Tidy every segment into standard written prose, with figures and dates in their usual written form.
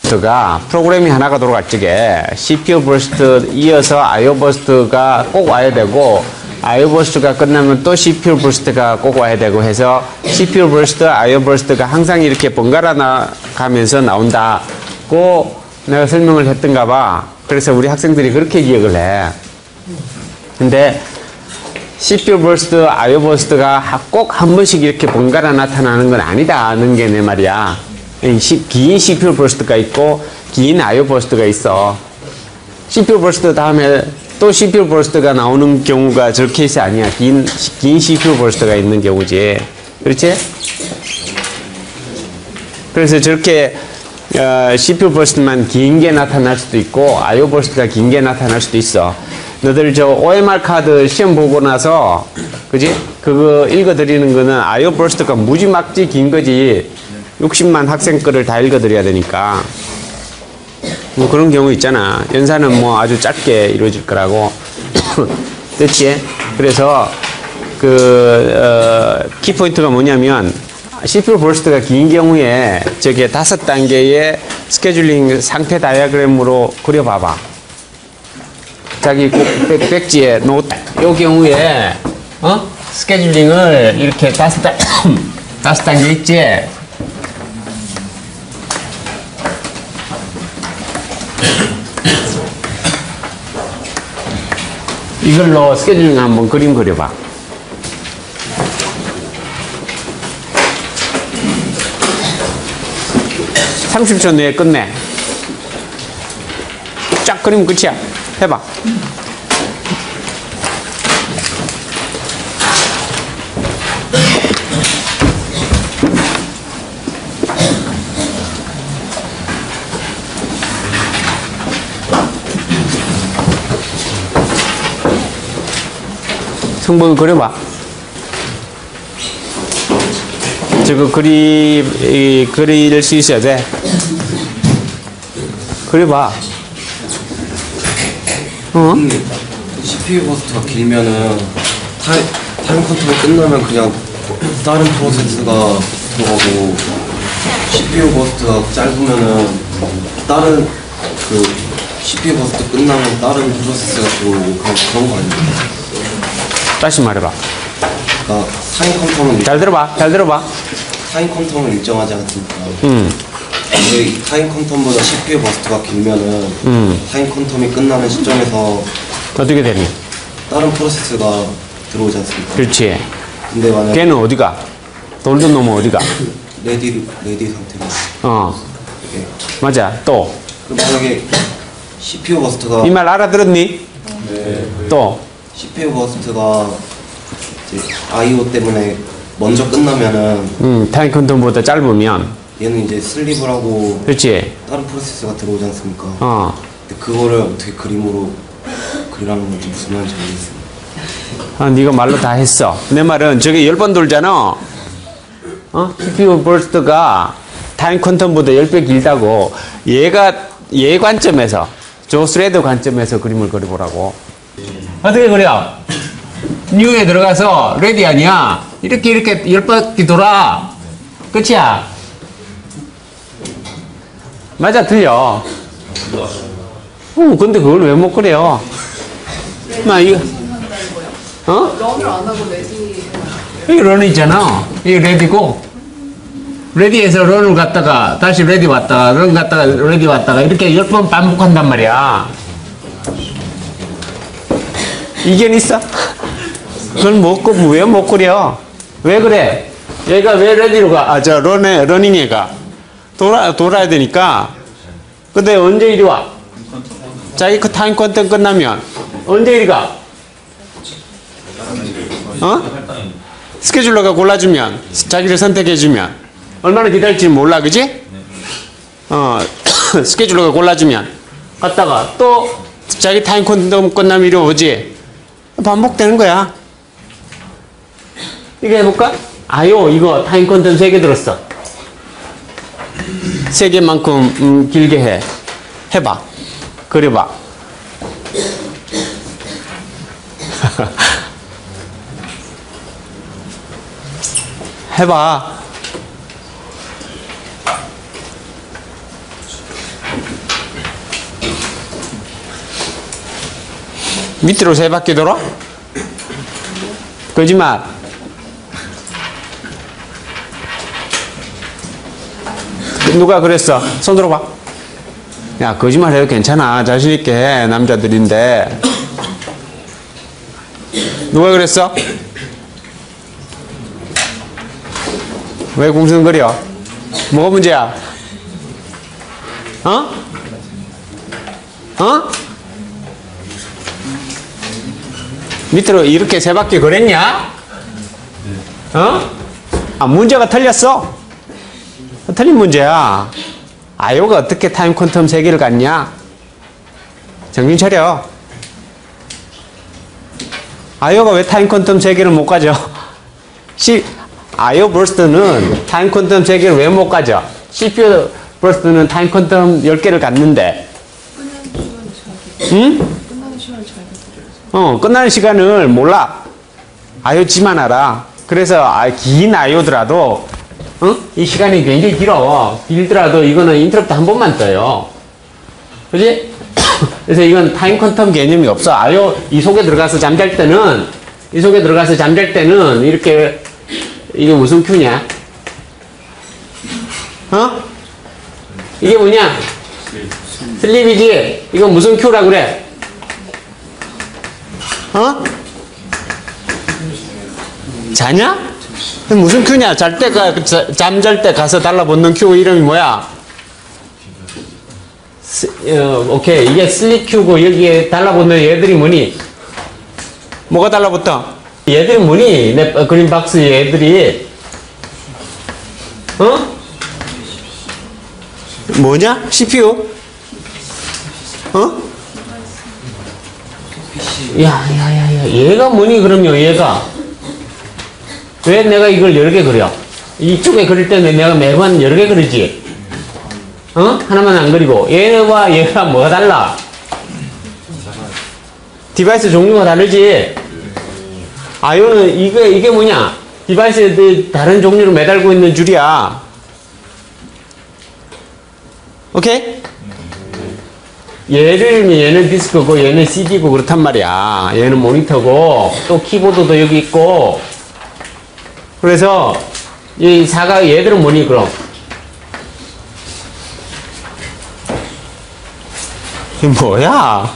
버스트가 프로그램이 하나가 돌아갈 적에 CPU 버스트 이어서 IO 버스트가 꼭 와야 되고 IO 버스트가 끝나면 또 CPU 버스트가 꼭 와야 되고 해서 CPU 버스트, IO 버스트가 항상 이렇게 번갈아 가면서 나온다고 내가 설명을 했던가 봐. 그래서 우리 학생들이 그렇게 기억을 해. 근데 CPU 버스트, IO 버스트가 꼭 한 번씩 이렇게 번갈아 나타나는 건 아니다는 게 내 말이야. 긴 CPU 버스트가 있고 긴 IO 버스트가 있어. CPU 버스트 다음에 또 CPU 버스트가 나오는 경우가 저 케이스 아니야. 긴 CPU 버스트가 있는 경우지. 그렇지? 그래서 저렇게 CPU 버스트만 긴 게 나타날 수도 있고 IO 버스트가 긴 게 나타날 수도 있어. 너들 저 OMR 카드 시험 보고 나서 그지? 그거 읽어드리는 거는 IO 버스트가 무지막지 긴 거지 60만 학생 거를 다 읽어드려야 되니까 뭐 그런 경우 있잖아. 연산은 뭐 아주 짧게 이루어질 거라고. 됐지? 그래서 키포인트가 뭐냐면 CPU 버스트가 긴 경우에 저게 5단계의 스케줄링 상태 다이어그램으로 그려봐봐. 자기 백지에 노트. 요 경우에 스케줄링을 이렇게 5단계 있지? 이걸로 스케줄링 한번 그림 그려봐. (30초) 내에 끝내. 쫙 그리면 끝이야. 해봐. 성분 그려봐. 저거 그릴 수 있어야 돼. 그려봐. CPU 버스트가 길면은 타임 컨트롤 끝나면 그냥 다른 프로세스가 들어가고 CPU 버스트가 짧으면은 다른 CPU 버스트 끝나면 다른 프로세스가 들어오고 그런 거 아닙니까? 다시 말해봐. 그러니까 타임 컨트롤은 잘 들어봐. 타임 컨트롤은 일정하지 않습니까? 근데 이 타임 컨텀보다 CPU 버스트가 길면은 타임 컨텀이 끝나는 시점에서 어떻게 되니? 다른 프로세스가 들어오지 않습니까? 그렇지. 근데 만약 걔는 어디가? 돌던 놈은 어디가? 레디 상태로. 네. 맞아. 또. 그럼 만약에 CPU 버스트가 이 말 알아들었니? 네. 또. CPU 버스트가 이제 IO 때문에 먼저 끝나면은 타임 컨텀보다 짧으면 얘는 이제 슬립을 하고 그렇지. 다른 프로세스가 들어오지 않습니까? 근데 그거를 어떻게 그림으로 그리라는 건지 무슨 말인지 모르겠습니다. 네가 말로 다 했어. 내 말은 저게 10번 돌잖아. CPU 버스트가 타임 컨텀보다 10배 길다고. 얘 관점에서 조 스레드 관점에서 그림을 그려보라고. 어떻게 그려? 뉴에 들어가서 레디 아니야? 이렇게 10바퀴 돌아. 끝이야. 맞아, 틀려. 근데 그걸 왜 못 그려? 이거, 런을 안 하고 레디. 여기 런 있잖아. 이게 레디고. 레디에서 런을 갔다가, 다시 레디 왔다가, 런 갔다가, 레디 왔다가, 이렇게 10번 반복한단 말이야. 이견 있어? 그걸 왜 못 그려? 왜 그래? 얘가 왜 레디로 가? 러닝에 가. 돌아야 되니까. 근데 언제 이리 와? 자기 그 타임 컨텐 끝나면 언제 이리 가? 스케줄러가 골라주면, 자기를 선택해주면 얼마나 기다릴지 몰라, 그지? 스케줄러가 골라주면 갔다가 또 자기 타임 컨텐 끝나면 이리 오지? 반복되는 거야. 이거 해볼까? 이거 타임 컨텐 3개 들었어. 3개만큼 길게 해. 해봐. 그려봐. 해봐. 밑으로 3바퀴 돌아? 거짓말. 누가 그랬어? 손 들어봐. 야, 거짓말 해도 괜찮아. 자신있게 해. 남자들인데. 누가 그랬어? 왜 궁성거려? 뭐가 문제야? 어? 어? 밑으로 이렇게 3바퀴 그랬냐? 어? 아, 문제가 틀렸어. 틀린 문제야. 아이오가 어떻게 타임 퀀텀 세계를 갔냐? 정신 차려. 아이오가 왜 타임 퀀텀 세계를 못 가죠? 아이오 버스트는 타임 퀀텀 세계를 왜 못 가죠? CPU 버스트는 타임 퀀텀 10개를 갔는데. 응? 끝나는 시간을 몰라. 아이오지만 알아. 그래서 긴 아이오더라도 이 시간이 굉장히 길더라도 이거는 인터럽트 한 번만 떠요. 그지? 그래서 이건 타임 퀀텀 개념이 없어. 아이오 이 속에 들어가서 잠잘 때는 이렇게 이게 무슨 큐냐? 이게 뭐냐? 슬립이지? 이건 무슨 큐라 그래? 자냐? 무슨 큐냐? 잠잘 때 가서 달라붙는 큐 이름이 뭐야? 오케이. 이게 슬립 큐고 여기에 달라붙는 얘들이 뭐니? 뭐가 달라붙어? 얘들이 뭐니? 그린 박스 얘들이. 뭐냐? CPU? 얘가 뭐니, 그럼요, 얘가. 왜 내가 이걸 여러 개 그려? 이쪽에 그릴 때는 내가 매번 여러 개 그리지? 하나만 안 그리고. 얘와 얘가 뭐가 달라? 디바이스 종류가 다르지? 아이오는 이게 뭐냐? 디바이스들 다른 종류로 매달고 있는 줄이야. 오케이? 예를 들면 얘는 디스크고 얘는 CD고 그렇단 말이야. 얘는 모니터고 또 키보드도 여기 있고. 그래서 이 얘들은 뭐니 그럼? 이게 뭐야?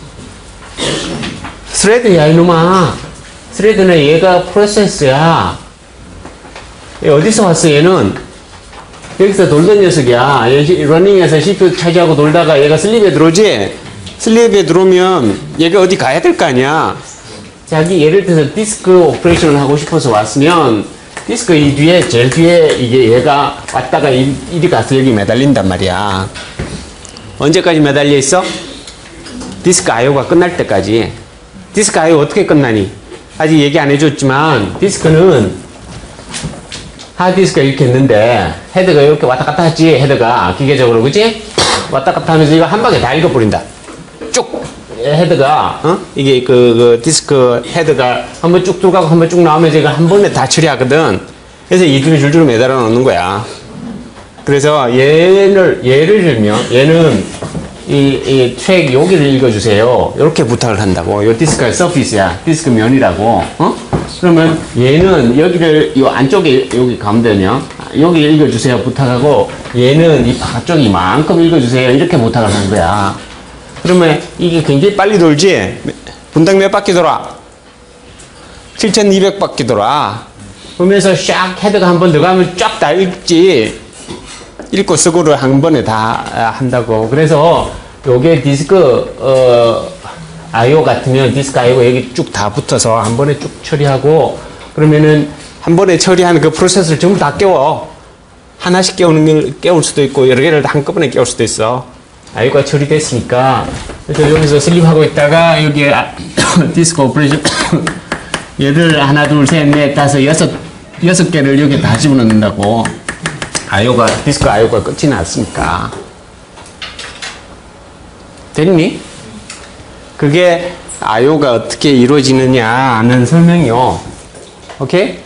스레드야 이놈아. 스레드는 얘가 프로세스야. 얘 어디서 왔어 얘는? 여기서 돌던 녀석이야. 러닝에서 CPU 차지하고 돌다가 얘가 슬립에 들어오지? 슬립에 들어오면 얘가 어디 가야 될 거 아니야? 자기 예를 들어서 디스크 오퍼레이션을 하고 싶어서 왔으면 디스크 이 뒤에 제일 뒤에 이게 얘가 왔다가 이리 가서 여기 매달린단 말이야. 언제까지 매달려 있어? 디스크 IO가 끝날 때까지. 디스크 IO 어떻게 끝나니? 아직 얘기 안 해줬지만 디스크는 하드디스크가 이렇게 있는데 헤드가 이렇게 왔다 갔다 하지. 헤드가 기계적으로 그치? 왔다 갔다 하면서 이거 한 방에 다 읽어버린다. 쭉 헤드가 이게 그 디스크 헤드가 한번 쭉 들어가고 한번 쭉 나오면서 이거 한 번에 다 처리하거든. 그래서 이들을 줄줄 매달아 놓는 거야. 그래서 예를 들면 얘는 이 트랙 여기를 읽어주세요. 이렇게 부탁을 한다고. 요 디스크가 서피스야. 디스크 면이라고. 그러면 얘는 여기를 요 안쪽에 여기 가운데는요. 여기 읽어주세요 부탁하고 얘는 이 바깥쪽 이만큼 읽어주세요 이렇게 부탁을 하는 거야. 그러면 이게 굉장히 빨리 돌지? 분당 몇 바퀴 돌아? 7200바퀴 돌아. 그러면서 샥 헤드가 한 번 들어가면 쫙 다 읽지. 읽고 쓰고를 한 번에 다 한다고. 그래서 요게 디스크 IO 같으면 디스크 IO 여기 쭉 다 붙어서 한 번에 쭉 처리하고 그러면은 한 번에 처리하는 그 프로세스를 전부 다 깨워. 하나씩 깨울 수도 있고 여러 개를 한꺼번에 깨울 수도 있어. IO가 처리됐으니까. 그래서 여기서 슬립하고 있다가 여기에 디스크 오퍼레이션 얘를 하나 둘 셋 넷 다섯 여섯 개를 여기 다 집어넣는다고. 디스크 IO가 끝이 났으니까. 됐니? 그게 IO가 어떻게 이루어지느냐는 설명이요. 오케이?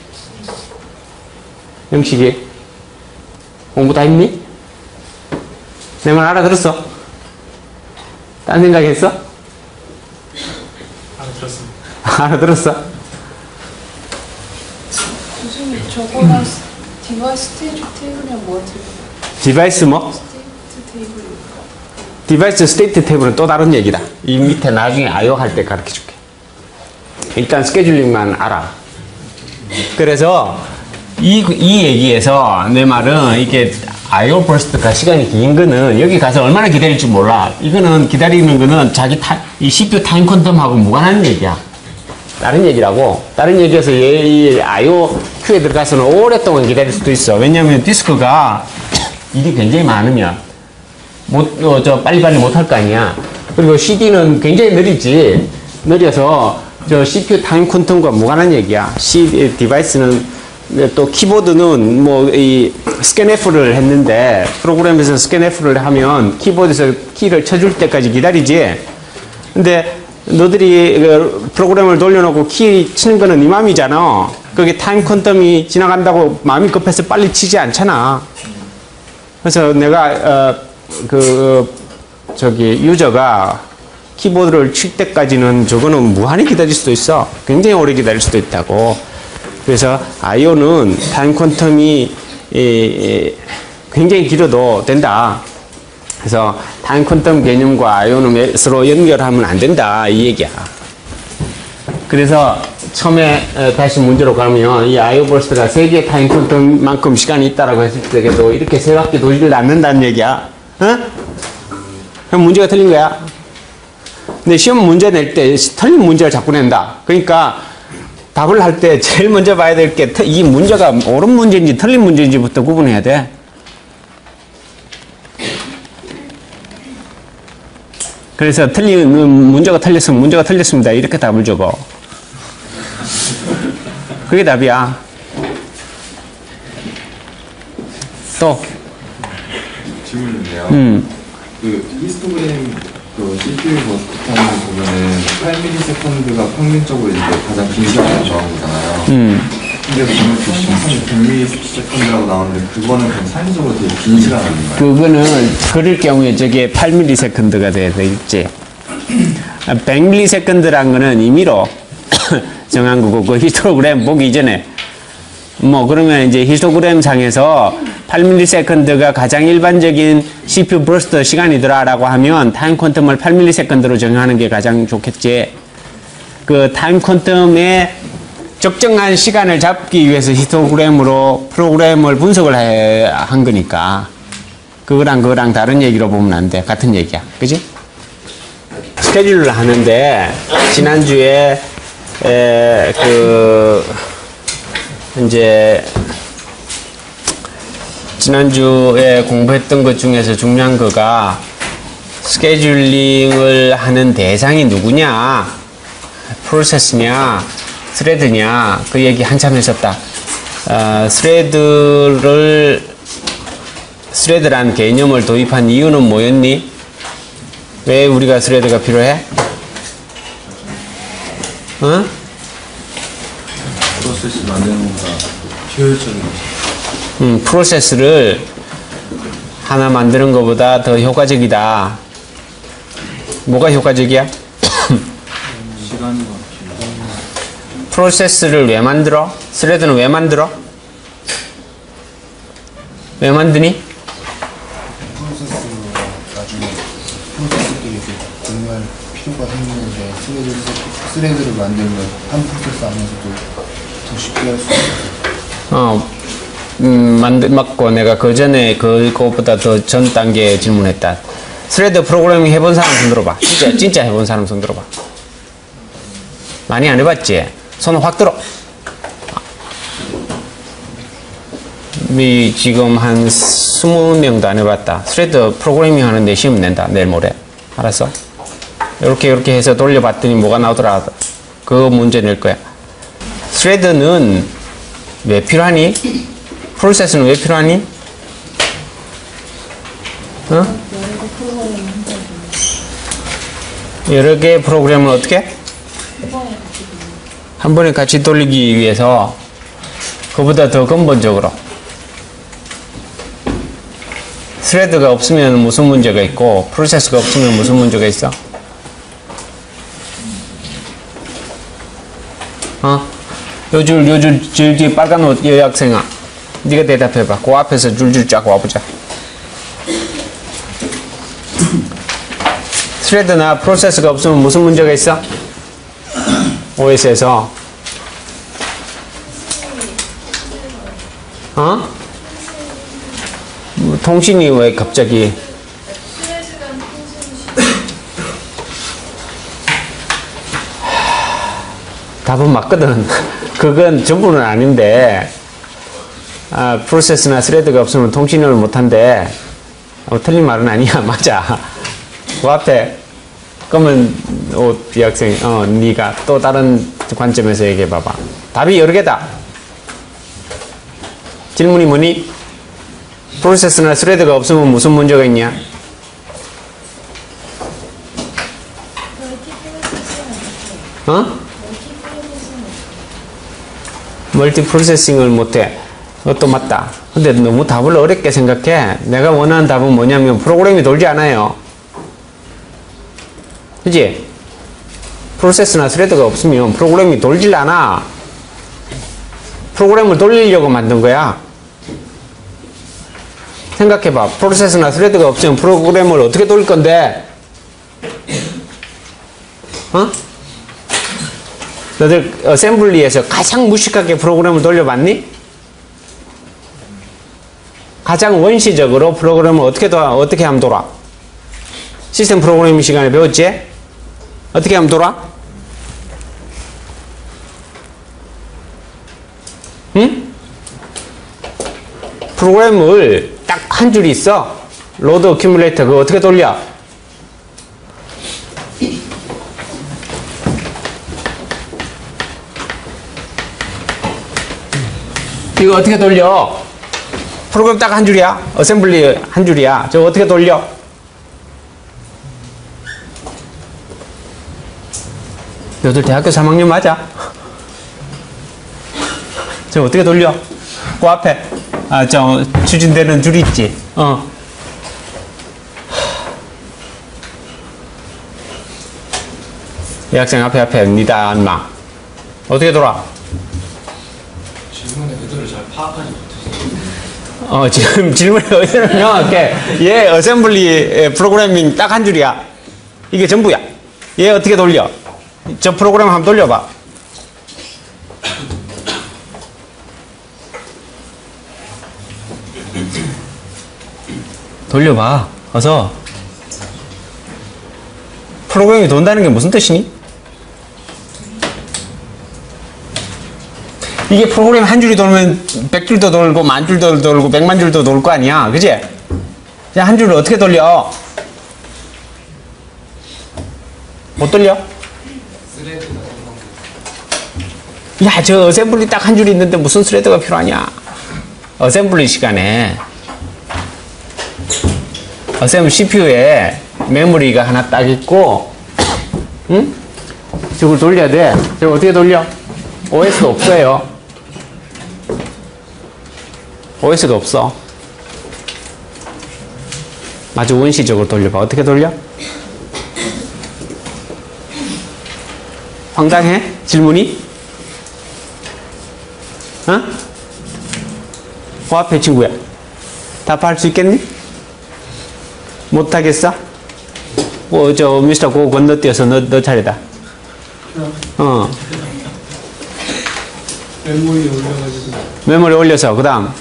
영식이 공부 다 했니? 내 말 알아들었어? 딴 생각했어? 알아들었어? 교수님 저거랑 디바이스 스테이지 테이블이랑 뭐가 틀려요? 디바이스 뭐? 스테이트 테이블. 디바이스 스테이트 탭은 또 다른 얘기다. 이 밑에 나중에 I/O 할 때 가르쳐 줄게. 일단 스케줄링만 알아. 그래서 이 얘기에서 내 말은 이게 I/O 버스트가 시간이 긴 거는 여기 가서 얼마나 기다릴지 몰라. 이거는 기다리는 거는 이 CPU 타임 퀀텀하고 무관한 얘기야. 다른 얘기라고. 다른 얘기에서 이 I/O 큐에 들어가서는 오랫동안 기다릴 수도 있어. 왜냐면 디스크가 일이 굉장히 많으면 빨리빨리 못할 거 아니야. 그리고 CD는 굉장히 느리지. 느려서 CPU 타임 퀀텀과 무관한 얘기야. 디바이스는 또 키보드는 이 스캔F를 했는데 프로그램에서 스캔F를 하면 키보드에서 키를 쳐줄 때까지 기다리지. 근데 너들이 프로그램을 돌려놓고 키 치는 거는 네 맘이잖아. 그게 타임 퀀텀이 지나간다고 마음이 급해서 빨리 치지 않잖아. 그래서 내가 유저가 키보드를 칠 때까지는 저거는 무한히 기다릴 수도 있어. 굉장히 오래 기다릴 수도 있다고. 그래서 I/O는 타임 퀀텀이 굉장히 길어도 된다. 그래서 타임 퀀텀 개념과 I/O는 서로 연결하면 안 된다. 이 얘기야. 그래서 처음에 다시 문제로 가면 이 I/O 버스트가 3개의 타임 퀀텀만큼 시간이 있다라고 했을 때도 이렇게 3바퀴 돌지를 않는다는 얘기야. 어? 그럼 문제가 틀린 거야. 근데 시험 문제 낼 때 틀린 문제를 자꾸 낸다. 그러니까 답을 할 때 제일 먼저 봐야 될 게 이 문제가 옳은 문제인지 틀린 문제인지부터 구분해야 돼. 그래서 문제가 틀렸으면 문제가 틀렸습니다. 이렇게 답을 적어. 그게 답이야. 또. 질문인데요. 히스토그램 CPU 버스트 타임을 보면은 8ms가 평균적으로 이제 가장 긴 시간을 정한 거잖아요. 근데 보면 지금 100ms라고 나오는데 그거는 그냥 상대적으로 되게 긴 시간 아닌가요? 그거는 그럴 경우에 저게 8ms가 돼야 되겠지. 100ms란 거는 임의로 정한 거고, 그 히스토그램 보기 이전에 그러면 이제 히스토그램 상에서 8ms가 가장 일반적인 CPU 버스트 시간이더라라고 하면 타임 퀀텀을 8ms로 정하는 게 가장 좋겠지. 그 타임 퀀텀의 적정한 시간을 잡기 위해서 히스토그램으로 프로그램을 분석을 한 거니까 그거랑 다른 얘기로 보면 안 돼. 같은 얘기야. 그지? 스케줄을 하는데 지난주에 지난주에 공부했던 것 중에서 중요한 거가 스케줄링을 하는 대상이 누구냐, 프로세스냐, 스레드냐, 그 얘기 한참 했었다. 스레드란 개념을 도입한 이유는 뭐였니? 왜 우리가 스레드가 필요해? 어? 프로세스 만드는 것보다 효율적인 거죠. 프로세스를 하나 만드는 것보다 더 효과적이다. 뭐가 효과적이야? 시간이 프로세스를 왜 만들어? 스레드는 왜 만들어? 왜 만드니? 프로세스가 나중에 프로세스들이 정말 필요가 생기는데 스레드를 만들면 한 프로세스 안에서도 더 쉽게 할 수 있어요. 맞고 내가 그 전에 그것보다 더 전 단계에 질문했다. 스레드 프로그래밍 해본 사람 손 들어봐. 진짜 해본 사람 손 들어봐. 많이 안 해봤지? 손 확 들어. 지금 한 20명도 안 해봤다. 스레드 프로그래밍 하는데 시험 낸다. 내일 모레. 알았어? 이렇게 해서 돌려봤더니 뭐가 나오더라. 그 문제 낼 거야. 스레드는 왜 필요하니? 프로세스는 왜 필요하니? 어? 여러 개의 프로그램을 어떻게? 한 번에 같이 돌리기 위해서 그보다 더 근본적으로 스레드가 없으면 무슨 문제가 있고 프로세스가 없으면 무슨 문제가 있어? 줄 뒤에 빨간 옷 여학생아. 네가 대답해봐. 그 앞에서 줄줄 쫙 와보자. 스레드나 프로세스가 없으면 무슨 문제가 있어? OS에서. 어? 통신이 왜 갑자기? 답은 맞거든. 그건 전부는 아닌데, 프로세스나 스레드가 없으면 통신을 못한대. 틀린 말은 아니야. 맞아. 그 앞에 그러면 이 학생, 네가 또 다른 관점에서 얘기해 봐봐. 답이 여러 개다. 질문이 뭐니? 프로세스나 스레드가 없으면 무슨 문제가 있냐? 멀티 프로세싱을 못해. 그것도 맞다. 근데 너무 답을 어렵게 생각해. 내가 원하는 답은 뭐냐면 프로그램이 돌지 않아요. 그치? 프로세스나 스레드가 없으면 프로그램이 돌질 않아. 프로그램을 돌리려고 만든 거야. 생각해봐. 프로세스나 스레드가 없으면 프로그램을 어떻게 돌릴 건데? 너들 어셈블리에서 가장 무식하게 프로그램을 돌려봤니? 가장 원시적으로 프로그램을 어떻게 하면 돌아? 시스템 프로그래밍 시간에 배웠지? 어떻게 하면 돌아? 응? 프로그램을 딱 한 줄이 있어. 로드 어큐뮬레이터 그거 어떻게 돌려? 이거 어떻게 돌려? 프로그램 딱 한 줄이야. 어셈블리 한 줄이야. 저거 어떻게 돌려? 너들 대학교 3학년 맞아? 저거 어떻게 돌려? 그 앞에 추진되는 줄이 있지. 이 학생 앞에 니다 안마 어떻게 돌아? 질문의 의도를 잘 파악하지 못해서. 지금 질문의 의도는 명확해. 얘 어셈블리 프로그래밍 딱 한 줄이야. 이게 전부야. 얘 어떻게 돌려? 저 프로그램 한번 돌려봐. 돌려봐. 어서. 프로그램이 돈다는 게 무슨 뜻이니? 이게 프로그램 한 줄이 돌면 100줄도 돌고 10,000줄도 돌고 100만 줄도 돌 거 아니야. 그지? 한 줄을 어떻게 돌려? 못 돌려? 야, 저 어셈블리 딱 한 줄이 있는데 무슨 스레드가 필요하냐? 어셈블리 시간에 CPU에 메모리가 하나 딱 있고, 응? 저걸 돌려야 돼. 저걸 어떻게 돌려? OS가 없어요. OS가 없어. 아주 원시적으로 돌려봐. 어떻게 돌려? 황당해? 질문이? 그 앞에 친구야. 답할 수 있겠니? 못하겠어? 미스터 고 건너뛰어서 너 차례다. 메모리 올려가지고. 메모리 올려서, 그 다음이요?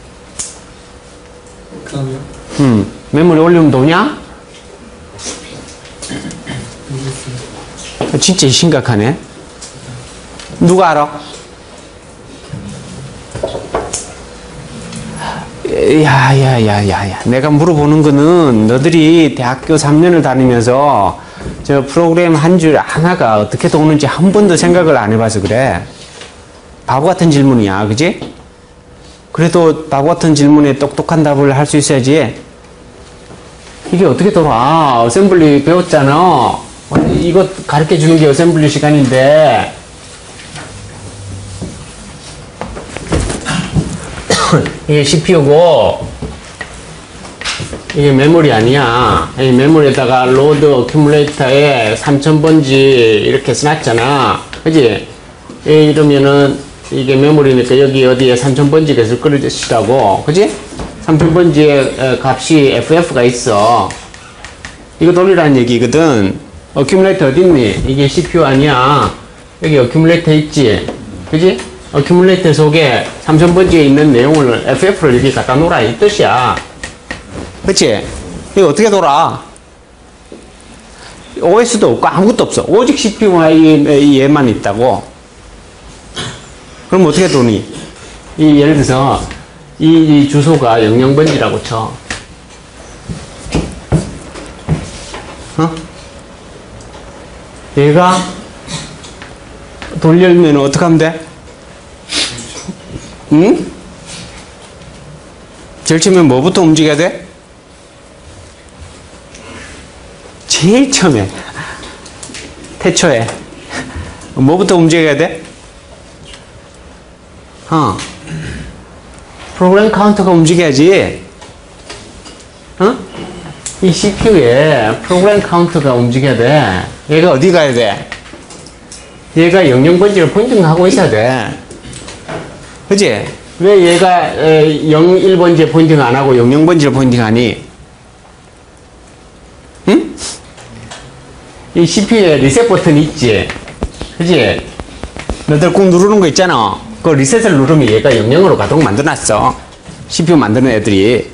메모리 올리면 도냐? 진짜 심각하네. 누가 알아? 야. 내가 물어보는 거는 너들이 대학교 3년을 다니면서 저 프로그램 한 줄 하나가 어떻게 도는지 한 번도 생각을 안 해봐서 그래. 바보 같은 질문이야. 그지? 그래도 바보 같은 질문에 똑똑한 답을 할 수 있어야지. 이게 어떻게 돌아? 어셈블리 배웠잖아. 이거 가르쳐 주는 게 어셈블리 시간인데. 이게 CPU고, 이게 메모리 아니야. 이 메모리에다가 로드 어큐뮬레이터에 3000번지 이렇게 써놨잖아. 그지? 이러면은 이게 메모리니까 여기 어디에 3000번지가 있을 것이라고. 그지? 3000번지의 값이 FF가 있어. 이거 돌리라는 얘기거든. 어큐뮬레이터 어딨니? 이게 CPU 아니야. 여기 어큐뮬레이터 있지? 그지? 어큐뮬레이터 속에 3000번지에 있는 내용을 FF를 여기 갖다 놓으라 이 뜻이야. 그치? 이거 어떻게 돌아? OS도 없고 아무것도 없어. 오직 CPU와 얘만 있다고. 그럼 어떻게 도니? 예를 들어서 이 주소가 00번지라고 쳐. 얘가 돌려면 어떻게 하면 돼? 응? 제일 처음에 뭐부터 움직여야 돼? 제일 처음에 태초에 뭐부터 움직여야 돼? 프로그램 카운터가 움직여야지. 이 CPU에 프로그램 카운터가 움직여야 돼. 얘가 어디 가야 돼? 얘가 00번지를 포인팅하고 있어야 돼. 그치? 왜 얘가 01번지에 포인팅 안 하고 00번지를 포인팅하니? 응? 이 CPU에 리셋 버튼 있지? 그치? 너들 꾹 누르는 거 있잖아. 그 리셋을 누르면 얘가 00으로 가도록 만들어놨어. CPU 만드는 애들이.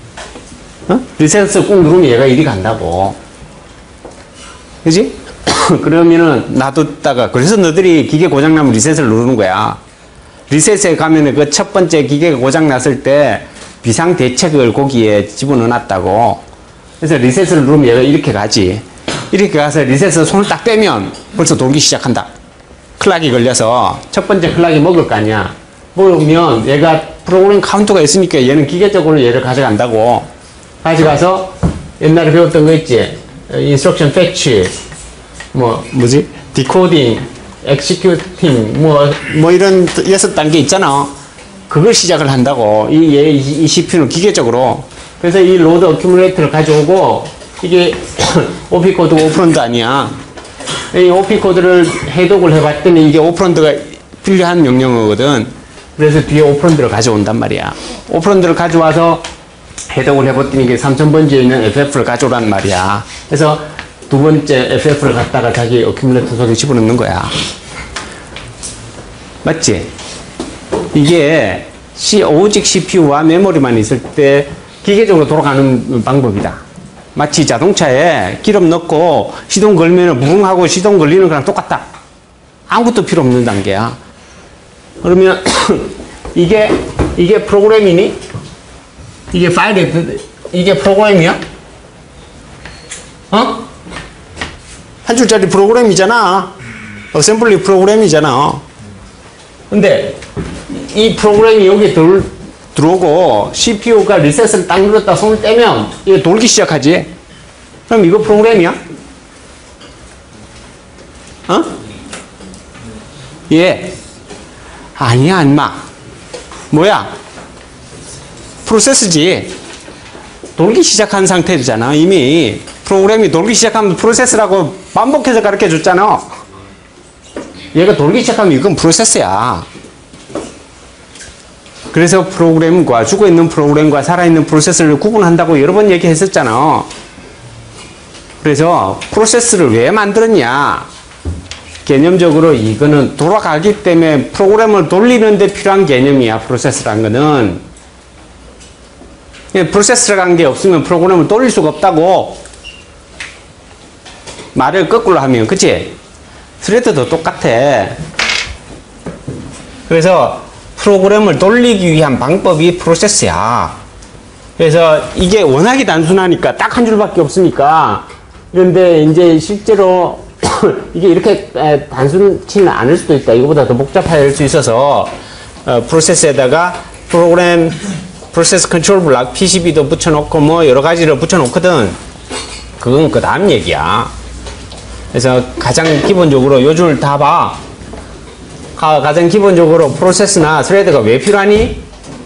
리셋을 꾹 누르면 얘가 이리 간다고. 그지? 그러면은 놔뒀다가, 그래서 너들이 기계 고장나면 리셋을 누르는 거야. 리셋에 가면은 그 첫 번째 기계가 고장났을 때 비상대책을 거기에 집어넣어놨다고. 그래서 리셋을 누르면 얘가 이렇게 가지. 이렇게 가서 리셋에서 손을 딱 떼면 벌써 돌기 시작한다. 클락이 걸려서 첫 번째 클락이 먹을 거 아니야. 먹으면 얘가 프로그램 카운터가 있으니까 얘는 기계적으로 얘를 가져간다고. 가져가서 옛날에 배웠던 거 있지? 인스트럭션 패치, 뭐지? 디코딩, 엑시큐팅, 뭐 이런 6단계 있잖아. 그걸 시작을 한다고. 이 CPU는 기계적으로. 그래서 이 로드 어큐뮬레이터를 가져오고, 이게 OP 코드 오프런드 아니야. 이 OP 코드를 해독을 해봤더니 이게 오프런드가 필요한 명령어거든. 그래서 뒤에 오프런드를 가져온단 말이야. 오프런드를 가져와서 해독을 해봤더니 이게 3000번지에 있는 FF를 가져오란 말이야. 그래서 두 번째 FF를 갖다가 자기 어큐뮬레이터 속에 집어넣는 거야. 맞지? 이게 오직 CPU와 메모리만 있을 때 기계적으로 돌아가는 방법이다. 마치 자동차에 기름 넣고 시동 걸면 부릉하고 시동 걸리는 거랑 똑같다. 아무것도 필요 없는 단계야. 그러면 이게 프로그램이니? 이게 파일이, 이게 프로그램이야? 한 줄짜리 프로그램이잖아. 어셈블리 프로그램이잖아. 근데 이 프로그램이 여기 들어오고 CPU가 리셋을 딱 눌렀다 손을 떼면 이게 돌기 시작하지. 그럼 이거 프로그램이야? 예. 아니야, 인마. 뭐야? 프로세스지. 돌기 시작한 상태잖아. 이미 프로그램이 돌기 시작하면 프로세스라고 반복해서 가르쳐 줬잖아. 얘가 돌기 시작하면 이건 프로세스야. 그래서 프로그램과 죽어있는 프로그램과 살아있는 프로세스를 구분한다고 여러 번 얘기했었잖아. 그래서 프로세스를 왜 만들었냐? 개념적으로 이거는 돌아가기 때문에 프로그램을 돌리는 데 필요한 개념이야. 프로세스라는 거는. 프로세스라는 게 없으면 프로그램을 돌릴 수가 없다고. 말을 거꾸로 하면, 그치? 스레드도 똑같아. 그래서 프로그램을 돌리기 위한 방법이 프로세스야. 그래서 이게 워낙에 단순하니까 딱 한 줄밖에 없으니까. 그런데 이제 실제로 이게 이렇게 단순치는 않을 수도 있다. 이거보다 더 복잡할 수 있어서 프로세스에다가 프로세스 컨트롤 블록 PCB도 붙여놓고 뭐 여러 가지를 붙여놓거든. 그건 그 다음 얘기야. 그래서 가장 기본적으로 요 줄 다 봐. 가장 기본적으로 프로세스나 스레드가 왜 필요하니?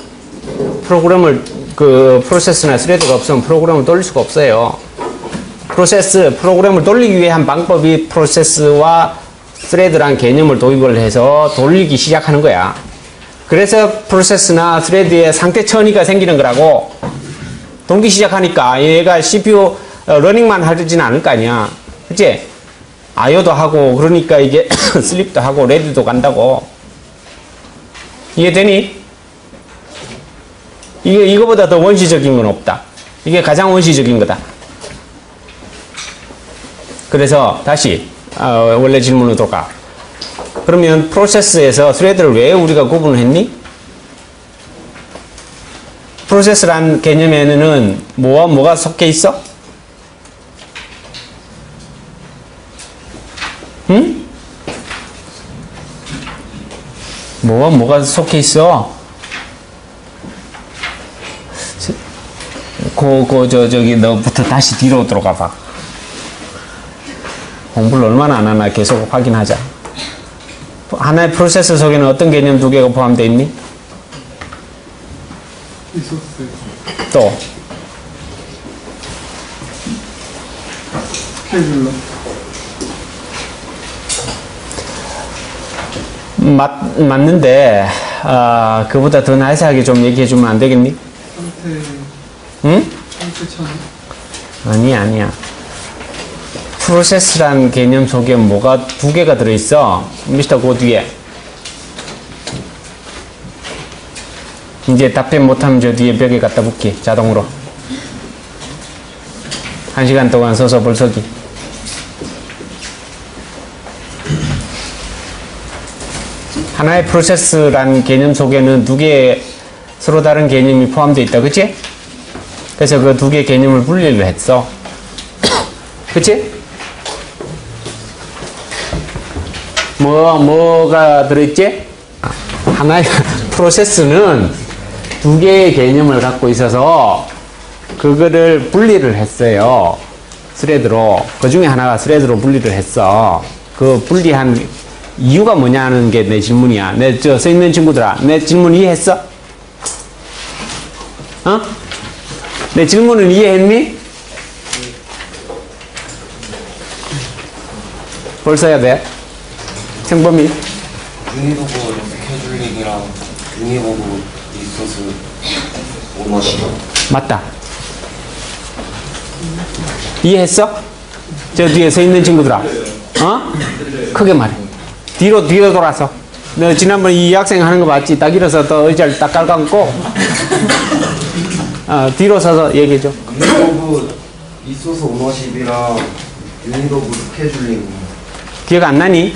프로세스나 스레드가 없으면 프로그램을 돌릴 수가 없어요. 프로그램을 돌리기 위한 방법이 프로세스와 스레드란 개념을 도입을 해서 돌리기 시작하는 거야. 그래서 프로세스나 스레드에 상태 천위가 생기는 거라고. 돌기 시작하니까 얘가 CPU 러닝만 하지는 않을 거 아니야. 그치? IO도 하고, 그러니까 이게 슬립도 하고, 레드도 간다고. 이해되니? 이거보다 더 원시적인 건 없다. 이게 가장 원시적인 거다. 그래서 다시 원래 질문으로 돌아가. 그러면 프로세스에서 스레드를 왜 우리가 구분을 했니? 프로세스란 개념에는 뭐와 뭐가 속해 있어? 응? 뭐와 뭐가 속해 있어? 저기 너부터 다시 뒤로 들어가 봐. 공부를 얼마나 안 하나 계속 확인하자. 하나의 프로세스 속에는 어떤 개념 두 개가 포함되어 있니? 리소스. 또 스케줄러. 맞는데 그보다 더 나이스하게 좀 얘기해 주면 안 되겠니? 상태. 응? 상태 천. 아니야. 프로세스란 개념 속에 뭐가 두 개가 들어있어. 미스터 그 뒤에. 이제 답변 못하면 저 뒤에 벽에 갖다 붙기. 자동으로. 1시간 동안 서서 벌서기. 하나의 프로세스란 개념 속에는 두 개의 서로 다른 개념이 포함되어 있다. 그치? 그래서 그 두 개의 개념을 분리를 했어. 그치? 뭐가 들어있지? 하나의 프로세스는 두 개의 개념을 갖고 있어서 그거를 분리를 했어요. 스레드로. 그 중에 하나가 스레드로 분리를 했어. 그 분리한 이유가 뭐냐는 게 내 질문이야. 써 있는 친구들아, 내 질문 이해했어? 어? 내 질문은 이해했니? 벌써 해야 돼? 생범이? 유니버브 스케줄링이랑 유니버브 리소스 오너십. 맞다. 이해했어? 저 뒤에 서 있는 친구들아. 어? 크게 말해. 뒤로 돌아서. 너 지난번 이 학생 하는 거 봤지? 딱 일어서 또 의자를 딱 깔아갖고 뒤로 서서 얘기해줘. 유니버브 리소스 오너십이랑 유니버브 스케줄링. 기억 안 나니?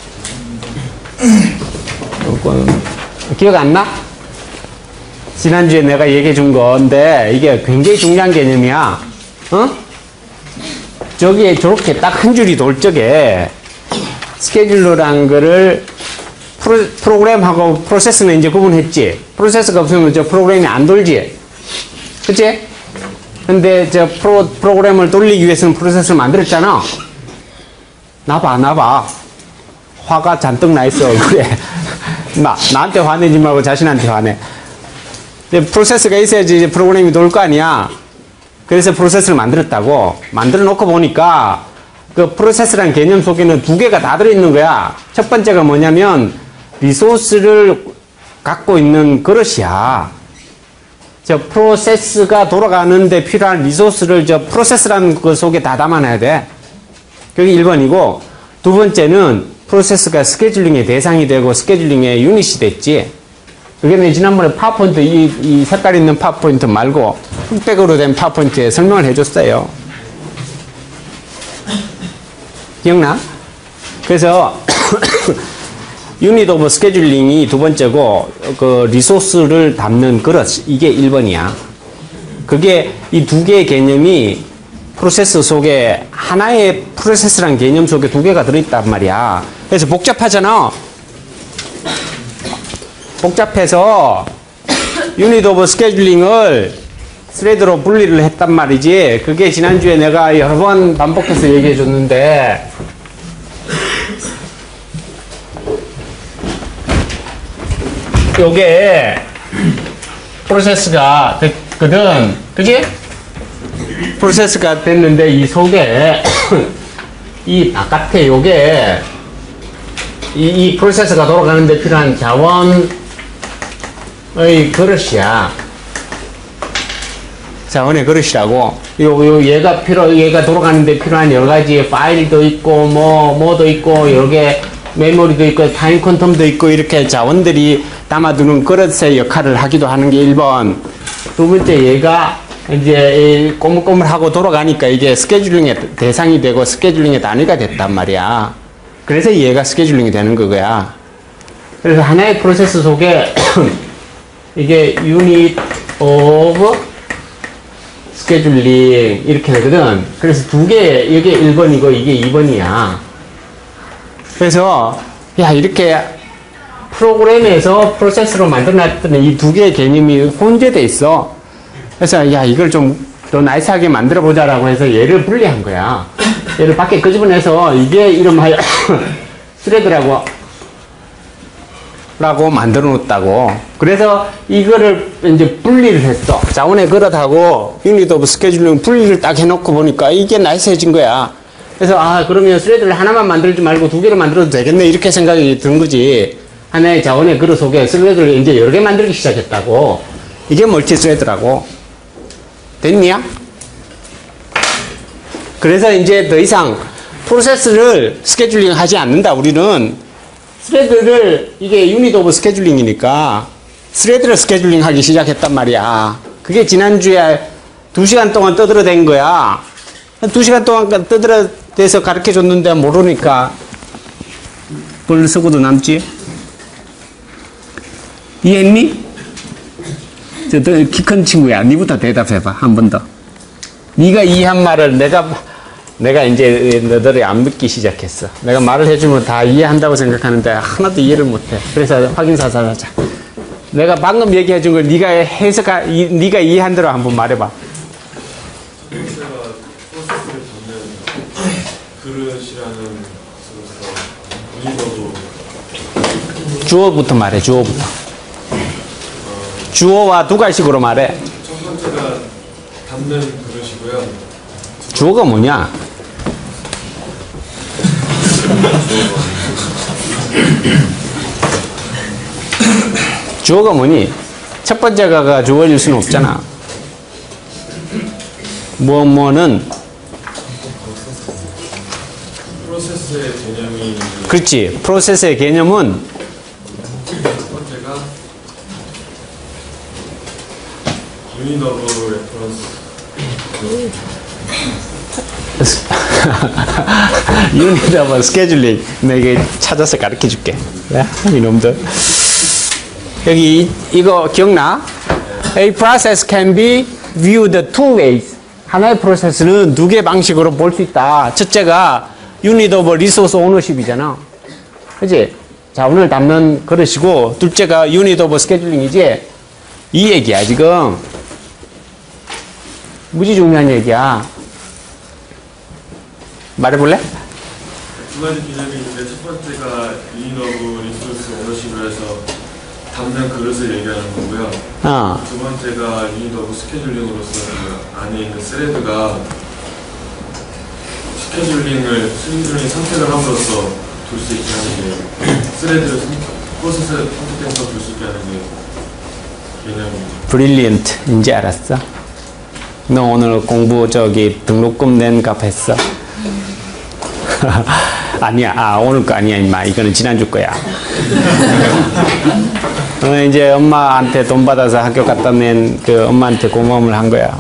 기억 안 나? 지난주에 내가 얘기해 준 건데 이게 굉장히 중요한 개념이야. 어? 저기에 저렇게 딱 한 줄이 돌 적에 스케줄러라는 거를 프로그램하고 프로세스는 이제 구분했지. 프로세스가 없으면 저 프로그램이 안 돌지. 그치? 근데 저 프로그램을 돌리기 위해서는 프로세스를 만들었잖아. 나봐. 화가 잔뜩 나 있어. 그래. 나한테 화내지 말고 자신한테 화내. 프로세스가 있어야지 이제 프로그램이 돌 거 아니야. 그래서 프로세스를 만들었다고. 만들어 놓고 보니까 그 프로세스라는 개념 속에는 두 개가 다 들어있는 거야. 첫 번째가 뭐냐면 리소스를 갖고 있는 그릇이야. 저 프로세스가 돌아가는데 필요한 리소스를 저 프로세스라는 그 속에 다 담아놔야 돼. 그게 1번이고, 두 번째는 프로세스가 스케줄링의 대상이 되고 스케줄링의 유닛이 됐지. 그게 내 지난번에 파워포인트, 이 색깔 있는 파워포인트 말고 흑백으로 된 파워포인트에 설명을 해줬어요. 기억나? 그래서 유닛 오브 스케줄링이 두 번째고, 그 리소스를 담는 그릇, 이게 1번이야. 그게 이 두 개의 개념이 프로세스 속에 하나의 프로세스란 개념 속에 두 개가 들어있단 말이야. 그래서 복잡하잖아. 복잡해서 유닛 오브 스케줄링을 스레드로 분리를 했단 말이지. 그게 지난주에 내가 여러 번 반복해서 얘기해 줬는데 요게 프로세스가 됐거든. 그지? 프로세스가 됐는데 이 속에 이 바깥에 요게 이 프로세스가 돌아가는데 필요한 자원의 그릇이야. 자원의 그릇이라고. 얘가 돌아가는데 필요한 여러 가지 파일도 있고, 뭐도 있고, 여러 개 메모리도 있고, 타임 퀀텀도 있고, 이렇게 자원들이 담아두는 그릇의 역할을 하기도 하는 게 1번. 두 번째, 얘가 이제 꼬물꼬물하고 돌아가니까 이게 스케줄링의 대상이 되고 스케줄링의 단위가 됐단 말이야. 그래서 얘가 스케줄링이 되는 거야. 그래서 하나의 프로세스 속에 이게 유닛 오브 스케줄링 이렇게 되거든. 그래서 두 개, 이게 1번이고 이게 2번이야. 그래서 야, 이렇게 프로그램에서 프로세스로 만들어놨더니 이 두 개의 개념이 혼재돼 있어. 그래서 야, 이걸 좀 더 나이스하게 만들어 보자라고 해서 얘를 분리한 거야. 얘를 밖에 끄집어내서 이게 이름하여 스레드라고 만들어 놓았다고. 그래서 이거를 이제 분리를 했어. 자원의 그릇하고 유닛 오브 스케줄링 분리를 딱 해놓고 보니까 이게 나이스해진 거야. 그래서 그러면 스레드를 하나만 만들지 말고 두 개를 만들어도 되겠네, 이렇게 생각이 든 거지. 하나의 자원의 그릇 속에 스레드를 이제 여러 개 만들기 시작했다고. 이게 멀티 스레드라고. 됐냐? 그래서 이제 더 이상 프로세스를 스케줄링 하지 않는다. 우리는 스레드를, 이게 유닛 오브 스케줄링이니까 스레드를 스케줄링 하기 시작했단 말이야. 그게 지난주에 2시간 동안 떠들어댄 거야. 2시간 동안 떠들어대서 가르쳐 줬는데 모르니까 글 쓰고도 남지? 이해했니? 키 큰 친구야. 니부터 대답해봐. 한 번 더. 니가 이해한 말을 내가 이제 너들이 안 믿기 시작했어. 내가 말을 해주면 다 이해한다고 생각하는데 하나도 이해를 못해. 그래서 확인사살하자. 내가 방금 얘기해준 걸 네가 네가 이해한 대로 한번 말해봐. 프로세스를 담는 그릇이라는 것으로서 유니버도 주어부터 말해. 주어부터. 주어와 두 가지식으로 말해. 첫 번째가 담는 그릇이고요. 주어가 뭐냐? 주어가 뭐니? 첫 번째가 주어일 수는 없잖아. 뭐는 프로세스의 개념이 그렇지. 프로세스의 개념은 첫 번째가 유닛 오브 레퍼런스 유닛 오브 스케줄링. 내가 찾아서 가르쳐 줄게. 이놈들. 여기 이거 기억나? A process can be viewed two ways. 하나의 프로세스는 두 개 방식으로 볼 수 있다. 첫째가 unit of resource ownership이잖아. 그치? 자원을 담는 그릇이고, 둘째가 unit of scheduling이지? 이 얘기야, 지금. 무지 중요한 얘기야. 말해볼래? 두 가지 개념이 있는데 첫 번째가 유닛 오브 리소스 오너십을 해서 담는 그릇을 얘기하는 거고요. 두 번째가 유닛 오브 스케줄링으로서 그 안에 있는 스레드가 스케줄링 선택을 함으로써 둘 수 있게 하는 게 스레드를 프로세스를 선택해서 둘 수 있게 하는 게 개념입니다. 브릴리언트. 인지 알았어? 너 오늘 공부 등록금 낸 값 했어? 아니야. 오늘 거 아니야, 임마. 이거는 지난주 거야. 너는 이제 엄마한테 돈 받아서 학교 갖다 낸 그 엄마한테 고마움을 한 거야.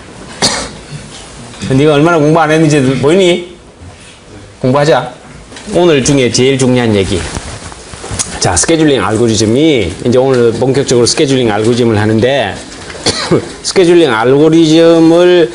네가 얼마나 공부 안 했는지 보이니? 공부하자. 오늘 중에 제일 중요한 얘기. 자, 스케줄링 알고리즘이, 이제 오늘 본격적으로 스케줄링 알고리즘을 하는데, 스케줄링 알고리즘을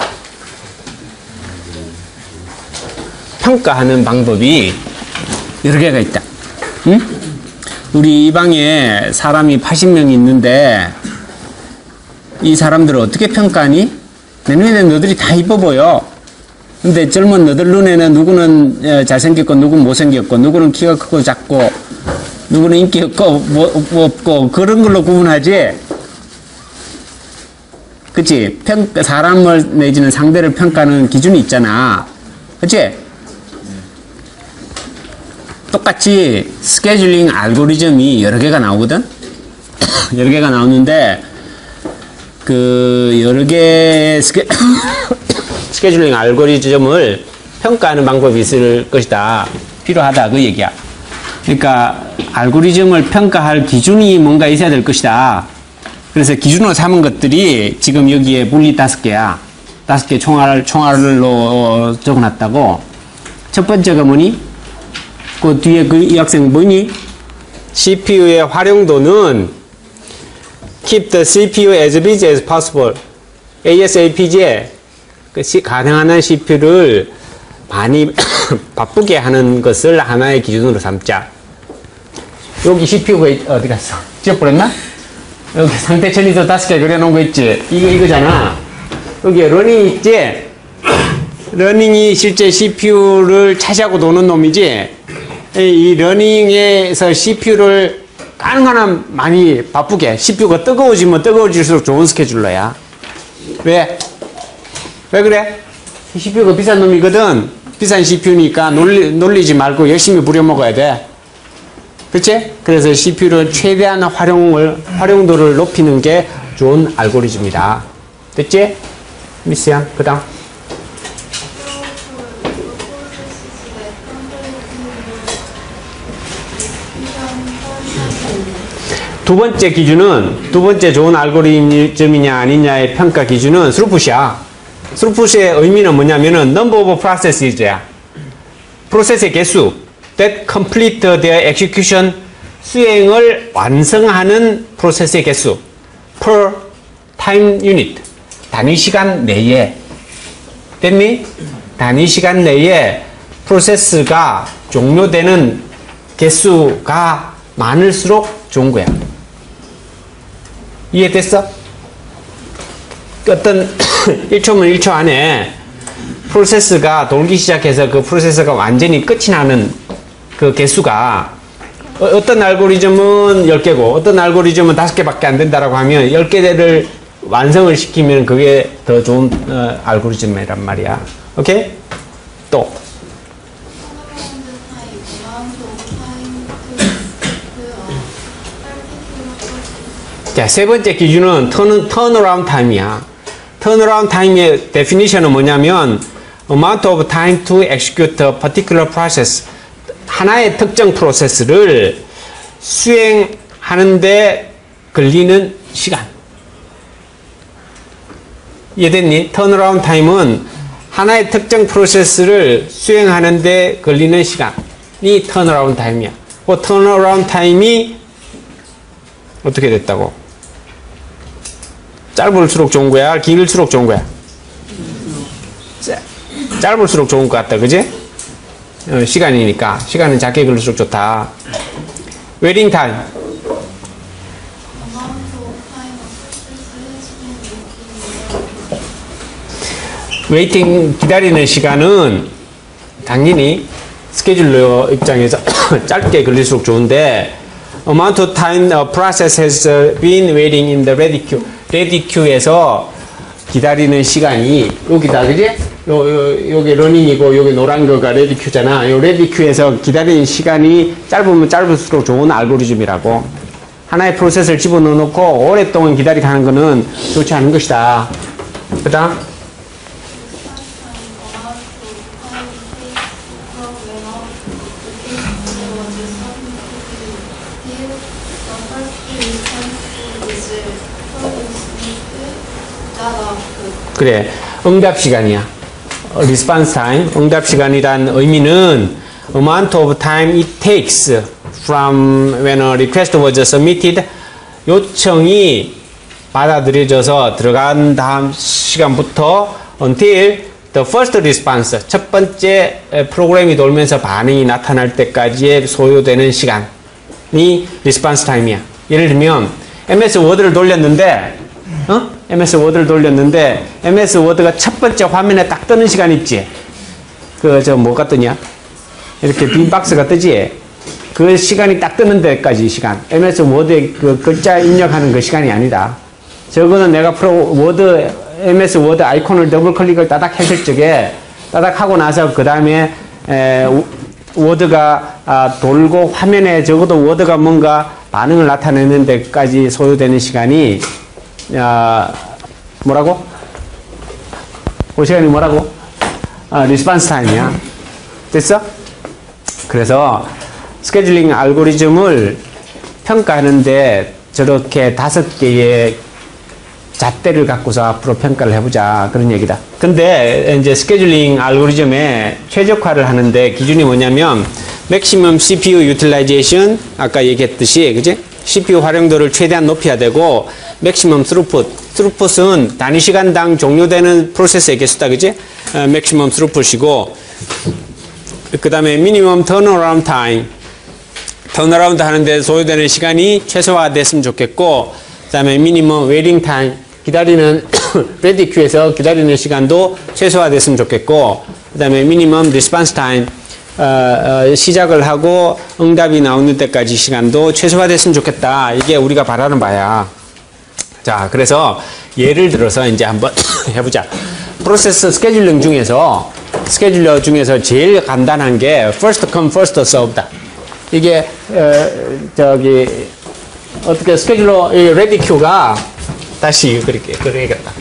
평가하는 방법이 여러 개가 있다. 응? 우리 이 방에 사람이 80명이 있는데 이 사람들을 어떻게 평가하니? 내 눈에는 너들이 다 이뻐 보여. 근데 젊은 너들 눈에는 누구는 잘생겼고 누구는 못생겼고 누구는 키가 크고 작고 누구는 인기 없고 뭐 없고 그런 걸로 구분하지. 그치? 사람을 내지는 상대를 평가하는 기준이 있잖아. 그치? 똑같이 스케줄링 알고리즘이 여러 개가 나오거든. 여러 개가 나오는데 그 여러 개의 스케줄링 알고리즘을 평가하는 방법이 있을 것이다. 필요하다. 그 얘기야. 그러니까 알고리즘을 평가할 기준이 뭔가 있어야 될 것이다. 그래서 기준으로 삼은 것들이 지금 여기에 분리 5개야. 5개 총알로 적어놨다고. 첫 번째가 뭐니? 그 뒤에 그 이 학생 뭐니? CPU의 활용도는 keep the CPU as busy as possible. ASAP제. 가능한 한 CPU를 많이 바쁘게 하는 것을 하나의 기준으로 삼자. 여기 CPU가 어디 갔어? 지워버렸나? 여기 상태 처리도 5개 그려놓은 거 있지? 이거잖아. 여기 러닝 있지? 러닝이 실제 CPU를 차지하고 노는 놈이지? 이 러닝에서 CPU를 가능한 한 많이 바쁘게, CPU가 뜨거워지면 뜨거워질수록 좋은 스케줄러야. 왜? 왜 그래? CPU가 비싼 놈이거든. 비싼 CPU니까 놀리지 말고 열심히 부려먹어야 돼. 그치? 그래서 CPU를 최대한 활용도를 높이는 게 좋은 알고리즘이다. 됐지? 미스양, 그 다음. 두 번째 좋은 알고리즘이냐 아니냐의 평가 기준은 스루풋이야. 스루풋의 의미는 뭐냐면은 number of processes야. 프로세스의 개수. that complete their execution. 수행을 완성하는 프로세스의 개수. per time unit. 단위 시간 내에. 됐니? 단위 시간 내에 프로세스가 종료되는 개수가 많을수록 좋은 거야. 이해됐어? 어떤 1초면 1초 안에 프로세스가 돌기 시작해서 그 프로세스가 완전히 끝이 나는 그 개수가 어떤 알고리즘은 10개고 어떤 알고리즘은 5개밖에 안 된다라고 하면 10개를 완성을 시키면 그게 더 좋은 알고리즘이란 말이야. 오케이? 또 자, 세 번째 기준은 턴어라운드 타임이야. 턴어라운드 타임의 데피니션은 뭐냐면 amount of time to execute a particular process. 하나의 특정 프로세스를 수행하는데 걸리는 시간. 이해됐니? 턴어라운드 타임은 하나의 특정 프로세스를 수행하는데 걸리는 시간이 턴어라운드 타임이야. 그 턴어라운드 타임이 어떻게 됐다고? 짧을수록 좋은 거야? 길수록 좋은 거야? 짧을수록 좋은 것 같다. 그지? 시간이니까. 시간은 작게 걸릴수록 좋다. 웨이팅 타임. 웨이팅 기다리는 시간은 당연히 스케줄러 입장에서 짧게 걸릴수록 좋은데 amount of time a process has been waiting in the ready queue. ready queue에서 기다리는 시간이 여기다, 그지? 요게 러닝이고 요게 노란 거가 ready queue잖아. 요 ready queue에서 기다리는 시간이 짧으면 짧을수록 좋은 알고리즘이라고. 하나의 프로세스를 집어넣어 놓고 오랫동안 기다리게 하는 거는 좋지 않은 것이다. 그 다음. 그래, 응답 시간이야. response time, 응답 시간이란 의미는 amount of time it takes from when a request was submitted. 요청이 받아들여져서 들어간 다음 시간부터 until the first response, 첫 번째 프로그램이 돌면서 반응이 나타날 때까지의 소요되는 시간이 response time이야. 예를 들면 MS 워드를 돌렸는데 MS 워드를 돌렸는데 MS 워드가 첫 번째 화면에 딱 뜨는 시간 있지? 뭐가 뜨냐? 이렇게 빈 박스가 뜨지? 그 시간이 딱 뜨는 데까지 시간. MS 워드에 그 글자 입력하는 그 시간이 아니다. 저거는 내가 MS 워드 아이콘을 더블 클릭을 따닥 했을 적에 따닥 하고 나서 그 다음에 워드가 돌고 화면에 적어도 워드가 뭔가 반응을 나타내는 데까지 소요되는 시간이 뭐라고? 그 시간이 뭐라고? 리스폰스 타임이야. 됐어? 그래서 스케줄링 알고리즘을 평가하는데 저렇게 5개의 잣대를 갖고서 앞으로 평가를 해보자. 그런 얘기다. 근데 이제 스케줄링 알고리즘에 최적화를 하는데 기준이 뭐냐면 maximum CPU utilization 아까 얘기했듯이 그지? CPU 활용도를 최대한 높여야 되고 maximum throughput은 단위 시간당 종료되는 프로세스의 개수다. 그지? maximum throughput이고 그 다음에 minimum turnaround time 턴어라운드 하는데 소요되는 시간이 최소화됐으면 좋겠고 그 다음에 minimum waiting time 기다리는 ready queue에서 기다리는 시간도 최소화됐으면 좋겠고 그 다음에 minimum response time 시작을 하고 응답이 나오는 때까지 시간도 최소화됐으면 좋겠다. 이게 우리가 바라는 바야. 자, 그래서 예를 들어서 이제 한번 해보자. 프로세스 스케줄링 중에서 스케줄러 중에서 제일 간단한 게 first come first serve다. 이게 어떻게 스케줄러 이 레디 큐가 다시 그래야겠다.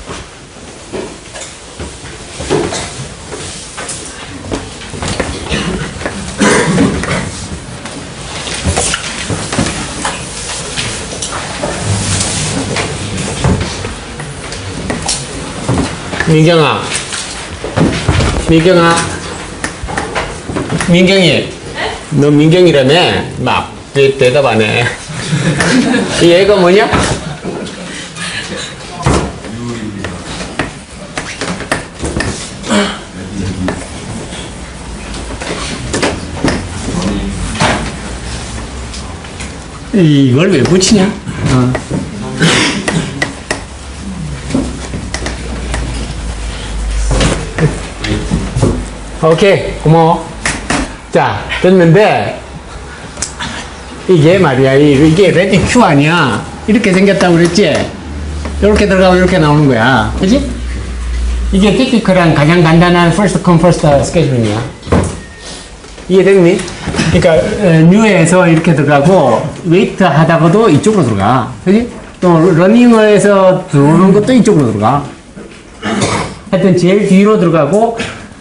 민경이 너 민경이라며? 막 대답 안 해. 이 애가 뭐냐? 이걸 왜 붙이냐? 오케이, 고마워. 자, 됐는데 이게 말이야, 이게 레디 큐 아니야? 이렇게 생겼다고 그랬지? 이렇게 들어가고 이렇게 나오는 거야, 그지? 이게 티피컬한 가장 간단한 first come first 스케줄링이야. 이해됐니? 그러니까 뉴에서 이렇게 들어가고 웨이트 하다가도 이쪽으로 들어가, 그지? 또 러닝에서 들어오는 것도 이쪽으로 들어가. 하여튼 제일 뒤로 들어가고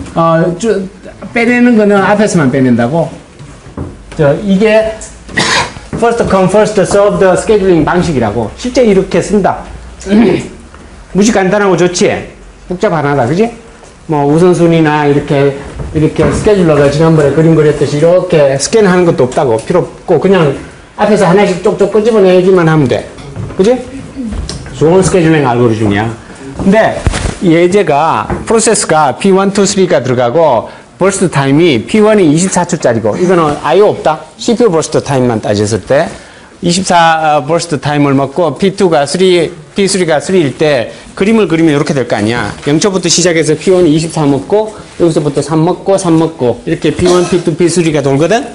빼내는 거는 앞에서만 빼낸다고. 이게 first come first served 스케줄링 방식이라고. 실제 이렇게 쓴다. 무지 간단하고 좋지? 복잡 하나다, 그지? 뭐 우선순위나 이렇게 스케줄러가 지난번에 그림 그렸듯이 이렇게 스캔하는 것도 없다고. 필요 없고 그냥 앞에서 하나씩 쪽쪽 끄집어내기만 하면 돼, 그지? 좋은 스케줄링 알고리즘이야. 근데 예제가 프로세스가 P1, 2, 3가 들어가고 버스트 타임이 P1이 24초짜리고 이거는 I/O 없다. CPU 버스트 타임만 따졌을 때 24 버스트 타임을 먹고 P2가 P3가 3일 때 그림을 그리면 이렇게 될 거 아니야. 0초부터 시작해서 P1이 24 먹고 여기서부터 3 먹고 3 먹고 이렇게 P1, P2, P3가 돌거든.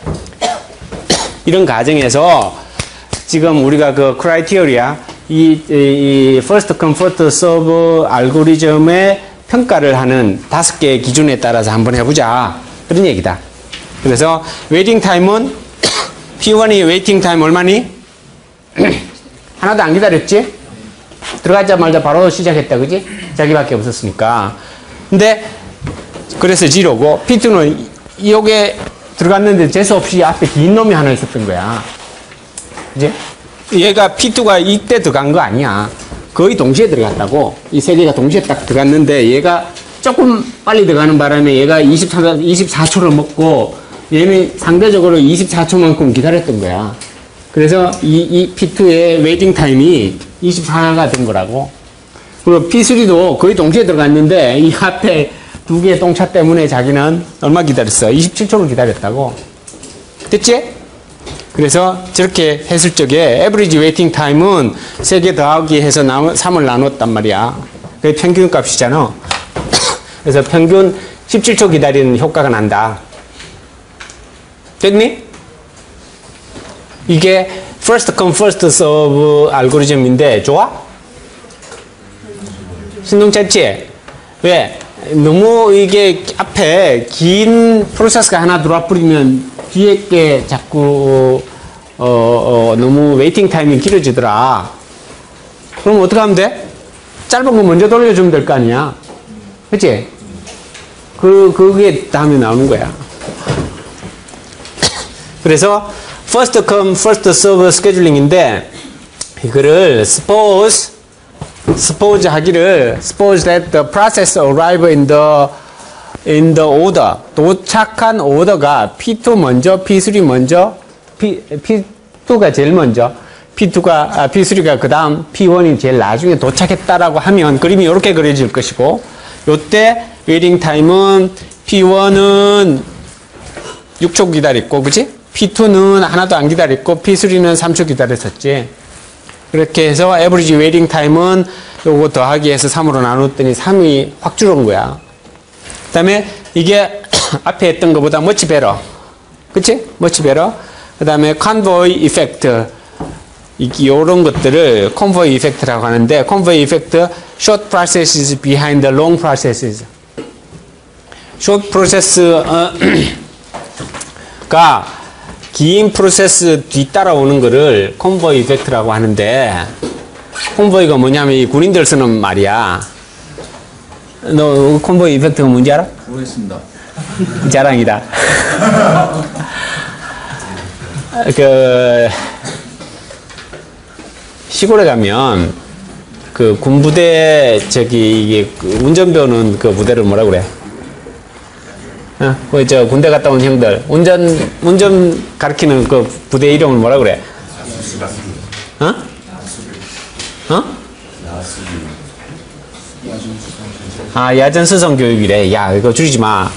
이런 과정에서 지금 우리가 그 크라이테리아 이 first come first serve 알고리즘의 평가를 하는 5개의 기준에 따라서 한번 해보자. 그런 얘기다. 그래서 웨이팅 타임은 P1이 웨이팅 타임 얼마니? 하나도 안 기다렸지? 들어가자마자 바로 시작했다, 그지? 자기밖에 없었으니까. 근데 그래서 0고 P2는 여기에 들어갔는데 재수없이 앞에 긴 놈이 하나 있었던 거야. 그지? 얘가 P2가 이때 들어간 거 아니야. 거의 동시에 들어갔다고. 이 세 개가 동시에 딱 들어갔는데 얘가 조금 빨리 들어가는 바람에 얘가 24초를 먹고 얘는 상대적으로 24초만큼 기다렸던 거야. 그래서 이 P2의 웨이팅 타임이 24가 된 거라고. 그리고 P3도 거의 동시에 들어갔는데 이 앞에 두 개의 똥차 때문에 자기는 얼마 기다렸어? 27초를 기다렸다고. 됐지? 그래서 저렇게 했을 적에 average waiting time은 3개 더하기 해서 3을 나눴단 말이야. 그게 평균 값이잖아. 그래서 평균 17초 기다리는 효과가 난다. 됐니? 이게 first come first serve 알고리즘인데 좋아? 신동쳤지? 왜? 너무 이게 앞에 긴 프로세스가 하나 들어와 버리면 뒤에 게 자꾸 너무 웨이팅 타임이 길어지더라. 그럼 어떻게 하면 돼? 짧은 거 먼저 돌려주면 될 거 아니야. 그치? 그게 다음에 나오는 거야. 그래서 first come first serve scheduling,인데 이거를 suppose 하기를 suppose that the process arrive in the order, 도착한 오더가 P2 먼저, P3 먼저, P2가 제일 먼저, P3가 그 다음, P1이 제일 나중에 도착했다라고 하면 그림이 이렇게 그려질 것이고, 요때 웨이팅 타임은 P1은 6초 기다렸고, 그치? P2는 하나도 안 기다렸고, P3는 3초 기다렸었지. 그렇게 해서 average waiting time은 요거 더하기 해서 3으로 나눴더니 3이 확 줄은 거야. 그 다음에 이게 앞에 했던 것보다 much better. 그치? much better. 그 다음에 convoy effect. 요런 것들을 convoy effect라고 하는데, convoy effect, short processes behind the long processes. short process가 긴 프로세스 뒤따라오는 거를 컨보이 이펙트라고 하는데, 컨보이가 뭐냐면 이 군인들 쓰는 말이야. 너 컨보이 이펙트가 뭔지 알아? 모르겠습니다. 자랑이다. 그 시골에 가면 그 군부대 이게 운전 배우는 그 부대를 뭐라 그래? 저 군대 갔다 온 형들 운전 가르치는 그 부대 이름을 뭐라 그래? 야전 수송 교육이래. 야, 이거 줄이지 마.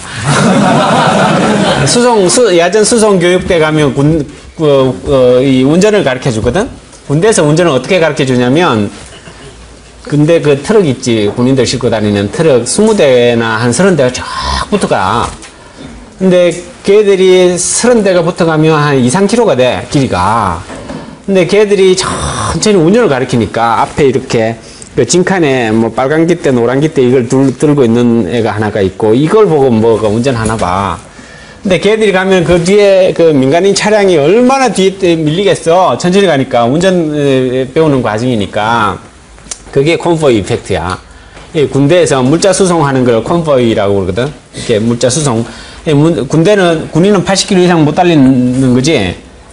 야전 수송 교육대 가면 이 운전을 가르쳐 주거든. 군대에서 운전을 어떻게 가르쳐 주냐면, 근데 그 트럭 있지, 군인들 싣고 다니는 트럭 20대나 한 30대가 쫙 붙어가. 근데 걔들이 30대가 붙어가면 한 2-3km가 돼, 길이가. 근데 걔들이 천천히 운전을 가르치니까 앞에 이렇게 그 진칸에 뭐 빨간 깃대, 노란 깃대 이걸 들고 있는 애가 하나가 있고, 이걸 보고 뭐가 운전하나 봐. 근데 걔들이 가면 그 뒤에 그 민간인 차량이 얼마나 뒤에 밀리겠어. 천천히 가니까. 운전 배우는 과정이니까. 그게 컨보이 이펙트야. 군대에서 물자 수송하는 걸 컨보이라고 그러거든. 이렇게 물자 수송. 군인은 80km 이상 못 달리는 거지.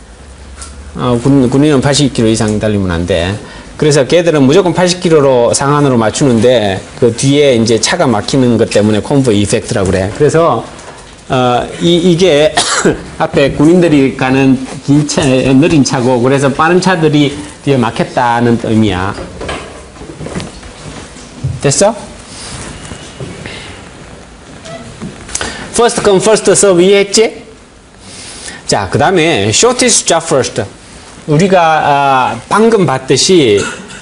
군인은 80km 이상 달리면 안 돼. 그래서 걔들은 무조건 80km로 상한으로 맞추는데, 그 뒤에 이제 차가 막히는 것 때문에 컨보이 이펙트라고 그래. 그래서 이게 앞에 군인들이 가는 긴 차, 느린 차고, 그래서 빠른 차들이 뒤에 막혔다는 의미야. 됐어? First come first serve 이해했지? 자, 그 다음에 shortest job first. 우리가 방금 봤듯이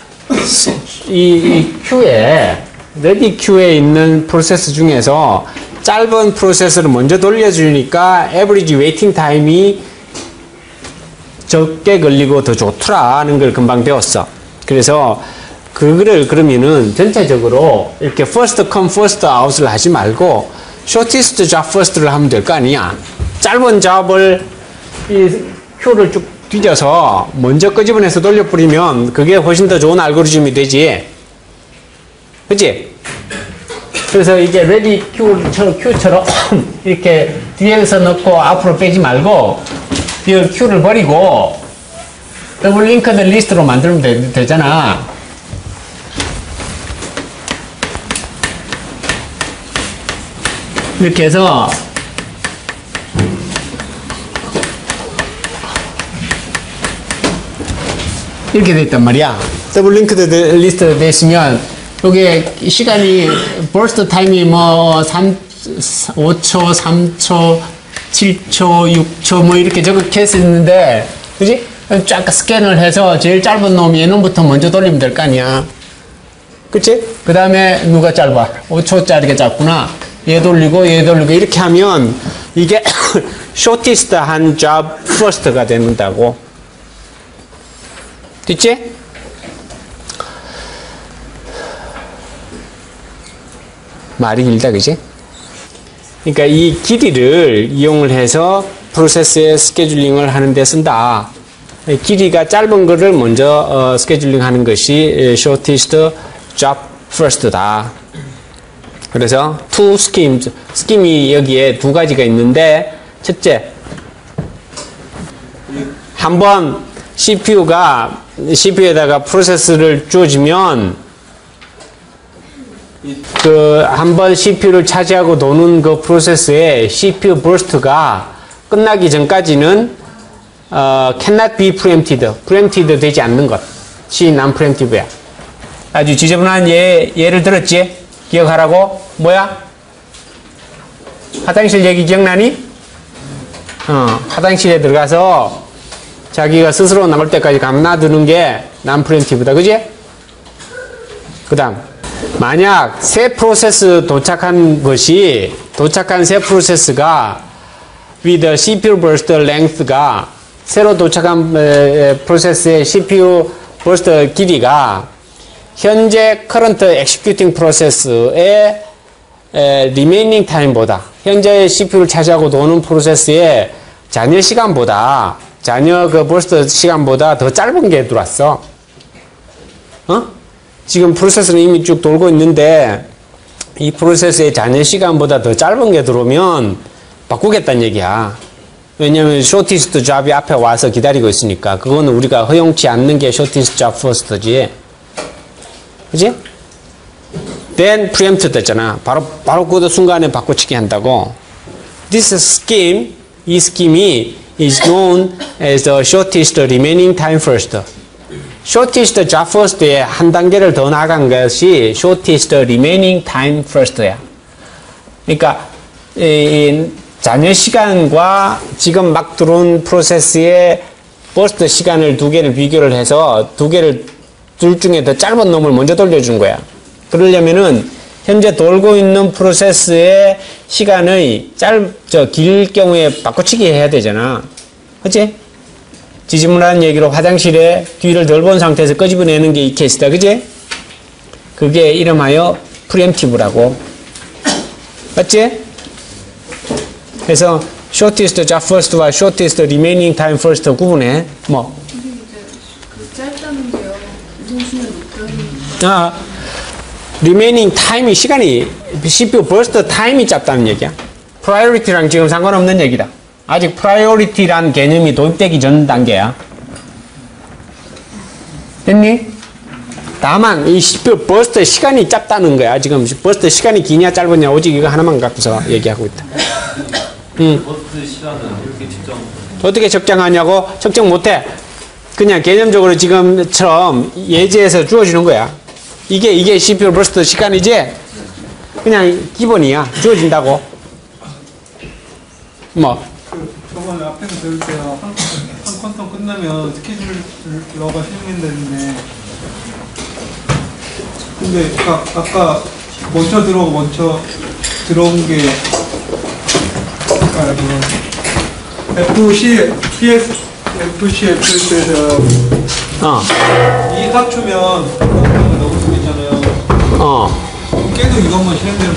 이 큐에, 레디 큐에 있는 프로세스 중에서 짧은 프로세스를 먼저 돌려주니까 average waiting time이 적게 걸리고 더 좋더라는 걸 금방 배웠어. 그래서 그거를 그러면은 전체적으로 이렇게 first come first out을 하지 말고 shortest job first를 하면 될 거 아니야. 짧은 잡을 이 큐를 쭉 뒤져서 먼저 끄집어내서 돌려버리면 그게 훨씬 더 좋은 알고리즘이 되지. 그치? 그래서 이게 레디 큐처럼 이렇게 뒤에서 넣고 앞으로 빼지 말고 이 큐를 버리고 더블 링크드 리스트로 만들면 되잖아. 이렇게 해서 이렇게 돼 있단 말이야. 더블 링크드 리스트 됐으면 여기에 시간이 버스트 타임이 뭐 5초, 3초, 7초, 6초 뭐 이렇게 적게 있는데, 그지? 쫙 스캔을 해서 제일 짧은 놈 얘놈부터 먼저 돌리면 될 거 아니야. 그치? 그 다음에 누가 짧아? 5초짜리가 짧구나. 얘 돌리고 이렇게 하면 이게 shortest 한 job first가 된다고. 됐지? 말이 길다, 그지? 그러니까 이 길이를 이용을 해서 프로세스의 스케줄링을 하는 데 쓴다. 길이가 짧은 거를 먼저 스케줄링 하는 것이 shortest job first다. 그래서 two schemes, 스킴이 여기에 두 가지가 있는데, 첫째, 한번 CPU에다가 프로세스를 주어지면 한번 CPU를 차지하고 도는 그 프로세스의 CPU burst가 끝나기 전까지는 cannot be preempted 되지 않는 것이 non-preemptive야. 아주 지저분한 예를 들었지? 기억하라고? 뭐야? 화장실 얘기 기억나니? 화장실에 들어가서 자기가 스스로 나올 때까지 감놔두는 게 non-preemptive다. 그지? 그 다음, 만약 새 프로세스 도착한 새 프로세스가 with CPU burst length가 새로 도착한 프로세스의 CPU burst 길이가 현재 current executing process의 remaining time보다 현재 CPU를 차지하고 도는 프로세스의 잔여 시간보다 잔여 그 burst 시간보다 더 짧은 게 들어왔어. 지금 프로세스는 이미 쭉 돌고 있는데 이 프로세스의 잔여 시간보다 더 짧은 게 들어오면 바꾸겠다는 얘기야. 왜냐면 shortest job이 앞에 와서 기다리고 있으니까. 그거는 우리가 허용치 않는 게 shortest job first지. 그지? Then preempted 됐잖아. 바로 그 순간에 바꿔치기 한다고. This scheme, 이 스킴이 is known as the shortest remaining time first. shortest job first에 한 단계를 더 나간 것이 shortest remaining time first야. 그러니까 잔여 시간과 지금 막 들어온 프로세스의 버스트 시간을 두 개를 비교를 해서 둘 중에 더 짧은 놈을 먼저 돌려준 거야. 그러려면은 현재 돌고 있는 프로세스의 시간의 길 경우에 바꿔치기 해야 되잖아. 그치? 지지문한 얘기로 화장실에 뒤를 덜 본 상태에서 끄집어내는 게 이 케이스다. 그치? 그게 이름하여 preemptive라고. 맞지? 그래서 shortest job first와 shortest remaining time first 구분해. 뭐? 근데 이제 그 짧다는 게요. 우선순위를 높다는. remaining time이 시간이 CPU burst time이 짧다는 얘기야. priority랑 지금 상관없는 얘기다. 아직 priority란 개념이 도입되기 전 단계야. 됐니? 다만 이 CPU burst 시간이 짧다는 거야. 지금 burst 시간이 기냐 짧으냐 오직 이거 하나만 갖고서 얘기하고 있다. 버스트 시간은 이렇게 어떻게 적정하냐고? 적정 못해. 그냥 개념적으로 지금처럼 예제에서 주어지는 거야. 이게 CPU burst 시간이지? 그냥 기본이야. 주어진다고. 뭐? 저번에 앞에서 배울 때요. 한 퀀텀 끝나면 스케줄러가 실행된다는데 근데 아까 먼저 들어온 게 FCF에서 이 합주면 넣을 수 있잖아요. 깨도 이것만 실행되는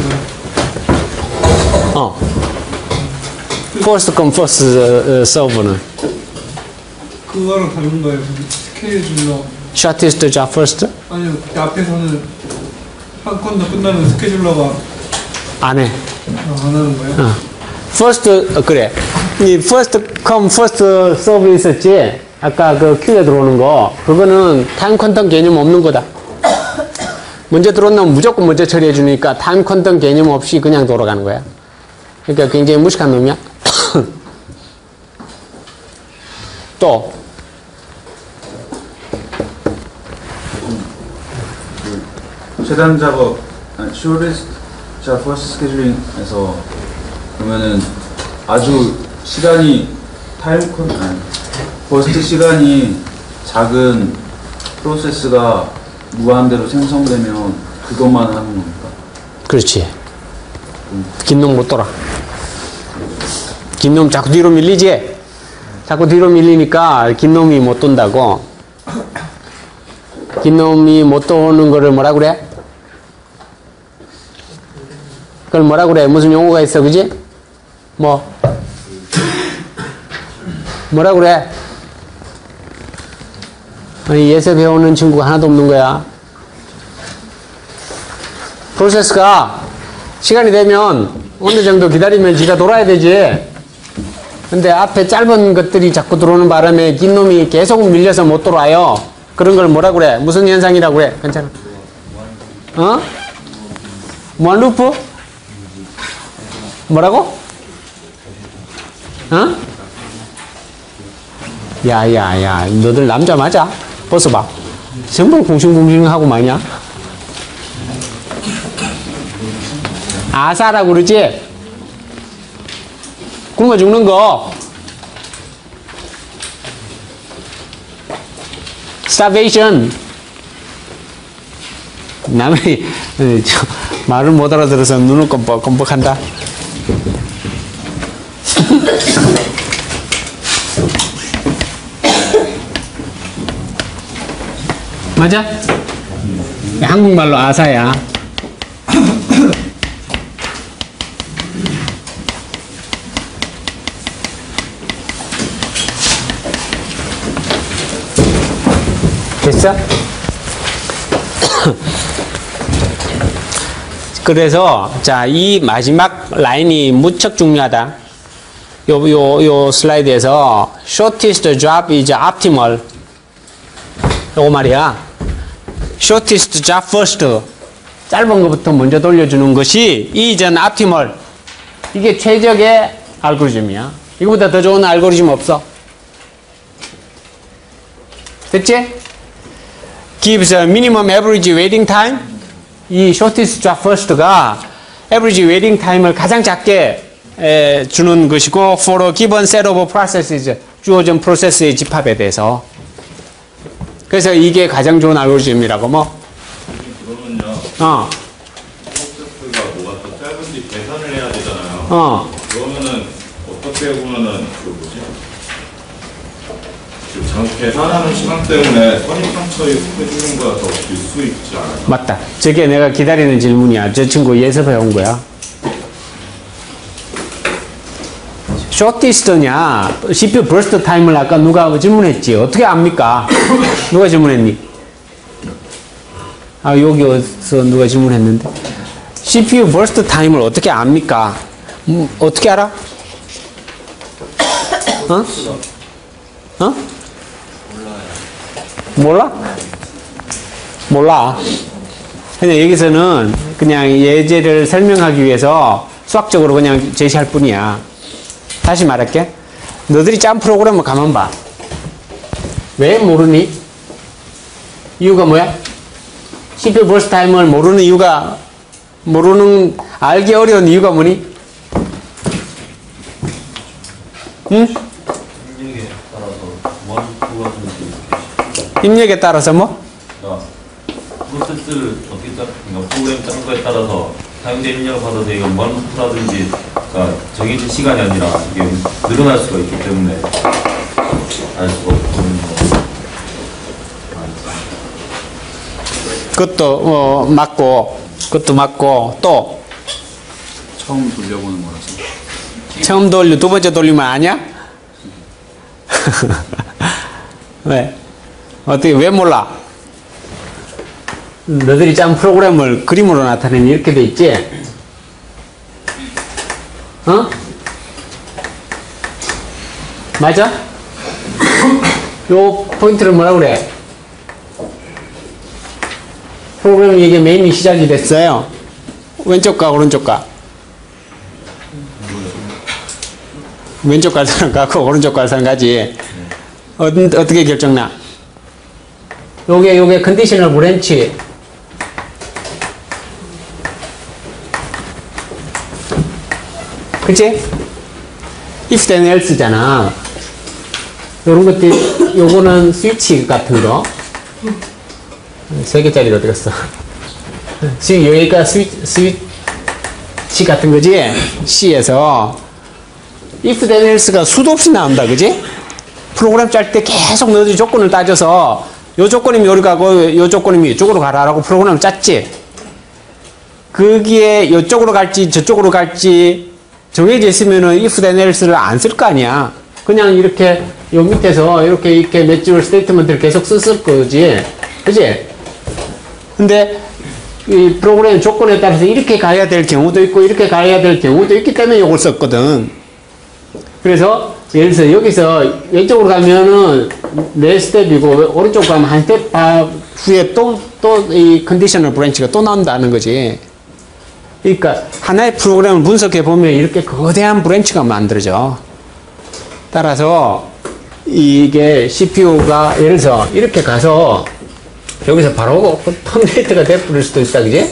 거예요. First come first serve는 그거랑 다른 거예요. 스케줄러. shortest job first? 아니요. 그때 앞에서는 한 건 끝나면 스케줄러가 안 해. 안 하는 거예요? first 그래. 이 first come first serve 있었지? 아까 그 큐에 들어오는 거. 그거는 타임 퀀텀 개념 없는 거다. 먼저 들어오면 무조건 먼저 처리해 주니까 타임 퀀텀 개념 없이 그냥 돌아가는 거야. 그러니까 굉장히 무식한 놈이야. 또 최단 작업, shortest job first scheduling.에서 보면은 아주 시간이 버스트 시간이 작은 프로세스가 무한대로 생성되면 그것만 하는 겁니까? 그렇지. 긴 놈 못 돌아. 긴 놈 자꾸 뒤로 밀리지? 자꾸 뒤로 밀리니까 긴 놈이 못 돈다고. 긴 놈이 못 도는 거를 뭐라 그래? 그걸 뭐라 그래? 무슨 용어가 있어, 그지? 뭐? 뭐라 그래? 아니, 예세 배우는 친구가 하나도 없는 거야. 프로세스가 시간이 되면 어느 정도 기다리면 지가 돌아야 되지. 근데 앞에 짧은 것들이 자꾸 들어오는 바람에 긴 놈이 계속 밀려서 못 돌아요. 그런 걸 뭐라 그래? 무슨 현상이라고 그래? 괜찮아? 어? 무한 루프? 뭐라고? 어? 야야야, 너들 남자 맞아? 벗어봐. 전부 궁싱궁싱하고 마냐? 아사라고 그러지? 굶어 죽는 거. starvation. 남의 말을 못 알아들어서 눈을 껌뻑껌뻑한다. 맞아? 한국말로 아사야. 됐어? 그래서 자, 이 마지막 라인이 무척 중요하다. 요 슬라이드에서 shortest job is optimal. 요거 말이야. shortest job first. 짧은 것부터 먼저 돌려주는 것이 이전 optimal. 이게 최적의 알고리즘이야. 이거보다 더 좋은 알고리즘 없어. 됐지? gives a minimum average waiting time. 이 shortest job first가 average waiting time을 가장 작게 주는 것이고 for a given set of processes, 주어진 프로세스의 집합에 대해서. 그래서 이게 가장 좋은 알고리즘이라고 뭐? 그러면요. 프로세스가 뭐가 더 짧은지 계산을 해야 되잖아요. 그러면은 어떻게 보면은 그 뭐지? 계산하는 시간 때문에 선입선처의 스케줄링보다 더 길 수 있지 않아요? 맞다. 저게 내가 기다리는 질문이야. 저 친구 예습해 온 거야. shortest냐, CPU burst time을 아까 누가 질문했지? 어떻게 압니까? 누가 질문했니? 아, 여기서 누가 질문했는데. CPU burst time을 어떻게 압니까? 어떻게 알아? 어? 어? 몰라? 몰라. 근데 여기서는 그냥 예제를 설명하기 위해서 수학적으로 그냥 제시할 뿐이야. 다시 말할게. 너들이 짠 프로그램을 가만 봐. 왜 모르니? 이유가 뭐야? CPU burst time을 모르는 이유가, 알기 어려운 이유가 뭐니? 응? 입력에 따라서 뭐? 프로세스를 어떻게 그러니까 프로그램 짠 거에 따라서 사용자 입력을 받아서 이거 원루프라든지 그러니까 정해진 시간이 아니라 이게 늘어날 수가 있기 때문에 알 수가 없는 거. 그것도 맞고 또 처음 돌려보는 거라서. 처음 두 번째 돌리면 아냐? 왜? 어떻게 왜 몰라? 너들이 짠 프로그램을 그림으로 나타내면 이렇게 돼 있지? 어? 맞아? 요 포인트를 뭐라 그래? 프로그램 이게 메인이 시작이 됐어요. 왼쪽과 오른쪽과. 왼쪽 갈 사람 가고 오른쪽 갈 사람 가지. 어떻게 결정나? 요게 컨디셔널 브랜치. 그치? if then else잖아. 요런 것들, 요거는 스위치 같은 거. 3개짜리로 어디 갔어? 여기가 스위치 같은 거지? C에서. if then else가 수도 없이 나온다, 그지? 프로그램 짤 때 계속 너희들이 조건을 따져서 요 조건이면 요리 가고 요 조건이면 이쪽으로 가라라고 프로그램을 짰지. 거기에 이쪽으로 갈지 저쪽으로 갈지 정해져 있으면은 if then else를 안 쓸 거 아니야. 그냥 이렇게 요 밑에서 이렇게 몇 줄 스테이트먼트를 계속 썼을 거지. 그지? 근데 이 프로그램 조건에 따라서 이렇게 가야 될 경우도 있고 이렇게 가야 될 경우도 있기 때문에 이걸 썼거든. 그래서 예를 들어서 여기서 왼쪽으로 가면은 4스텝이고 오른쪽 가면 한 스텝 후에 또 이 컨디셔널 브랜치가 또 나온다는 거지. 그러니까 하나의 프로그램을 분석해 보면 이렇게 거대한 브랜치가 만들어져. 따라서 이게 CPU가 예를 들어서 이렇게 가서 여기서 바로 텀데이터가 돼버릴 수도 있다, 그지?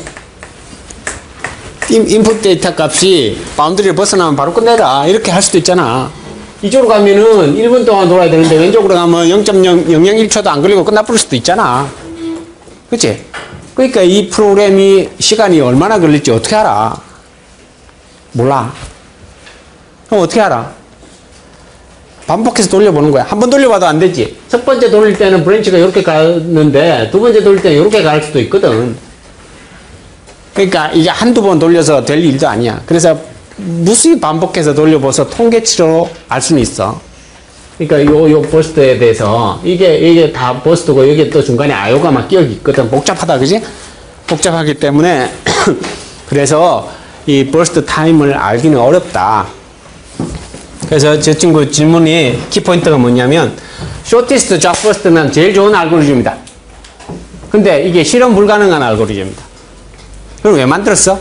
인풋 데이터 값이 바운드리를 벗어나면 바로 끝내라. 이렇게 할 수도 있잖아. 이쪽으로 가면은 1분 동안 돌아야 되는데 왼쪽으로 가면 0.001초도 안 걸리고 끝나버릴 수도 있잖아. 그치? 그러니까 이 프로그램이 시간이 얼마나 걸릴지 어떻게 알아? 몰라. 그럼 어떻게 알아? 반복해서 돌려보는 거야. 한 번 돌려봐도 안 되지. 첫 번째 돌릴 때는 브랜치가 이렇게 가는데 두 번째 돌릴 때는 이렇게 갈 수도 있거든. 그러니까 이게 한두 번 돌려서 될 일도 아니야. 그래서 무수히 반복해서 돌려봐서 통계치로 알 수는 있어. 그러니까 요 버스트에 대해서 이게 다 버스트고 이게 또 중간에 IO가 막 끼어 있거든. 복잡하다, 그지? 복잡하기 때문에 그래서 이 버스트 타임을 알기는 어렵다. 그래서 저 친구 질문이 키포인트가 뭐냐면 shortest job first면 제일 좋은 알고리즘이다. 근데 이게 실현 불가능한 알고리즘이다. 그럼 왜 만들었어?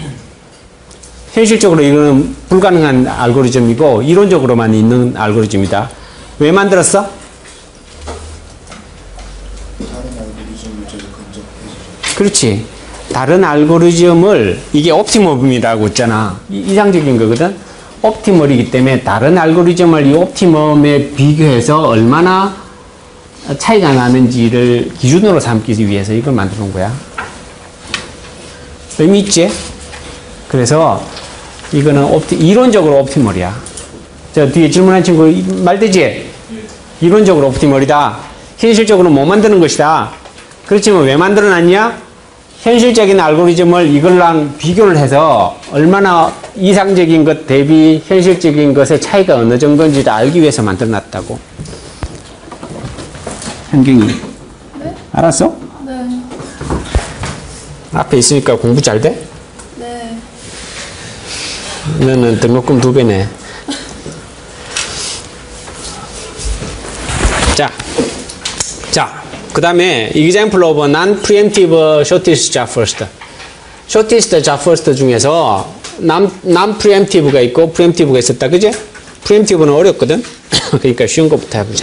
현실적으로 이거는 불가능한 알고리즘이고 이론적으로만 있는 알고리즘이다. 왜 만들었어? 다른 알고리즘을 저희 근접해주죠. 그렇지. 다른 알고리즘을 이게 옵티멈이라고 있잖아. 이상적인 거거든. 옵티멀이기 때문에 다른 알고리즘을 이 옵티멈에 비교해서 얼마나 차이가 나는지를 기준으로 삼기 위해서 이걸 만들어 놓은 거야. 의미 있지? 그래서 이거는 이론적으로 옵티멀이야. 저 뒤에 질문한 친구 말되지? 이론적으로 옵티멀이다. 현실적으로 못 만드는 것이다. 그렇지만 왜 만들어 놨냐? 현실적인 알고리즘을 이걸랑 비교를 해서 얼마나 이상적인 것 대비 현실적인 것의 차이가 어느 정도인지를 알기 위해서 만들어 놨다고. 현경이. 네? 알았어? 네. 앞에 있으니까 공부 잘 돼? 네. 너는 등록금 2배네. 자, 그 다음에 example of non-preemptive shortest job first. shortest job first 중에서 non-preemptive가 있고 preemptive가 있었다, 그지? preemptive는 어렵거든? 그러니까 쉬운 것부터 해보자.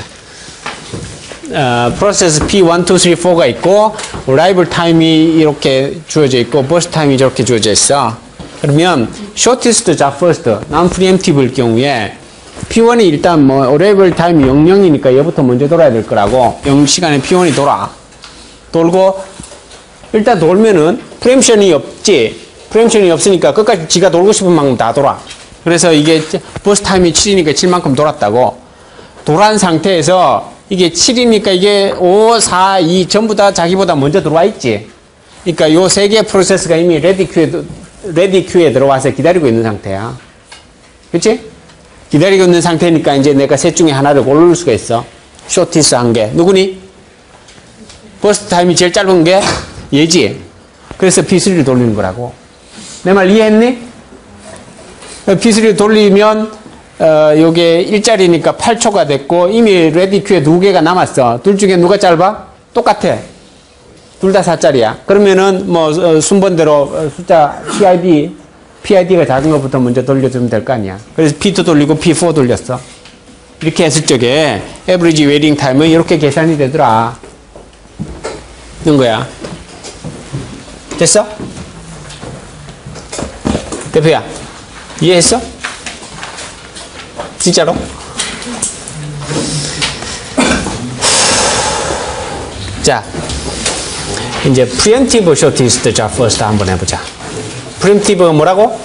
프로세스 P1, 2, 3, 4가 있고 arrival time이 이렇게 주어져 있고 burst time이 저렇게 주어져 있어. 그러면 shortest job first, non-preemptive일 경우에 P1이 일단 뭐 arrival time 00이니까 얘부터 먼저 돌아야 될 거라고 0시간에 P1이 돌고 일단 돌면은 프레임션이 없지. 프레임션이 없으니까 끝까지 지가 돌고 싶은 만큼 다 돌아. 그래서 이게 버스 타임이 7이니까 7만큼 돌았다고. 돌아온 상태에서 이게 7이니까 이게 5, 4, 2 전부 다 자기보다 먼저 들어와 있지. 그러니까 요 세 개의 프로세스가 이미 레디 큐에 들어와서 기다리고 있는 상태야. 그치? 기다리고 있는 상태니까 이제 내가 셋 중에 하나를 고를 수가 있어. 쇼티스 한 개. 누구니? 버스트 타임이 제일 짧은 게 얘지. 그래서 P3를 돌리는 거라고. 내 말 이해했니? P3를 돌리면 요게 일자리니까 8초가 됐고 이미 레디 큐에 2개가 남았어. 둘 중에 누가 짧아? 똑같아. 둘 다 4짜리야. 그러면은 뭐 순번대로 숫자 PID가 작은 것부터 먼저 돌려주면 될 거 아니야. 그래서 P2 돌리고 P4 돌렸어. 이렇게 했을 적에 average waiting time은 이렇게 계산이 되더라. 는 거야. 됐어? 대표야, 이해했어? 진짜로? 자, 이제 preemptive shortest job first 한번 해보자. preemptive가 뭐라고?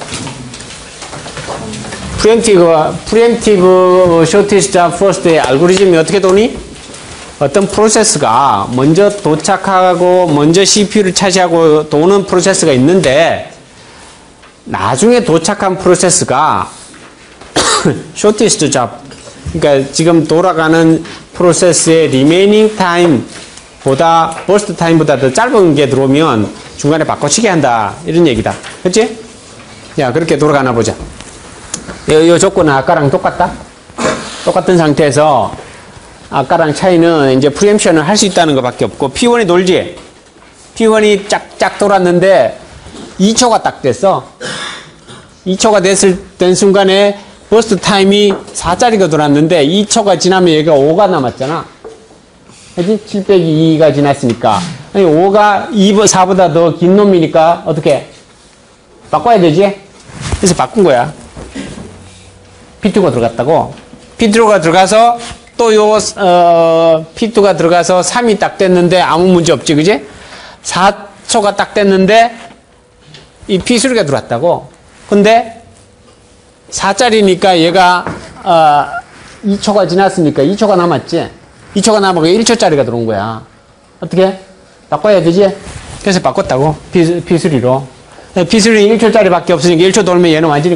preemptive shortest job first의 알고리즘이 어떻게 도니? 어떤 프로세스가 먼저 도착하고 먼저 CPU를 차지하고 도는 프로세스가 있는데 나중에 도착한 프로세스가 shortest job 그러니까 지금 돌아가는 프로세스의 리메이닝 타임보다 버스트 타임보다 더 짧은 게 들어오면 중간에 바꿔치기 한다 이런 얘기다. 그렇지? 야, 그렇게 돌아가나 보자. 이 조건은 아까랑 똑같다. 똑같은 상태에서 아까랑 차이는 이제 프리엠션을 할 수 있다는 것밖에 없고 P1이 돌지. P1이 쫙쫙 돌았는데 2초가 딱 됐어. 2초가 된 순간에 버스트 타임이 4짜리가 돌았는데 2초가 지나면 얘가 5가 남았잖아. 그치? 7 빼기 2가 지났으니까. 아니, 5가 4보다 더 긴 놈이니까 어떻게? 바꿔야 되지? 그래서 바꾼 거야. P2가 들어갔다고. P2가 들어가서 또 P2가 들어가서 3이 딱 됐는데 아무 문제 없지, 그지? 4초가 딱 됐는데 이 P3가 들어왔다고. 근데 4짜리니까 얘가 2초가 지났으니까 2초가 남았지. 2초가 남아서 1초짜리가 들어온 거야. 어떻게? 바꿔야 되지? 그래서 바꿨다고. P3로. P3는 1초짜리밖에 없으니까 1초 돌면 얘는 완전히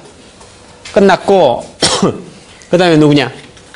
끝났고 그 다음에 누구냐?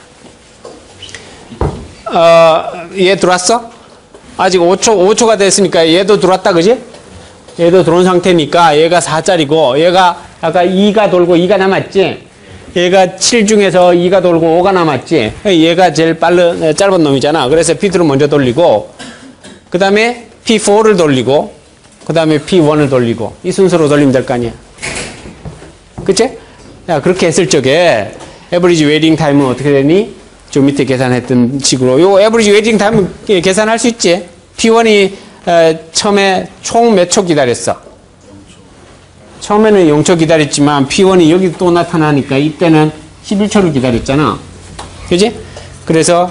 얘 들어왔어? 아직 5초가 됐으니까 얘도 들어왔다, 그지? 얘도 들어온 상태니까 얘가 4짜리고 얘가 아까 2가 돌고 2가 남았지? 얘가 7 중에서 2가 돌고 5가 남았지? 얘가 제일 짧은 놈이잖아. 그래서 P2를 먼저 돌리고 그 다음에 P4를 돌리고 그 다음에 P1을 돌리고 이 순서로 돌리면 될 거 아니야. 그치? 야, 그렇게 했을 적에 에버리지 웨이팅 타임은 어떻게 되니? 저 밑에 계산했던 식으로 요 에버리지 웨이팅 타임은 계산할 수 있지. P1이 처음에 총 몇 초 기다렸어? 처음에는 0초 기다렸지만 P1이 여기 또 나타나니까 이때는 11초를 기다렸잖아. 그지? 그래서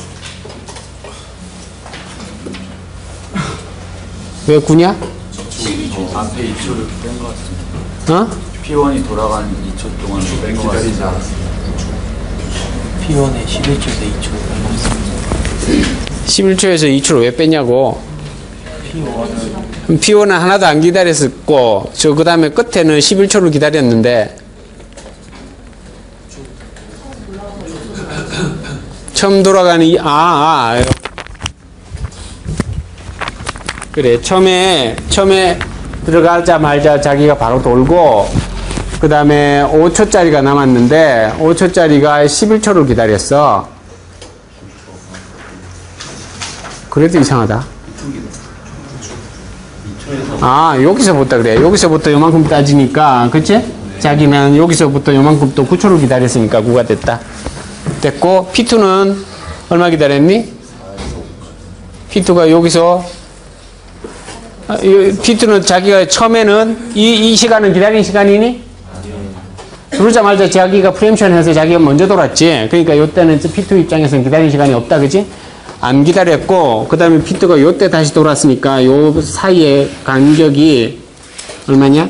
왜 9냐? 앞에 2초를 뺀 것 같습니다. 어? P1이 돌아가는 2초 동안 뺀것 같습니다. P1에 11초에서 2초 뺀 11초에서 2초를 왜 뺐냐고. P1은 P1은 하나도 안 기다렸었고 그 다음에 끝에는 11초를 기다렸는데 처음 돌아가는 그래, 처음에 들어가자마자 자기가 바로 돌고 그 다음에 5초짜리가 남았는데 5초짜리가 11초를 기다렸어. 그래도 이상하다. 여기서부터 그래. 여기서부터 요만큼 따지니까, 그치? 자기는 여기서부터 요만큼 또 9초를 기다렸으니까 9가 됐고, P2는 얼마 기다렸니? P2가 여기서, P2는 자기가 처음에는 이 시간은 기다린 시간이니? 들어오자마자 자기가 프리엠션 해서 자기가 먼저 돌았지. 그러니까 이때는 P2 입장에서는 기다린 시간이 없다, 그치? 안 기다렸고, 그 다음에 P2가 요때 다시 돌았으니까 요 사이의 간격이 얼마냐?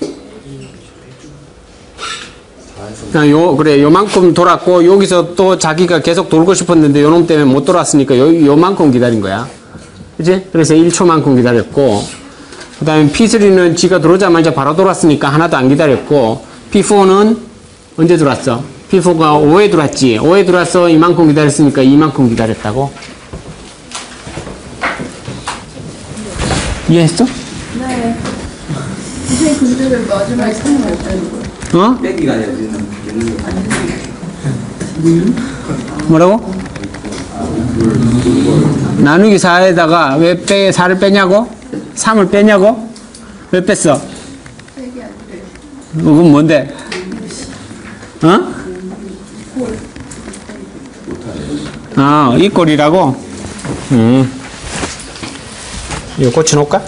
그래, 요만큼 돌았고, 여기서 또 자기가 계속 돌고 싶었는데 요놈 때문에 못 돌았으니까 요만큼 기다린 거야. 그치? 그래서 1초만큼 기다렸고, 그 다음에 P3는 지가 들어오자마자 바로 돌았으니까 하나도 안 기다렸고, P4는 언제 들어왔어? P4가 5에 들어왔지. 5에 들어와서 이만큼 기다렸으니까 이만큼 기다렸다고. 이해했어? 네. 선생님 근데 왜 마지막에 3을 못 빼는 거예요? 어? 빼기가 아니라 뭐라고? 나누기 4에다가 왜 4를 빼냐고? 3을 빼냐고? 왜 뺐어? 빼기 안 돼요. 그건 뭔데? 어? 이 꼴이라고? 이거 고쳐놓을까?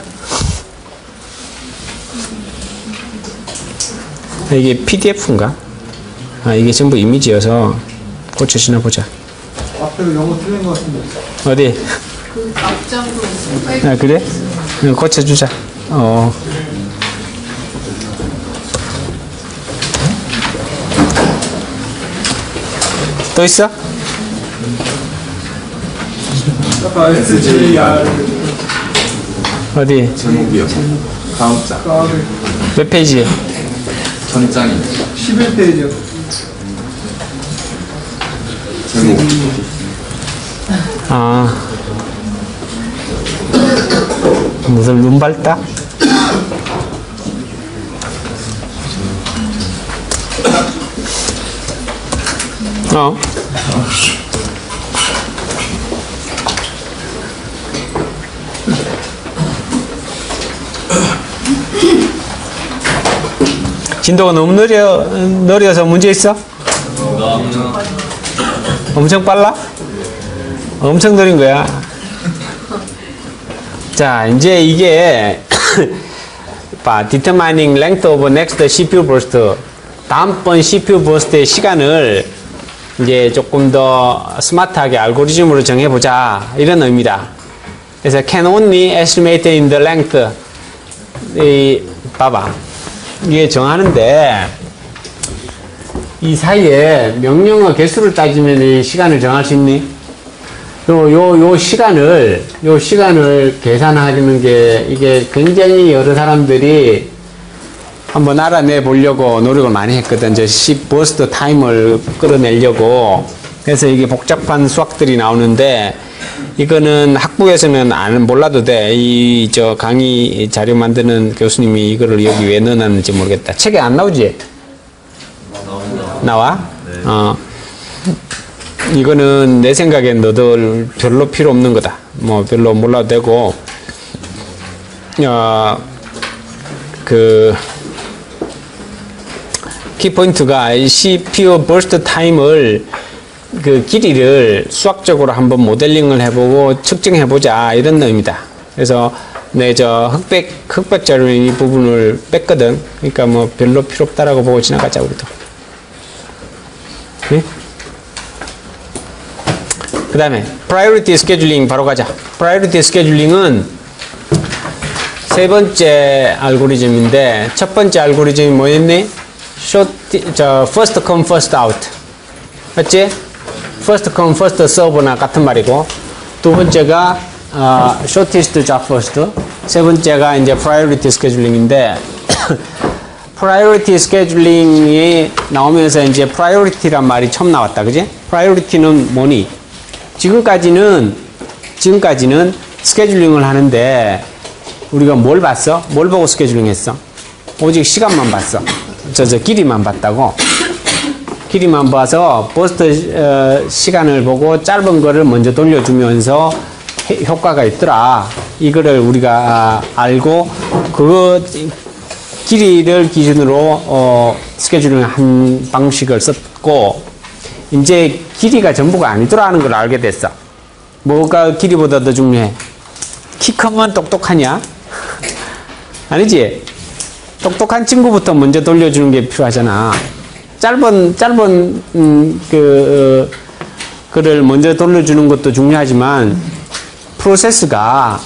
이게 PDF인가? 이게 전부 이미지여서 고쳐지나 보자. 앞에도 영어 틀린 것 같은데. 어디? 그 앞장도 있어요. 그래? 이거 고쳐주자. 또 있어? SJR 어디? 제목이요. 다음 장. 몇 페이지? 전장이. 11페이지요. 아, 무슨 눈발다? 진도가 너무 느려서 문제 있어? 엄청 빨라? 엄청 느린 거야. 자, 이제 이게 봐, determining length of next CPU burst. 다음번 CPU burst의 시간을 이제 조금 더 스마트하게 알고리즘으로 정해보자, 이런 의미다. 그래서 can only estimate in the length. 봐봐, 이게 정하는데 이 사이에 명령어 개수를 따지면 이 시간을 정할 수 있니? 요 시간을 계산하는 게 이게 굉장히 여러 사람들이 한번 알아내 보려고 노력을 많이 했거든. 저 버스트 타임을 끌어내려고. 그래서 이게 복잡한 수학들이 나오는데 이거는 학부에서는 몰라도 돼. 저 강의 자료 만드는 교수님이 이거를 여기 왜 넣어놨는지 모르겠다. 책에 안 나오지? 나와? 이거는 내 생각엔 너들 별로 필요 없는 거다. 뭐 별로 몰라도 되고, 키포인트가 CPU burst time을 그 길이를 수학적으로 한번 모델링을 해보고 측정해보자, 이런 의미다. 그래서 저 흑백 자료 이 부분을 뺐거든. 그러니까 뭐 별로 필요 없다라고 보고 지나가자, 우리도. 네? 그 다음에 priority scheduling 바로 가자. priority scheduling은 세 번째 알고리즘인데, 첫 번째 알고리즘이 뭐였니? first come first out. 맞지? first come first serve나 같은 말이고, 두 번째가 shortest job first, 세 번째가 이제 priority scheduling인데 priority scheduling이 나오면서 이제 priority란 말이 처음 나왔다. 그지? priority는 뭐니? 지금까지는 스케줄링을 하는데 우리가 뭘 봤어? 뭘 보고 스케줄링 했어? 오직 시간만 봤어. 길이만 봤다고. 길이만 봐서 버스트 시간을 보고 짧은 거를 먼저 돌려주면서 효과가 있더라. 이거를 우리가 알고 그 길이를 기준으로 스케줄링 한 방식을 썼고, 이제 길이가 전부가 아니더라 하는 걸 알게 됐어. 뭐가 길이보다 더 중요해? 키 크면 똑똑하냐? 아니지? 똑똑한 친구부터 먼저 돌려주는 게 필요하잖아. 짧은 그를 먼저 돌려주는 것도 중요하지만, 프로세스가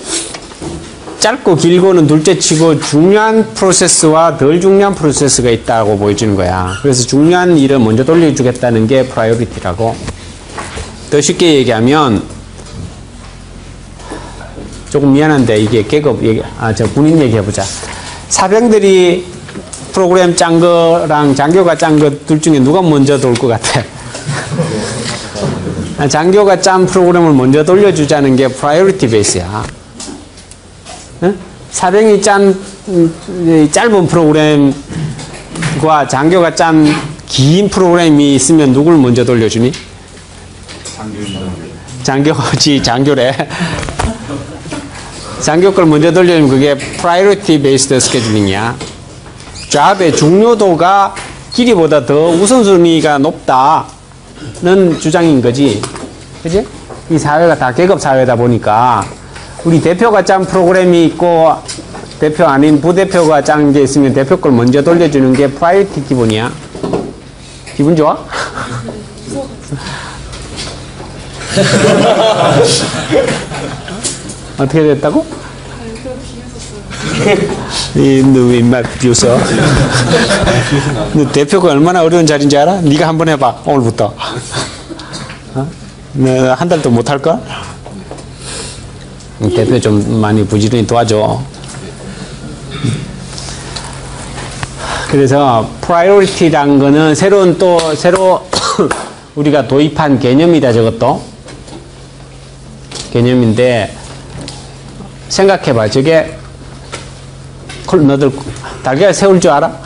짧고 길고는 둘째 치고 중요한 프로세스와 덜 중요한 프로세스가 있다고 보여주는 거야. 그래서 중요한 일을 먼저 돌려주겠다는 게 프라이오리티라고. 더 쉽게 얘기하면, 조금 미안한데 이게 계급 얘기, 군인 얘기 해보자. 사병들이 프로그램 짠 거랑 장교가 짠 거 둘 중에 누가 먼저 돌 것 같아? 장교가 짠 프로그램을 먼저 돌려주자는 게 프라이오리티 베이스야. 응? 사병이 짠 짧은 프로그램과 장교가 짠 긴 프로그램이 있으면 누굴 먼저 돌려주니? 장교지, 장교래. 장교 걸 먼저 돌려주면 그게 priority based scheduling 잡의 중요도가 길이보다 더 우선순위가 높다는 주장인 거지. 그지? 이 사회가 다 계급 사회다 보니까 우리 대표가 짠 프로그램이 있고 대표 아닌 부대표가 짠 게 있으면 대표 걸 먼저 돌려주는 게 priority 기본이야. 기분 좋아? 어떻게 됐다고? 너 왜 인마 비웃어? 너 대표가 얼마나 어려운 자리인지 알아? 네가 한번 해봐, 오늘부터. 너 한 달도 못할까? 대표 좀 많이 부지런히 도와줘. 그래서 priority란 거는 새로 우리가 도입한 개념이다, 저것도. 개념인데, 생각해봐. 저게, 너들 달걀 세울 줄 알아?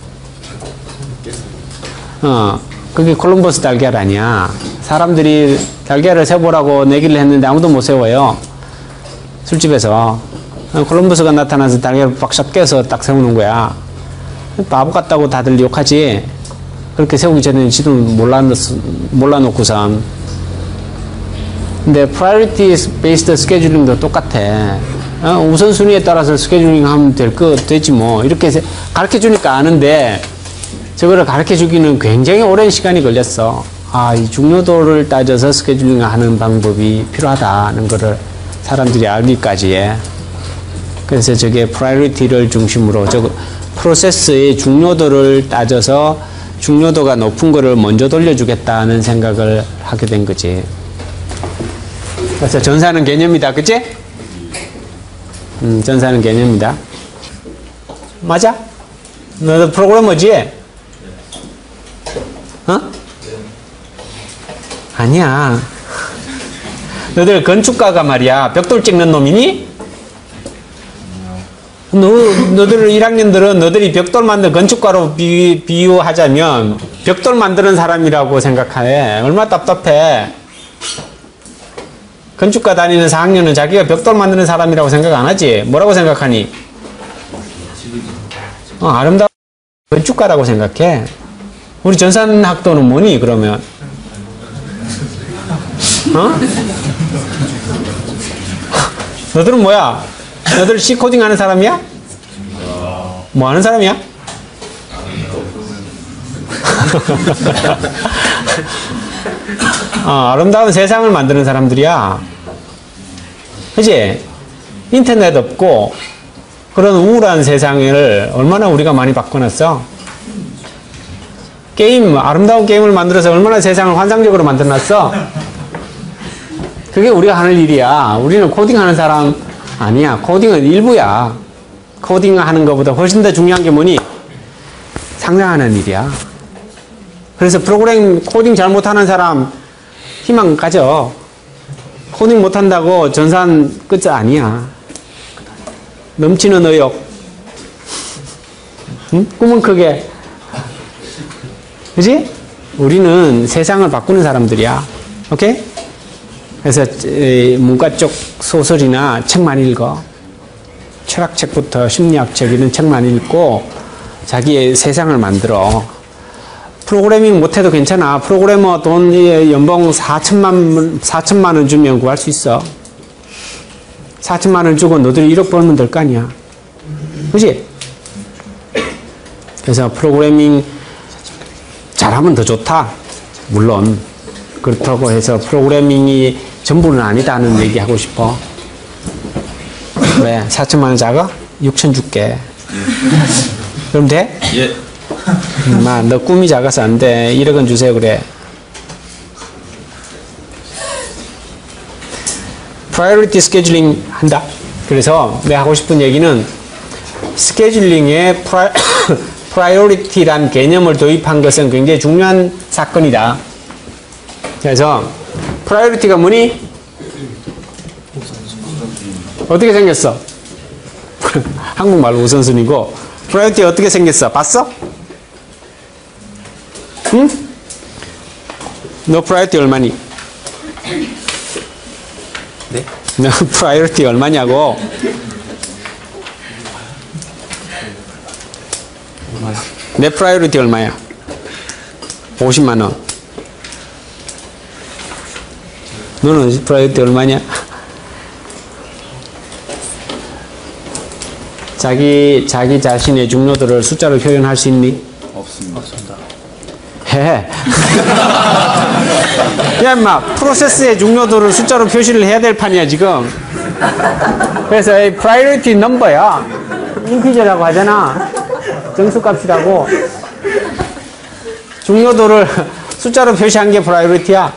그게 콜럼버스 달걀 아니야. 사람들이 달걀을 세보라고 내기를 했는데 아무도 못 세워요. 술집에서. 콜럼버스가 나타나서 달걀을 빡 깨서 딱 세우는 거야. 바보 같다고 다들 욕하지. 그렇게 세우기 전에는 지도 몰라놓고선. 근데 priority based scheduling도 똑같아. 우선순위에 따라서 스케줄링 하면 되지 뭐. 이렇게 가르쳐 주니까 아는데, 저거를 가르쳐 주기는 굉장히 오랜 시간이 걸렸어. 이 중요도를 따져서 스케줄링 하는 방법이 필요하다는 거를 사람들이 알기까지 해. 그래서 저게 priority를 중심으로, 프로세스의 중요도를 따져서 중요도가 높은 거를 먼저 돌려주겠다는 생각을 하게 된 거지. 그래서 전사는 개념이다, 그치? 전사는 개념이다. 맞아? 너도 프로그래머지? 아니야. 너들 건축가가 말이야, 벽돌 찍는 놈이니? 너들 1학년들은 너들이 벽돌 만든 건축가로 비유하자면 벽돌 만드는 사람이라고 생각해. 얼마나 답답해. 건축가 다니는 4학년은 자기가 벽돌 만드는 사람이라고 생각 안 하지? 뭐라고 생각하니? 아름다운 건축가라고 생각해. 우리 전산학도는 뭐니 그러면? 너들은 뭐야? 너들 C 코딩 하는 사람이야? 뭐 하는 사람이야? 아름다운 세상을 만드는 사람들이야. 그치? 인터넷 없고 그런 우울한 세상을 얼마나 우리가 많이 바꿔놨어? 아름다운 게임을 만들어서 얼마나 세상을 환상적으로 만들어놨어? 그게 우리가 하는 일이야. 우리는 코딩하는 사람 아니야. 코딩은 일부야. 코딩하는 것보다 훨씬 더 중요한 게 뭐니? 상상하는 일이야. 그래서 프로그램 코딩 잘 못하는 사람 희망 가져. 코딩 못한다고 전산 끝이 아니야. 넘치는 의욕. 응? 꿈은 크게. 그지? 우리는 세상을 바꾸는 사람들이야. 오케이? 그래서 문과 쪽 소설이나 책만 읽어. 철학책부터 심리학책 이런 책만 읽고 자기의 세상을 만들어. 프로그래밍 못해도 괜찮아. 프로그래머 돈 연봉 4천만 원 주면 구할 수 있어. 4천만 원 주고 너들이 1억 벌면 될 거 아니야. 그치? 그래서 프로그래밍 잘하면 더 좋다. 물론 그렇다고 해서 프로그래밍이 전부는 아니다는 얘기 하고 싶어. 왜? 4천만 원 작아? 6천 줄게. 그럼 돼? 예. 너 꿈이 작아서 안 돼. 1억은 주세요 그래. priority scheduling 한다. 그래서 내가 하고 싶은 얘기는 스케줄링에 priority란 개념을 도입한 것은 굉장히 중요한 사건이다. 그래서 priority가 뭐니? 어떻게 생겼어? 한국말로 우선순위고 priority 어떻게 생겼어? 봤어? 응? 너 priority 얼마니? 네? 너 priority 얼마냐고? 내 priority 얼마야? 50만 원. 너는 priority 얼마냐? 자기 자신의 중요도를 숫자로 표현할 수 있니? 없습니다. 해. 야, 인마, 프로세스의 중요도를 숫자로 표시를 해야 될 판이야, 지금. 그래서 이 priority number야. 인티저라고 하잖아. 정수값이라고. 중요도를 숫자로 표시한 게 priority야.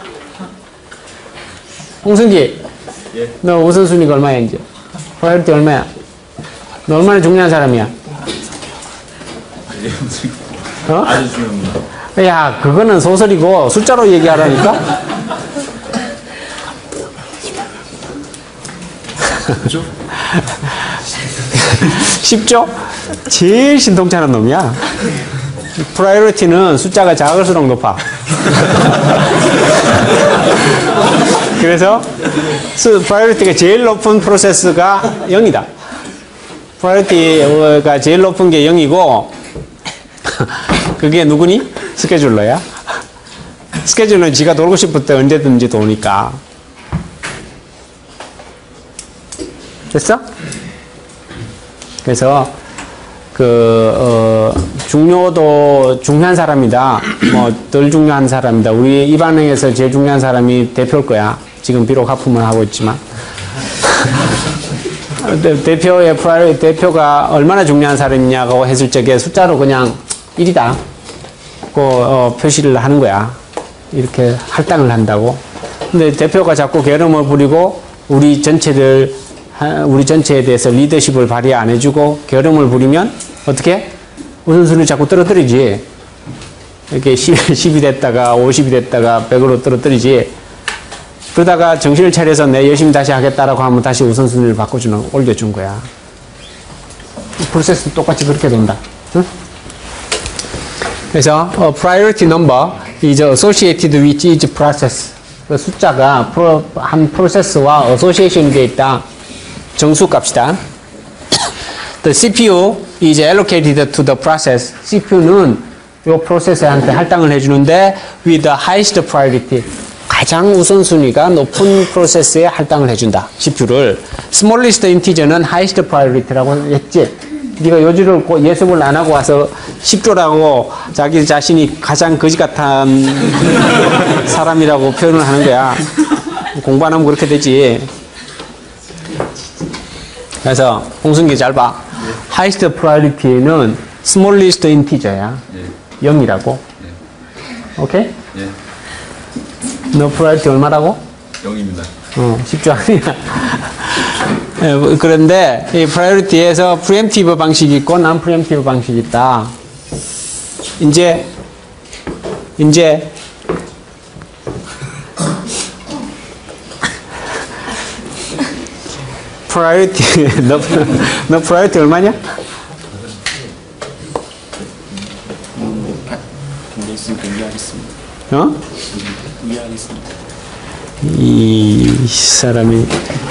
홍승기, 예. 너 우선순위가 얼마야, 이제? priority 얼마야? 너 얼마나 중요한 사람이야? 아주 중요합니다. 야, 그거는 소설이고 숫자로 얘기하라니까? 쉽죠? 제일 신통찮은 놈이야. 프라이어리티는 숫자가 작을수록 높아. 그래서 프라이어리티가 제일 높은 프로세스가 0이다. 프라이어리티가 제일 높은 게 0이고 그게 누구니? 스케줄러야. 스케줄러는 지가 돌고 싶을 때 언제든지 도니까. 됐어? 그래서 중요도 중요한 사람이다. 뭐 덜 중요한 사람이다. 우리 이 반응에서 제일 중요한 사람이 대표일 거야. 지금 비록 하품을 하고 있지만. 대표가 얼마나 중요한 사람이냐고 했을 적에 숫자로 그냥 1이다. 표시를 하는 거야. 이렇게 할당을 한다고. 근데 대표가 자꾸 게으름을 부리고 우리 전체에 대해서 리더십을 발휘 안 해주고 게으름을 부리면 어떻게? 우선순위를 자꾸 떨어뜨리지. 이렇게 10이 됐다가 50이 됐다가 100으로 떨어뜨리지. 그러다가 정신을 차려서 내 열심히 다시 하겠다라고 하면 다시 우선순위를 올려준 거야. 프로세스도 똑같이 그렇게 돈다. 응? 그래서 priority number is associated with each process. 그 숫자가 한 프로세스와 association 되어 있다. 정수 값이다. The CPU is allocated to the process. CPU는 이 프로세스한테 할당을 해주는데 with the highest priority. 가장 우선순위가 높은 프로세스에 할당을 해준다. CPU를. smallest integer는 highest priority라고 했지. 네가 요지를 예습을 안 하고 와서 10조라고 자기 자신이 가장 거지 같은 사람이라고 표현을 하는 거야. 공부 안 하면 그렇게 되지. 그래서 홍순기 잘 봐. highest priority는 smallest integer야. 0이라고. 오케이? 너 priority 얼마라고? 0입니다. 10조 아니야. 그런데 이 priority에서 preemptive 방식이 있고 non-preemptive 방식이 있다. 이제 priority 너 priority 얼마냐? 어? 이 사람이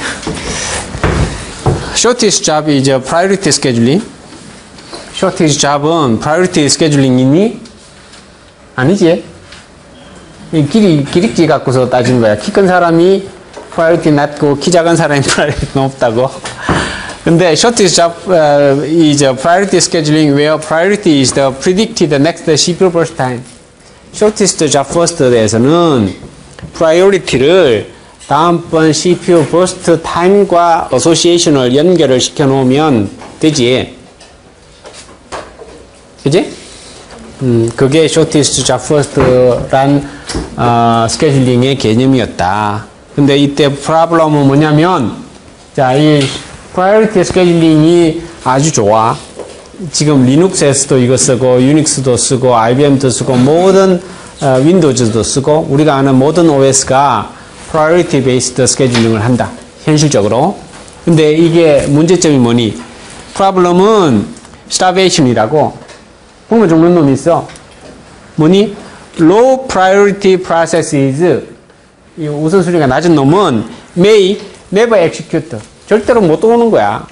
shortest job is priority scheduling. shortest job은 priority scheduling이니? 아니지. 이 기릭지 갖고서 따지는 거야. 키 큰 사람이 priority 낮고 키 작은 사람이 priority 높다고. 근데 shortest job is priority scheduling where priority is the predicted next CPU burst time. shortest job first에 대해서는 priority를 다음번 CPU burst time과 association을 연결을 시켜 놓으면 되지. 그지? 그게 shortest job first란 스케줄링의 개념이었다. 근데 이때 프로블럼은 뭐냐면, 자, 이 priority 스케줄링이 아주 좋아. 지금 리눅스에서도 이거 쓰고, 유닉스도 쓰고, IBM도 쓰고, 모든 윈도우즈도 쓰고, 우리가 아는 모든 OS가 priority based 스케줄링을 한다. 현실적으로. 근데 이게 문제점이 뭐니? 프로블럼은 starvation이라고. 보면 적는 놈이 있어. 뭐니? low priority processes. 이 우선순위가 낮은 놈은 may never execute. 절대로 못 들어오는 거야.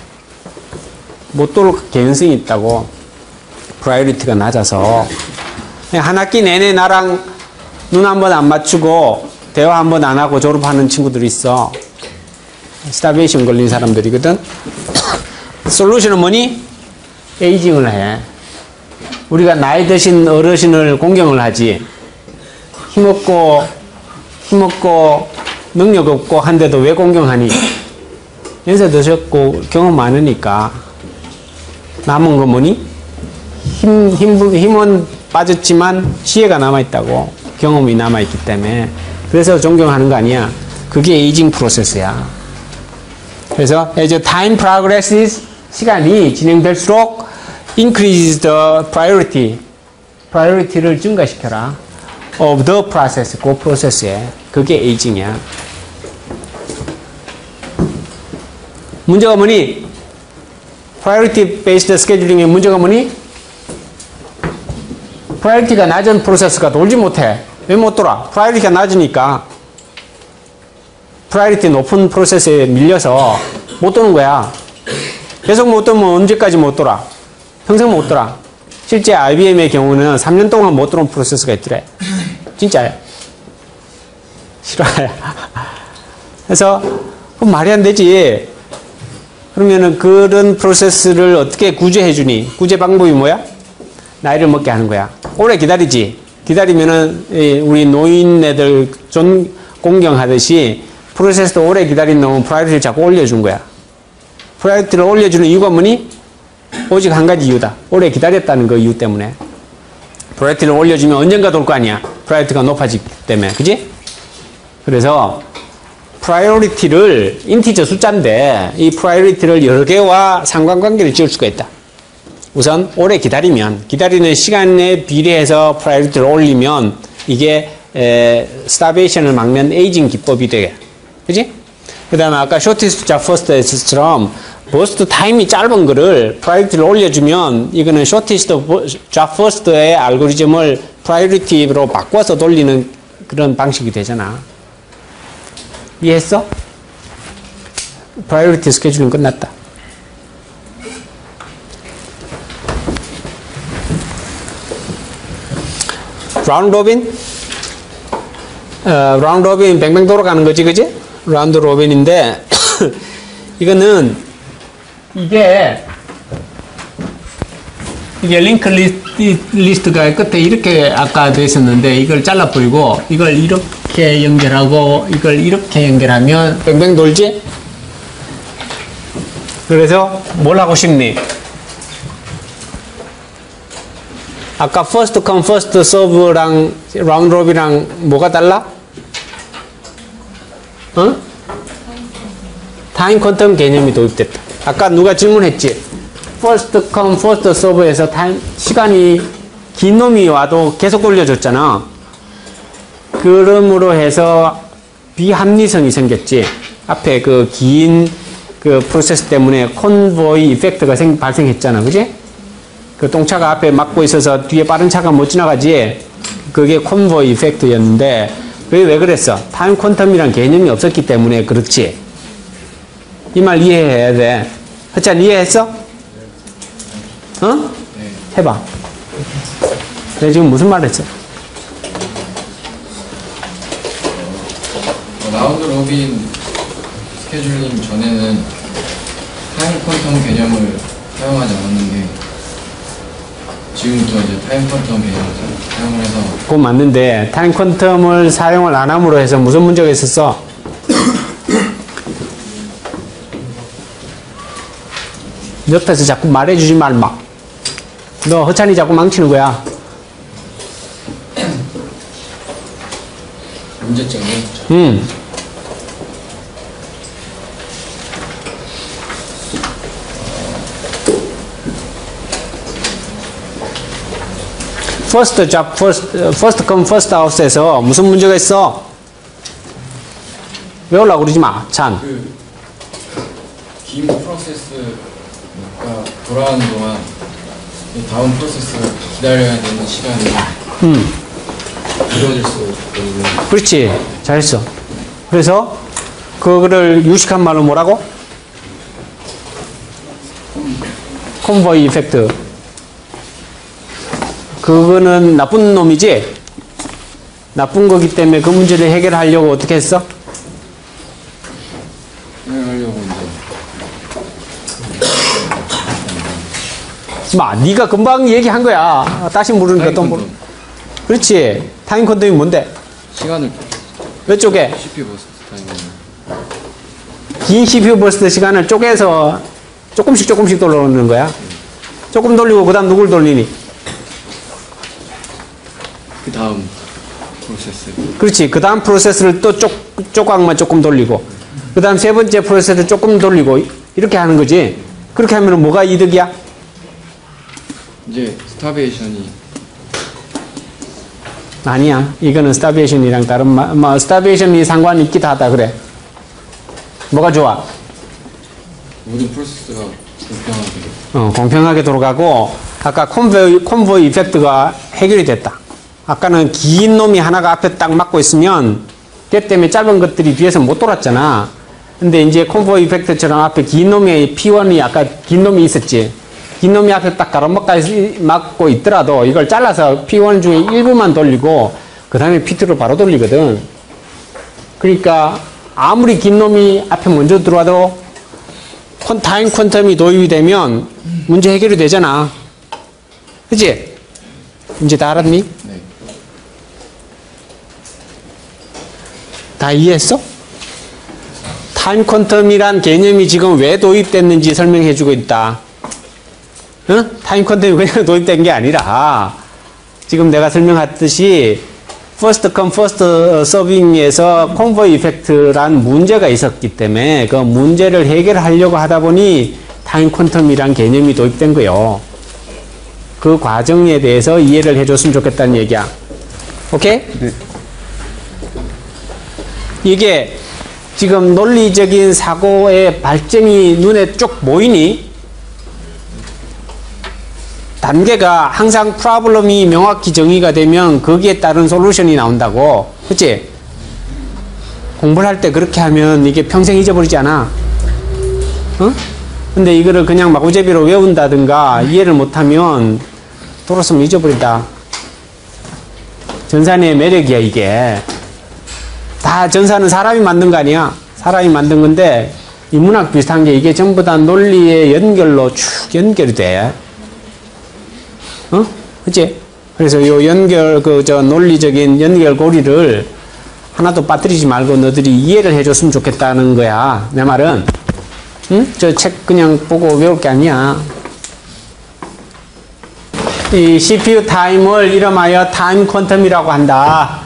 못 들어올 개연성이 있다고. priority가 낮아서. 한 학기 내내 나랑 눈 한 번 안 맞추고 대화 한 번 안 하고 졸업하는 친구들이 있어. 스타베이션 걸린 사람들이거든. 솔루션은 뭐니? 에이징을 해. 우리가 나이 드신 어르신을 공경을 하지. 힘없고 능력 없고 한데도 왜 공경하니? 연세 드셨고 경험 많으니까. 남은 건 뭐니? 힘은 빠졌지만 지혜가 남아있다고. 경험이 남아있기 때문에. 그래서 존경하는 거 아니야. 그게 에이징 프로세스야. 그래서 as time progresses, 시간이 진행될수록 increases the priority. priority를 증가시켜라. of the process, 그 프로세스에. 그게 에이징이야. 문제가 뭐니? priority based scheduling의 문제가 뭐니? priority가 낮은 프로세스가 돌지 못해. 왜 못 돌아? priority가 낮으니까 priority 높은 프로세스에 밀려서 못 도는 거야. 계속 못 돌면 언제까지 못 돌아? 평생 못 돌아. 실제 IBM의 경우는 3년 동안 못 돌아온 프로세스가 있더래. 진짜야. 실화야. 그래서 말이 안 되지. 그러면은 그런 프로세스를 어떻게 구제해 주니? 구제 방법이 뭐야? 나이를 먹게 하는 거야. 오래 기다리지. 기다리면은 우리 노인네들 공경하듯이 프로세스도 오래 기다린 놈은 프라이어티를 자꾸 올려준 거야. 프라이어티를 올려주는 이유가 뭐니? 오직 한 가지 이유다. 오래 기다렸다는 그 이유 때문에. 프라이어티를 올려주면 언젠가 돌 거 아니야. 프라이어티가 높아지기 때문에. 그지? 그래서 프라이어리티를 인티저 숫자인데 이 프라이어리티를 여러 개와 상관관계를 지을 수가 있다. 우선 오래 기다리면 기다리는 시간에 비례해서 프라이어리티를 올리면 이게 스타베이션을 막는 에이징 기법이 되게. 그지? 그 다음에 아까 쇼티스트 잡 퍼스트처럼 버스트 타임이 짧은 거를 프라이어리티를 올려주면 이거는 쇼티스트 잡 퍼스트의 알고리즘을 프라이어리티로 바꿔서 돌리는 그런 방식이 되잖아. 이해했어? 프라이어리티 스케줄은 끝났다. 라운드 로빈? 라운드 로빈 뱅뱅 돌아가는 거지, 그지? 라운드 로빈인데 이거는 이게 링크 리스트가 끝에 이렇게 아까 돼 있었는데 이걸 잘라버리고 이걸 이렇게 연결하고 이걸 이렇게 연결하면 뱅뱅 돌지? 그래서 뭘 하고 싶니? 아까 first come first serve랑 라운드 로빈이랑 뭐가 달라? 어? 타임 퀀텀 개념이 도입됐다. 아까 누가 질문했지? first come first serve에서 시간이 긴 놈이 와도 계속 돌려줬잖아. 그러므로 해서 비합리성이 생겼지. 앞에 그 긴 그 프로세스 때문에 콘보이 이펙트가 발생했잖아. 그지? 그 똥차가 앞에 막고 있어서 뒤에 빠른 차가 못 지나가지. 그게 콘보이 이펙트였는데 그게 왜 그랬어? 타임 퀀텀이란 개념이 없었기 때문에 그렇지. 이 말 이해해야 돼. 허찬 이해했어? 어? 네. 해봐. 내가 지금 무슨 말 했어? 라운드 로빈 스케줄링 전에는 타임 퀀텀 개념을 사용하지 않았는데 지금부터 이제 타임 퀀텀 개념을 사용을 해서 그건 맞는데 타임 퀀텀을 사용을 안 함으로 해서 무슨 문제가 있었어? 옆에서 자꾸 말해주지 말마. 너 허찬이 자꾸 망치는 거야. 문제점이 first come first out에서 무슨 문제가 있어? 외우려고 그러지 마. 찬. 긴 프로세스가 돌아가는 동안 이 다음 프로세스를 기다려야 되는 시간이 이루어질 수 있거든요. 그렇지. 잘했어. 그래서 그거를 유식한 말로 뭐라고? 콘보이 이펙트. 그거는 나쁜 놈이지? 나쁜 거기 때문에 그 문제를 해결하려고 어떻게 했어? 해결하려고 이제 네가 금방 얘기한 거야. 다시 물으니까 또 모르. 그렇지. 타임 퀀텀이 뭔데? 시간을 몇 쪽에? CPU 버스트 타임을 긴 CPU 버스트 시간을 쪼개서 조금씩 돌려놓는 거야. 조금 돌리고 그 다음 누굴 돌리니? 그 다음 프로세스. 그렇지. 그 다음 프로세스를 또 조각만 조금 돌리고 그 다음 세 번째 프로세스를 조금 돌리고 이렇게 하는 거지. 그렇게 하면 뭐가 이득이야? 이제 스타베이션이 아니야. 이거는 스타베이션이랑 다른 뭐 스타베이션이 상관이 있기도 하다 그래. 뭐가 좋아? 모든 프로세스가 공평하게 돌아가고 아까 콤보 이펙트가 해결이 됐다. 아까는 긴 놈이 하나가 앞에 딱 막고 있으면 걔 때문에 짧은 것들이 뒤에서 못 돌았잖아. 근데 이제 콤보 이펙트처럼 앞에 긴 놈이 P1이 아까 긴 놈이 있었지. 긴 놈이 앞에 딱 가로막고 있더라도 이걸 잘라서 P1 중에 일부만 돌리고 그 다음에 P2로 바로 돌리거든. 그러니까 아무리 긴 놈이 앞에 먼저 들어와도 타임 퀀텀이 도입이 되면 문제 해결이 되잖아. 그치? 이제 다 알았니? 네. 다 이해했어? 타임 퀀텀이란 개념이 지금 왜 도입됐는지 설명해 주고 있다. 응? 타임 퀀텀이 그냥 도입된 게 아니라 지금 내가 설명했듯이 first come first serving에서 콤보 이펙트란 문제가 있었기 때문에 그 문제를 해결하려고 하다 보니 타임 퀀텀이란 개념이 도입된 거예요. 그 과정에 대해서 이해를 해줬으면 좋겠다는 얘기야. 오케이? 네. 이게 지금 논리적인 사고의 발전이 눈에 쭉 보이니? 단계가 항상 프로블럼이 명확히 정의가 되면 거기에 따른 솔루션이 나온다고. 그치? 공부를 할 때 그렇게 하면 이게 평생 잊어버리지 않아. 어? 근데 이거를 그냥 마구잡이로 외운다든가 이해를 못하면 돌아서면 잊어버린다. 전산의 매력이야 이게. 다 전산은 사람이 만든 거 아니야. 사람이 만든 건데 인문학 비슷한 게 이게 전부 다 논리의 연결로 쭉 연결이 돼. 어? 그치? 그래서 요 연결, 논리적인 연결고리를 하나도 빠뜨리지 말고 너들이 이해를 해줬으면 좋겠다는 거야. 내 말은. 응? 저 책 그냥 보고 외울 게 아니야. 이 CPU 타임을 이름하여 타임 퀀텀이라고 한다.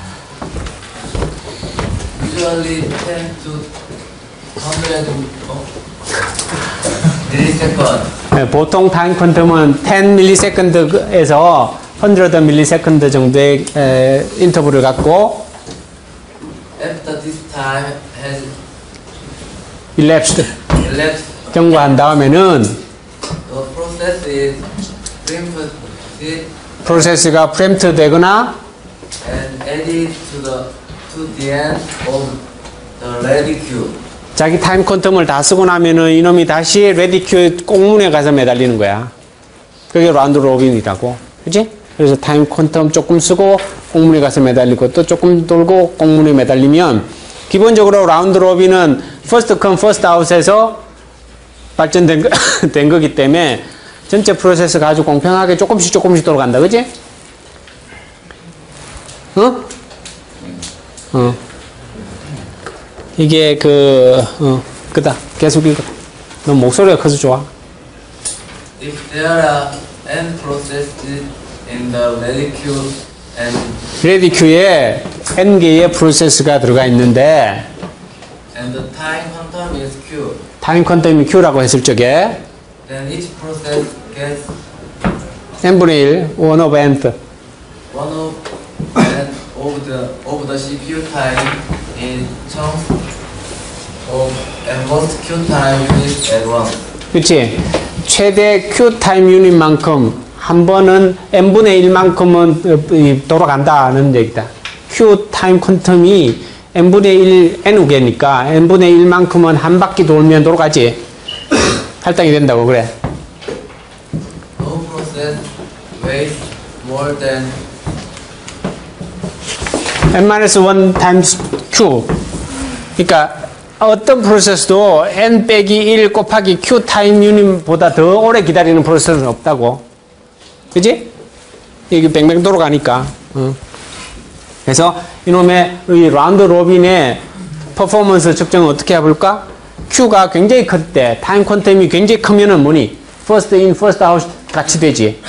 Usually 10 to 100 millisecond. 네, 보통 타임 퀀텀은 10ms에서 100ms 정도의 인터벌을 갖고 After this time has elapsed elapsed, 경과한 다음에는 the process is preempted 프로세스가 프렘프트 되거나 and added to the end of the ready queue. 자기 타임 퀀텀을 다 쓰고 나면은 이놈이 다시 레디 큐 꽁문에 가서 매달리는 거야. 그게 라운드 로빈이라고. 그치? 그래서 타임 퀀텀 조금 쓰고 꽁문에 가서 매달리고 또 조금 돌고 꽁문에 매달리면 기본적으로 라운드 로빈은 first come first out에서 발전된 된 거기 때문에 전체 프로세스가 아주 공평하게 조금씩 돌아간다. 그치? 이게 그다. 계속 읽어. 너 목소리가 커서 좋아. If there are n processes in the ready queue and 레디 큐에 n개의 프로세스가 들어가 있는데 the time quantum is q, 타임 퀀텀이 q라고 했을 적에 then each process gets n분의 1, 1 of nth one of the CPU time in chunks of and most q time units at once. 그치? 최대 q 타임 유닛만큼 한 번은 n분의 1만큼은 돌아간다는 얘기다. q 타임 퀀텀이 n분의 1 n우개니까 n분의 1만큼은 한 바퀴 돌면 돌아가지. 할당이 된다고 그래. No process weighs more than n-1 times q. 그러니까 어떤 프로세스도 n 빼기 1 곱하기 q 타임 유닛보다 더 오래 기다리는 프로세스는 없다고. 그지? 이게 뱅뱅 돌아가니까. 그래서 이놈의 이 라운드 로빈의 퍼포먼스 측정을 어떻게 해볼까? Q가 굉장히 클 때, 타임 퀀텀이 굉장히 크면은 뭐니? first in, first out 같이 되지.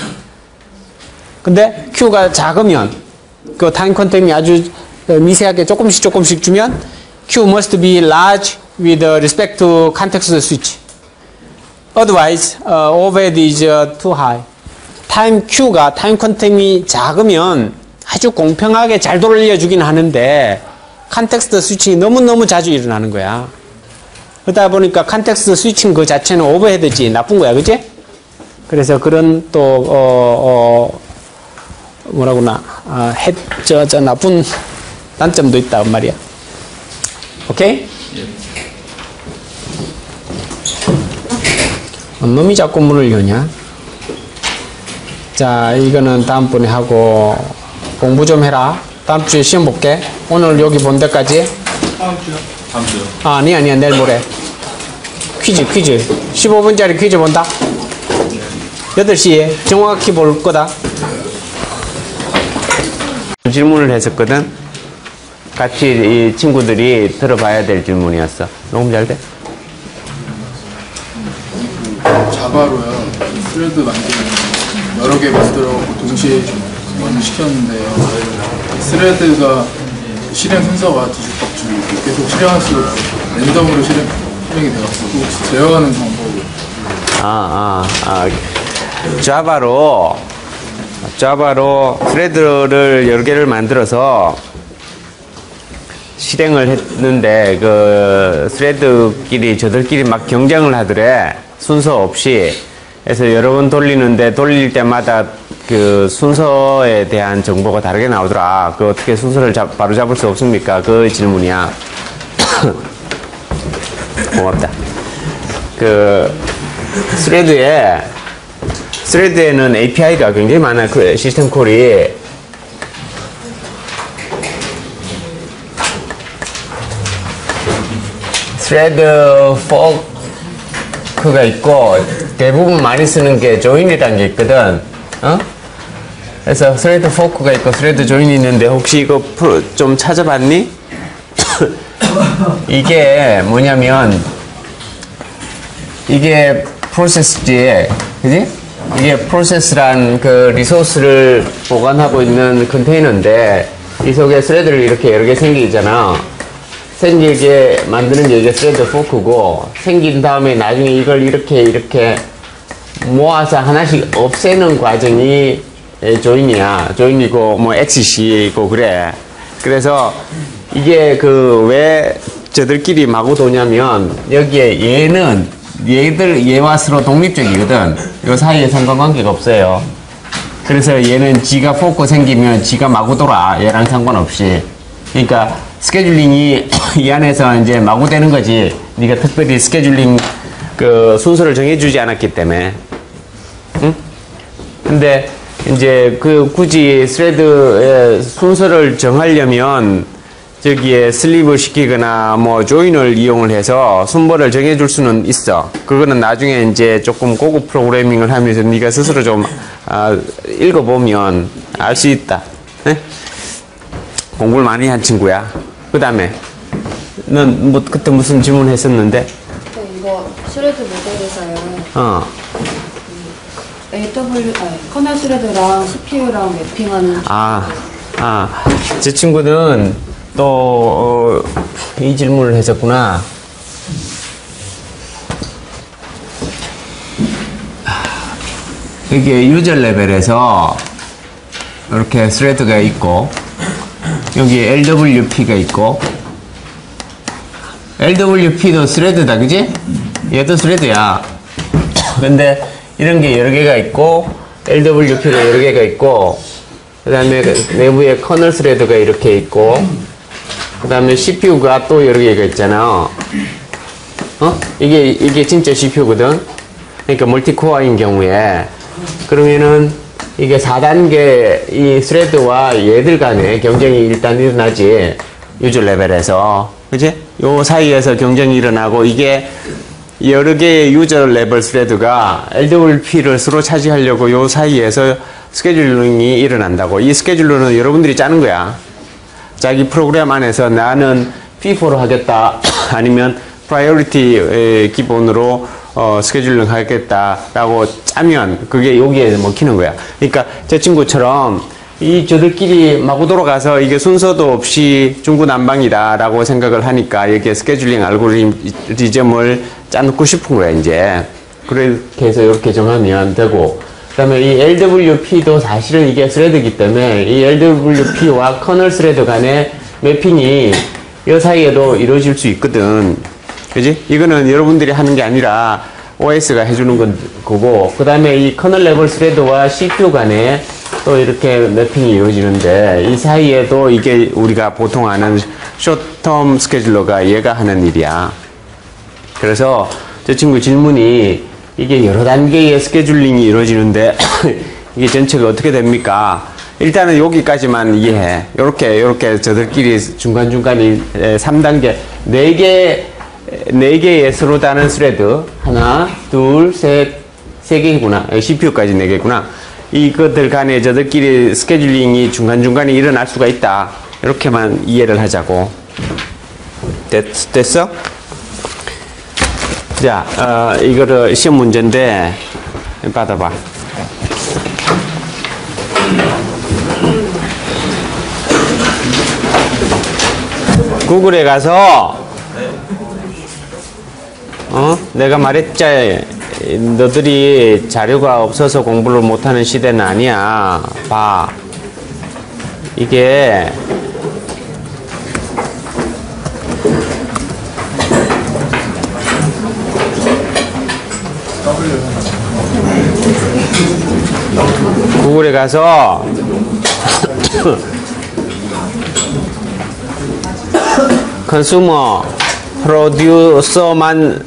근데 Q가 작으면, 그 타임 퀀텀이 아주 미세하게 조금씩 주면 Q must be large with respect to context switch. Otherwise, overhead is too high. 타임 Q가 타임 퀀텀이 작으면 아주 공평하게 잘 돌려주긴 하는데 컨텍스트 스위칭이 너무너무 자주 일어나는 거야. 그러다 보니까 컨텍스트 스위칭 그 자체는 오버헤드지 나쁜 거야. 그치? 그래서 그런 또 뭐라구나 저 나쁜 단점도 있다 말이야. 오케이? 놈이 자꾸 문을 여냐? 자, 이거는 다음번에 하고 공부 좀 해라. 다음 주에 시험 볼게. 오늘 여기 본 데까지. 다음 주요? 다음 주요. 아니야 내일 모레. 퀴즈 15분짜리 퀴즈 본다. 8시에 정확히 볼 거다. 질문을 했었거든. 같이 이 친구들이 들어봐야 될 질문이었어. 너무 잘 돼? 자바로요. 스레드 만들면 여러 개 만들어갖고 동시에 시켰는데 스레드가 실행 순서가 뒤죽박죽 계속 실행할수록 랜덤으로 실행이 돼갖고 혹시 제어하는 방법을 자바로 스레드를 여러 개를 만들어서 실행을 했는데 그 스레드끼리 저들끼리 막 경쟁을 하더래. 순서 없이. 그래서 여러 번 돌리는데 돌릴 때마다 그 순서에 대한 정보가 다르게 나오더라. 그 어떻게 순서를 바로 잡을 수 없습니까? 그 질문이야. 고맙다. 그 스레드에는 API가 굉장히 많아. 그 시스템 콜이 스레드 포크가 있고 대부분 많이 쓰는 게 조인이라는 게 있거든. 그래서 스레드 포크가 있고 스레드 조인이 있는데 혹시 이거 좀 찾아봤니? 이게 뭐냐면 이게 프로세스지, 그지? 이게 프로세스란 그 리소스를 보관하고 있는 컨테이너인데 이 속에 스레드를 이렇게 여러 개 생기잖아. 생기게 만드는 게 이게 스레드 포크고 생긴 다음에 나중에 이걸 이렇게 모아서 하나씩 없애는 과정이 조인이야. 조인이고 뭐 엑시시고 그래. 그래서 이게 그 왜 저들끼리 마구 도냐면 여기에 얘와 서로 독립적이거든. 요 사이에 상관관계가 없어요. 그래서 얘는 지가 포크 생기면 지가 마구 돌아. 얘랑 상관없이. 그러니까 스케줄링이 이 안에서 이제 마구 되는 거지. 네가 특별히 스케줄링 그 순서를 정해주지 않았기 때문에. 응? 근데 이제 그 굳이 스레드의 순서를 정하려면 저기에 슬립을 시키거나 뭐 조인을 이용을 해서 순번을 정해줄 수는 있어. 그거는 나중에 이제 조금 고급 프로그래밍을 하면서 네가 스스로 좀 읽어보면 알 수 있다. 네? 공부를 많이 한 친구야. 그 다음에 넌 뭐 그때 무슨 질문 했었는데? 이거 스레드 모델에서요. 커널 스레드랑 CPU랑 매핑하는. 제 친구는 또 이 질문을 했었구나. 이게 유저 레벨에서 이렇게 스레드가 있고 여기 LWP가 있고 LWP도 스레드다, 그지? 얘도 스레드야. 근데 이런 게 여러 개가 있고 LWP가 여러 개가 있고 그 다음에 내부에 커널 스레드가 이렇게 있고 그 다음에 CPU가 또 여러 개가 있잖아. 이게 진짜 CPU거든. 그러니까 멀티코어인 경우에 그러면은 이게 4단계 이 스레드와 얘들 간에 경쟁이 일단 일어나지. 유저 레벨에서. 그치? 요 사이에서 경쟁이 일어나고 이게 여러 개의 유저 레벨 스레드가 LWP를 서로 차지하려고 요 사이에서 스케줄링이 일어난다고. 이 스케줄러는 여러분들이 짜는 거야. 자기 프로그램 안에서 나는 FIFO로 하겠다. 아니면 프라이어리티 기본으로 스케줄링 하겠다라고 짜면 그게 여기에 먹히는 거야. 그러니까 제 친구처럼 저들끼리 마구 돌아가서 이게 순서도 없이 중구난방이다라고 생각을 하니까 여기에 스케줄링 알고리즘을 짜놓고 싶은 거야, 이제. 그렇게 해서 이렇게 정하면 되고. 그다음에 이 LWP도 사실은 이게 스레드이기 때문에 이 LWP와 커널 스레드 간의 매핑이 이 사이에도 이루어질 수 있거든. 그지? 이거는 여러분들이 하는 게 아니라 OS가 해주는 거고, 그 다음에 이 커널 레벨 스레드와 CPU 간에 또 이렇게 매핑이 이루어지는데, 이 사이에도 이게 우리가 보통 아는 쇼텀 스케줄러가 얘가 하는 일이야. 그래서 저 친구 질문이 이게 여러 단계의 스케줄링이 이루어지는데 이게 전체가 어떻게 됩니까? 일단은 여기까지만 이해해. 요렇게 저들끼리 중간중간에 3단계 4개의 서로 다른 스레드 하나, 둘, 셋, 3개구나. CPU까지 4개구나. 이것들 간에 저들끼리 스케줄링이 중간중간에 일어날 수가 있다. 이렇게만 이해를 하자고. 됐어? 자, 이거를 시험 문제인데 받아봐. 구글에 가서 내가 말했지, 너들이 자료가 없어서 공부를 못하는 시대는 아니야. 봐, 이게 구글에 가서 컨슈머 프로듀서만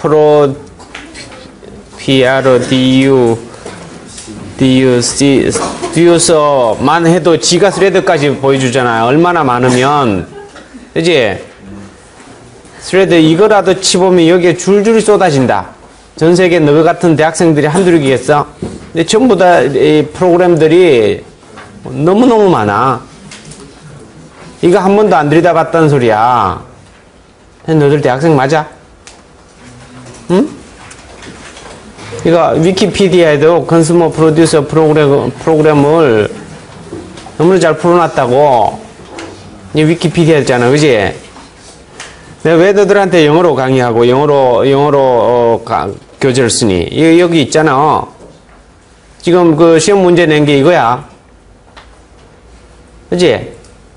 프로듀서만 해도 지가 스레드까지 보여주잖아요. 얼마나 많으면, 그지? 스레드 이거라도 치보면 여기에 줄줄이 쏟아진다. 전 세계 너 같은 대학생들이 한둘이겠어? 근데 전부 다 이 프로그램들이 너무너무 많아. 이거 한 번도 안 들여다봤다는 소리야. 너들 대학생 맞아? 응? 이거 위키피디아에도 컨슈머 프로듀서 프로그램을 너무나 잘 풀어놨다고. 이 위키피디아였잖아, 그지? 내가 왜 너들한테 영어로 강의하고 영어로 교재를 쓰니? 여기 있잖아. 지금 그 시험 문제 낸 게 이거야. 그지?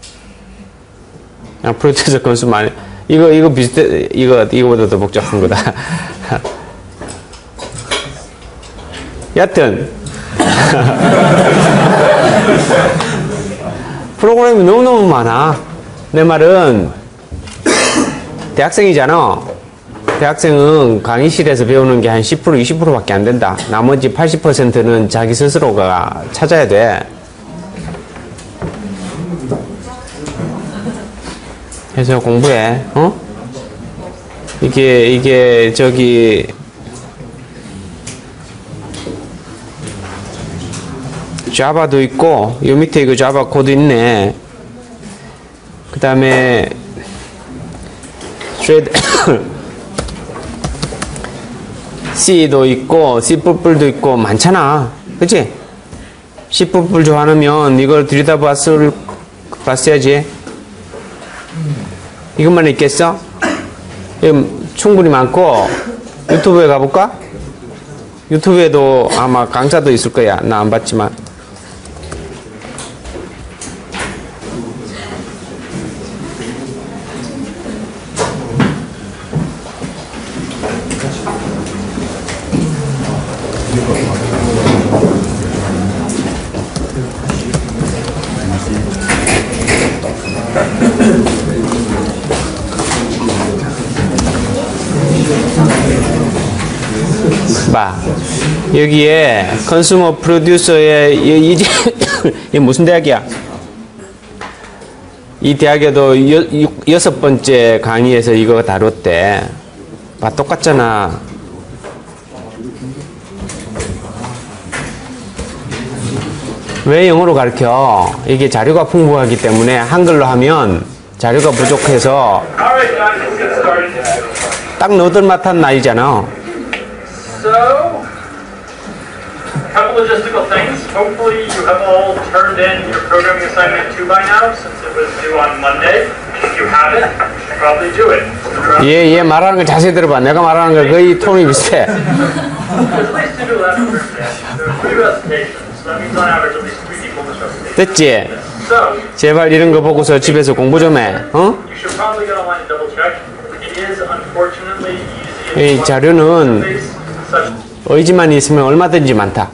프로듀서 컨슈머 이거 비슷해. 이거보다 더 복잡한 거다. 여튼 프로그램이 너무너무 많아. 내 말은 대학생이잖아. 대학생은 강의실에서 배우는 게 한 10% 20%밖에 안 된다. 나머지 80%는 자기 스스로가 찾아야 돼. 그래서 공부해. 이게 저기 자바도 있고, 요 밑에 이거 자바 코드 있네. 그 다음에 스레드 C도 있고 C++도 있고 많잖아. 그치? C++ 좋아하면 이걸 들여다봤어야지. 이것만 있겠어? 충분히 많고. 유튜브에 가볼까? 유튜브에도 아마 강좌도 있을 거야. 나 안 봤지만. 봐. 여기에 컨슈머 프로듀서의 이게 무슨 대학이야? 이 대학에도 6번째 강의에서 이거 다뤘대. 봐, 똑같잖아. 왜 영어로 가르쳐? 이게 자료가 풍부하기 때문에 한글로 하면 자료가 부족해서 딱 너들 맡은 나이잖아. So, a couple logistical things. Hopefully you have all turned in your programming assignment 2 by now, since it was due on Monday. If you haven't, you should probably do it. 얘 말하는 거 자세히 들어봐. 내가 말하는 거 거의 톤이 비슷해. There's at least 2 to 11 group tests. There are 3 recitations. So that means on average at least 3 people in this recitation. 됐지? So, 제발 이런 거 보고서 집에서 공부 좀 해. 어? you should probably go online and double check. It is unfortunately easy. 이 자료는 Such 의지만 있으면 얼마든지 많다.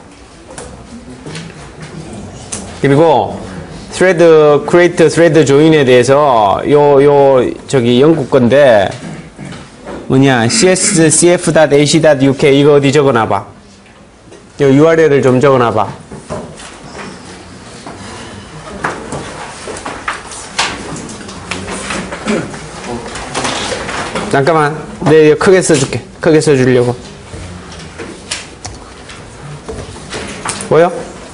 그리고 thread create thread join에 대해서 저기 영국 건데 뭐냐 cscf.ac.uk 이거 어디 적어놔봐. 이 URL을 좀 적어놔봐. 잠깐만, 내 이거 크게 써줄게. 크게 써주려고. 보여?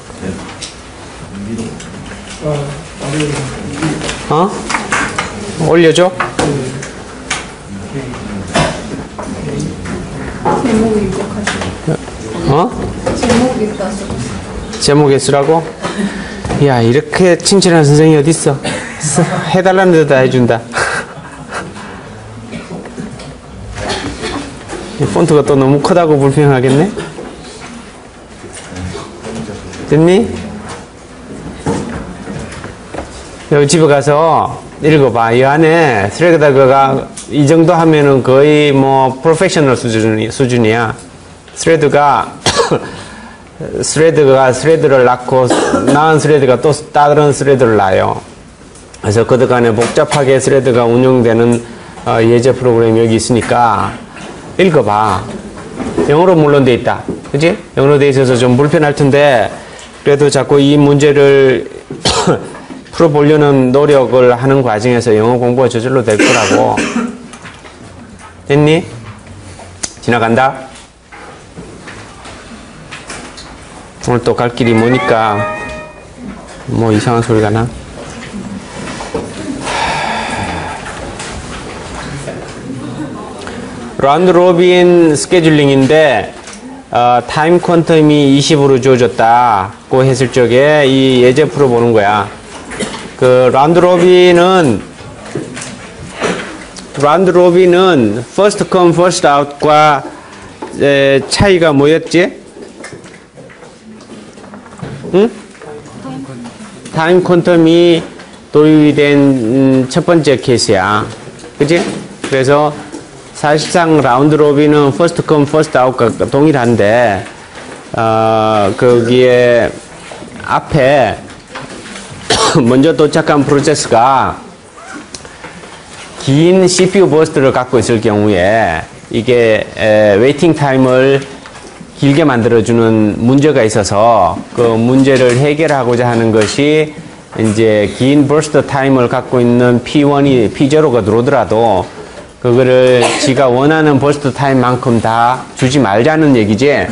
어? 올려줘? 제목이 입력하시. 어? 제목이 따서. 제목에 쓰라고? 야, 이렇게 친절한 선생님이 어딨어? 해달라는 데다 해준다. 이 폰트가 또 너무 크다고 불평하겠네? 됐니? 여기 집에 가서 읽어봐. 이 안에 스레드가 이 정도 하면은 거의 뭐 프로페셔널 수준이야. 스레드가 스레드를 낳고 낳은 스레드가 또 다른 스레드를 낳아요. 그래서 그들 안에 복잡하게 스레드가 운영되는 예제 프로그램이 여기 있으니까 읽어봐. 영어로 물론 돼 있다. 그치? 영어로 돼 있어서 좀 불편할 텐데 그래도 자꾸 이 문제를 풀어보려는 노력을 하는 과정에서 영어 공부가 저절로 될 거라고. 됐니? 지나간다? 오늘 또 갈 길이 뭐니까 뭐 이상한 소리가 나? 라운드 로빈 스케줄링인데 타임 퀀텀이 20으로 주어졌다고 했을 적에 이 예제 풀어보는 거야. 그 라운드 로빈은 first come first out과 차이가 뭐였지? 응? 타임 퀀텀이 도입이 된 첫 번째 케이스야. 그치? 그래서 사실상 라운드 로빈은 first come first out과 동일한데 거기에 앞에 먼저 도착한 프로세스가 긴 CPU 버스트를 갖고 있을 경우에 이게 웨이팅 타임을 길게 만들어주는 문제가 있어서 그 문제를 해결하고자 하는 것이 이제 긴 버스트 타임을 갖고 있는 P0가 들어오더라도 그거를 지가 원하는 버스트 타임만큼 다 주지 말자는 얘기지.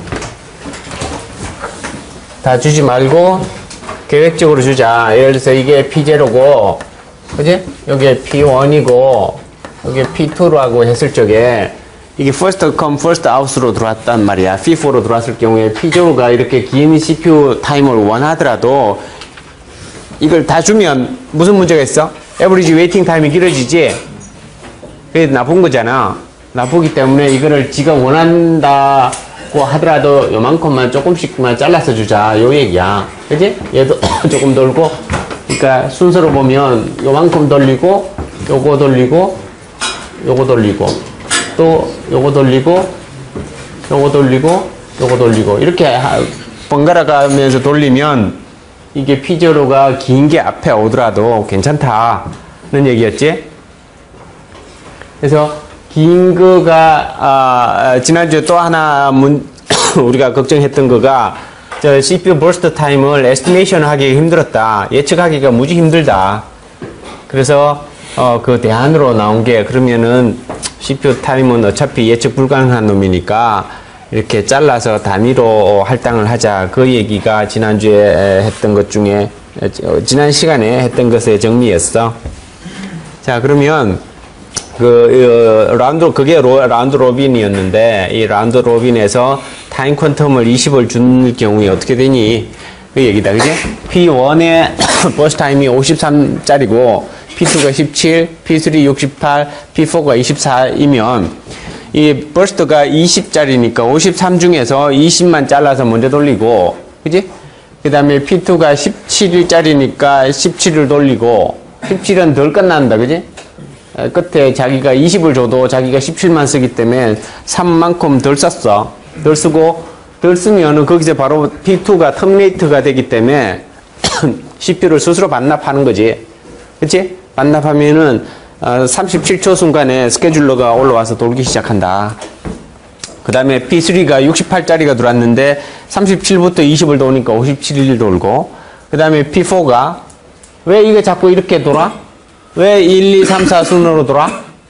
다 주지 말고 계획적으로 주자. 예를 들어서 이게 P0고, 그지? 여기에 P1이고, 여기에 P2라고 했을 적에 이게 first come first out으로 들어왔단 말이야. FIFO로 들어왔을 경우에 P0가 이렇게 긴 CPU 타임을 원하더라도 이걸 다 주면 무슨 문제가 있어? 에버리지 웨이팅 타임이 길어지지? 그게 나쁜 거잖아. 나쁘기 때문에 이거를 지가 원한다고 하더라도 요만큼만 조금씩만 잘라서 주자. 요 얘기야. 그지? 얘도 조금 돌고. 그러니까 순서로 보면 요만큼 돌리고, 요거 돌리고, 요거 돌리고, 또 요거 돌리고, 요거 돌리고, 요거 돌리고. 이렇게 번갈아 가면서 돌리면 이게 P0가 긴 게 앞에 오더라도 괜찮다는 얘기였지? 그래서 긴 거가 지난주에 또 하나 우리가 걱정했던 거가 저 CPU 버스트 타임을 에스티메이션 하기 힘들었다. 예측하기가 무지 힘들다. 그래서 그 대안으로 나온 게 그러면은 CPU 타임은 어차피 예측 불가능한 놈이니까 이렇게 잘라서 단위로 할당을 하자. 그 얘기가 지난주에 했던 것 중에 지난 시간에 했던 것의 정리였어. 자, 그러면 그게 라운드 로빈이었는데 이 라운드 로빈에서 타임 퀀텀을 20을 준 경우에 어떻게 되니? 그 얘기다. 그지? P1의 버스 타임이 53짜리고 P2가 17, P3 68, P4가 24이면 이 버스트가 20짜리니까 53 중에서 20만 잘라서 먼저 돌리고, 그지? 그 다음에 P2가 17일짜리니까 17을 돌리고, 17은 덜 끝난다, 그지? 끝에 자기가 20을 줘도 자기가 17만 쓰기 때문에 3만큼 덜 썼어. 덜 쓰고, 덜 쓰면은 거기서 바로 P2가 터미네이트가 되기 때문에 CPU를 스스로 반납하는 거지. 그치? 반납하면은 37초 순간에 스케줄러가 올라와서 돌기 시작한다. 그 다음에 P3가 68짜리가 들어왔는데 37부터 20을 도니까 57일 돌고, 그 다음에 P4가 왜 이게 자꾸 이렇게 돌아? 왜 1, 2, 3, 4 순으로 돌아?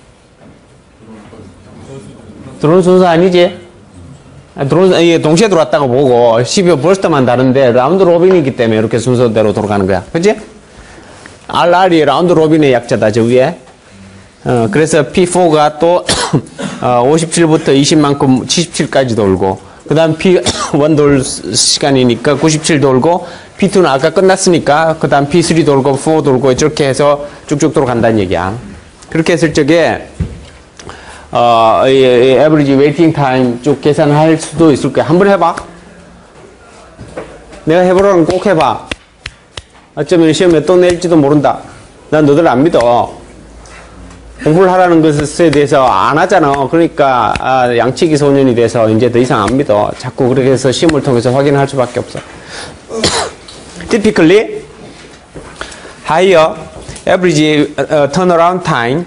들어온 순서 아니지? 이게 동시에 들어왔다고 보고 CPU 버스트만 다른데 라운드 로빈이기 때문에 이렇게 순서대로 돌아가는 거야. 그치? RR이 라운드 로빈의 약자다, 저 위에. 그래서 P4가 또 57부터 20만큼 77까지 돌고, 그 다음 P1 돌 시간이니까 97 돌고, P2는 아까 끝났으니까 그 다음 P3 돌고 4 돌고 이렇게 해서 쭉쭉 돌아간다는 얘기야. 그렇게 했을 적에 average waiting time 쭉 계산할 수도 있을 거야. 한번 해봐. 내가 해보라는 꼭 해봐. 어쩌면 시험에 또 낼지도 모른다. 난 너들 안 믿어. 공부를 하라는 것에 대해서 안 하잖아. 그러니까 양치기 소년이 돼서 이제 더 이상 안 믿어. 자꾸 그렇게 해서 시험을 통해서 확인할 수밖에 없어. Typically, higher average turnaround time.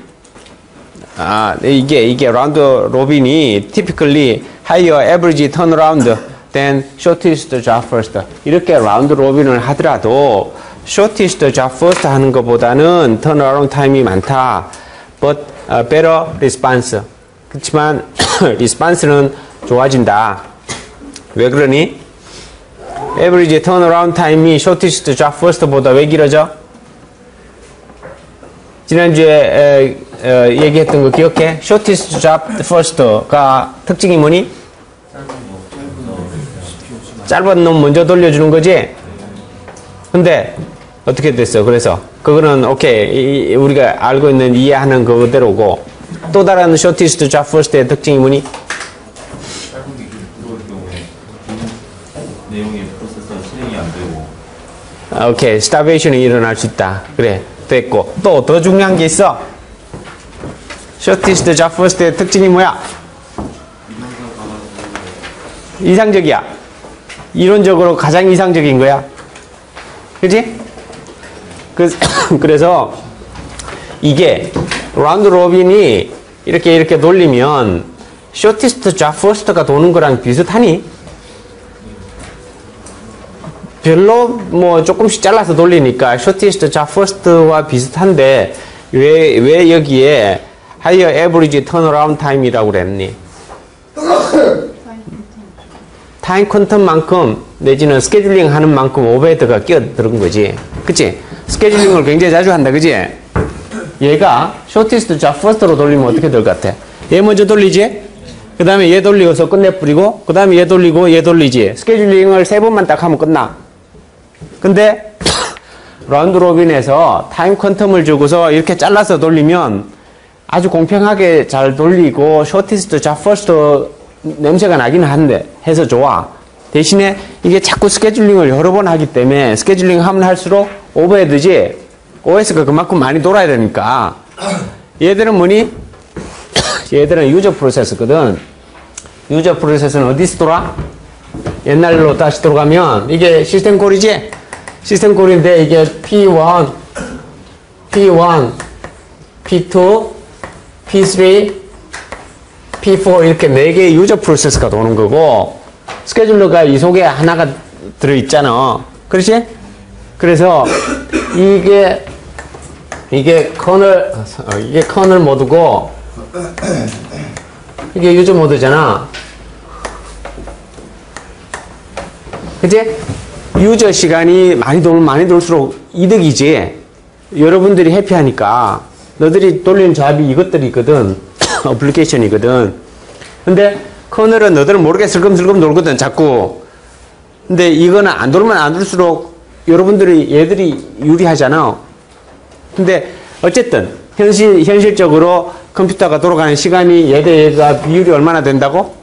이게 라운드 로빈이 typically higher average turnaround than shortest job first. 이렇게 라운드 로빈을 하더라도 shortest job first 하는 것보다는 turnaround time이 많다. But better response. 그렇지만 response는 좋아진다. 왜 그러니? Average turnaround time이 shortest job first보다 왜 길어져? 지난주에 얘기했던 거 기억해? shortest job first가 특징이 뭐니? 짧은 놈 먼저 돌려주는 거지? 근데 어떻게 됐어? 그래서 그거는 오케이, 우리가 알고 있는 이해하는 그대로고, 또 다른 shortest job first의 특징이 뭐니? 짧은 게 들어올 경우에 내용이 프로세서 실행이 안 되고. 오케이, starvation이 일어날 수 있다. 그래, 됐고. 또 더 중요한 게 있어. shortest job first의 특징이 뭐야? 이상적이야. 이론적으로 가장 이상적인 거야. 그치? 그래서 이게 라운드 로빈이 이렇게 돌리면 shortest job first가 도는 거랑 비슷하니? 별로 뭐 조금씩 잘라서 돌리니까 shortest job first와 비슷한데 왜 여기에 higher average turnaround time이라고 그랬니? 타임 퀀텀만큼 내지는 스케줄링 하는 만큼 오버헤드가 끼어들은 거지. 그치? 스케줄링을 굉장히 자주 한다. 그치? 얘가 shortest job first로 돌리면 어떻게 될 것 같아? 얘 먼저 돌리지? 그 다음에 얘 돌리고서 끝내버리고, 그 다음에 얘 돌리고 얘 돌리지. 스케줄링을 3번만 딱 하면 끝나. 근데 라운드 로빈에서 타임 퀀텀을 주고서 이렇게 잘라서 돌리면 아주 공평하게 잘 돌리고 shortest job first 냄새가 나긴 한데 해서 좋아. 대신에 이게 자꾸 스케줄링을 여러 번 하기 때문에 스케줄링 하면 할수록 오버헤드지, OS가 그만큼 많이 돌아야 되니까. 얘들은 뭐니? 얘들은 유저 프로세스거든. 유저 프로세스는 어디서 돌아? 옛날로 다시 돌아가면 이게 시스템 콜이지? 시스템 콜인데 이게 P1, P2, P3, P4 이렇게 4개의 유저 프로세스가 도는 거고, 스케줄러가 이 속에 하나가 들어있잖아. 그렇지? 그래서 이게 커널 모드고, 이게 유저 모드잖아. 그치? 유저 시간이 많이 돌수록 이득이지. 여러분들이 해피하니까. 너들이 돌리는 잡이 이것들이거든. 어플리케이션이거든. 근데 커널은 너들은 모르게 슬금슬금 돌거든, 자꾸. 근데 이거는 안 돌면 안 돌수록 얘들이 유리하잖아. 근데 어쨌든 현실적으로 컴퓨터가 돌아가는 시간이 얘 대 얘가 비율이 얼마나 된다고?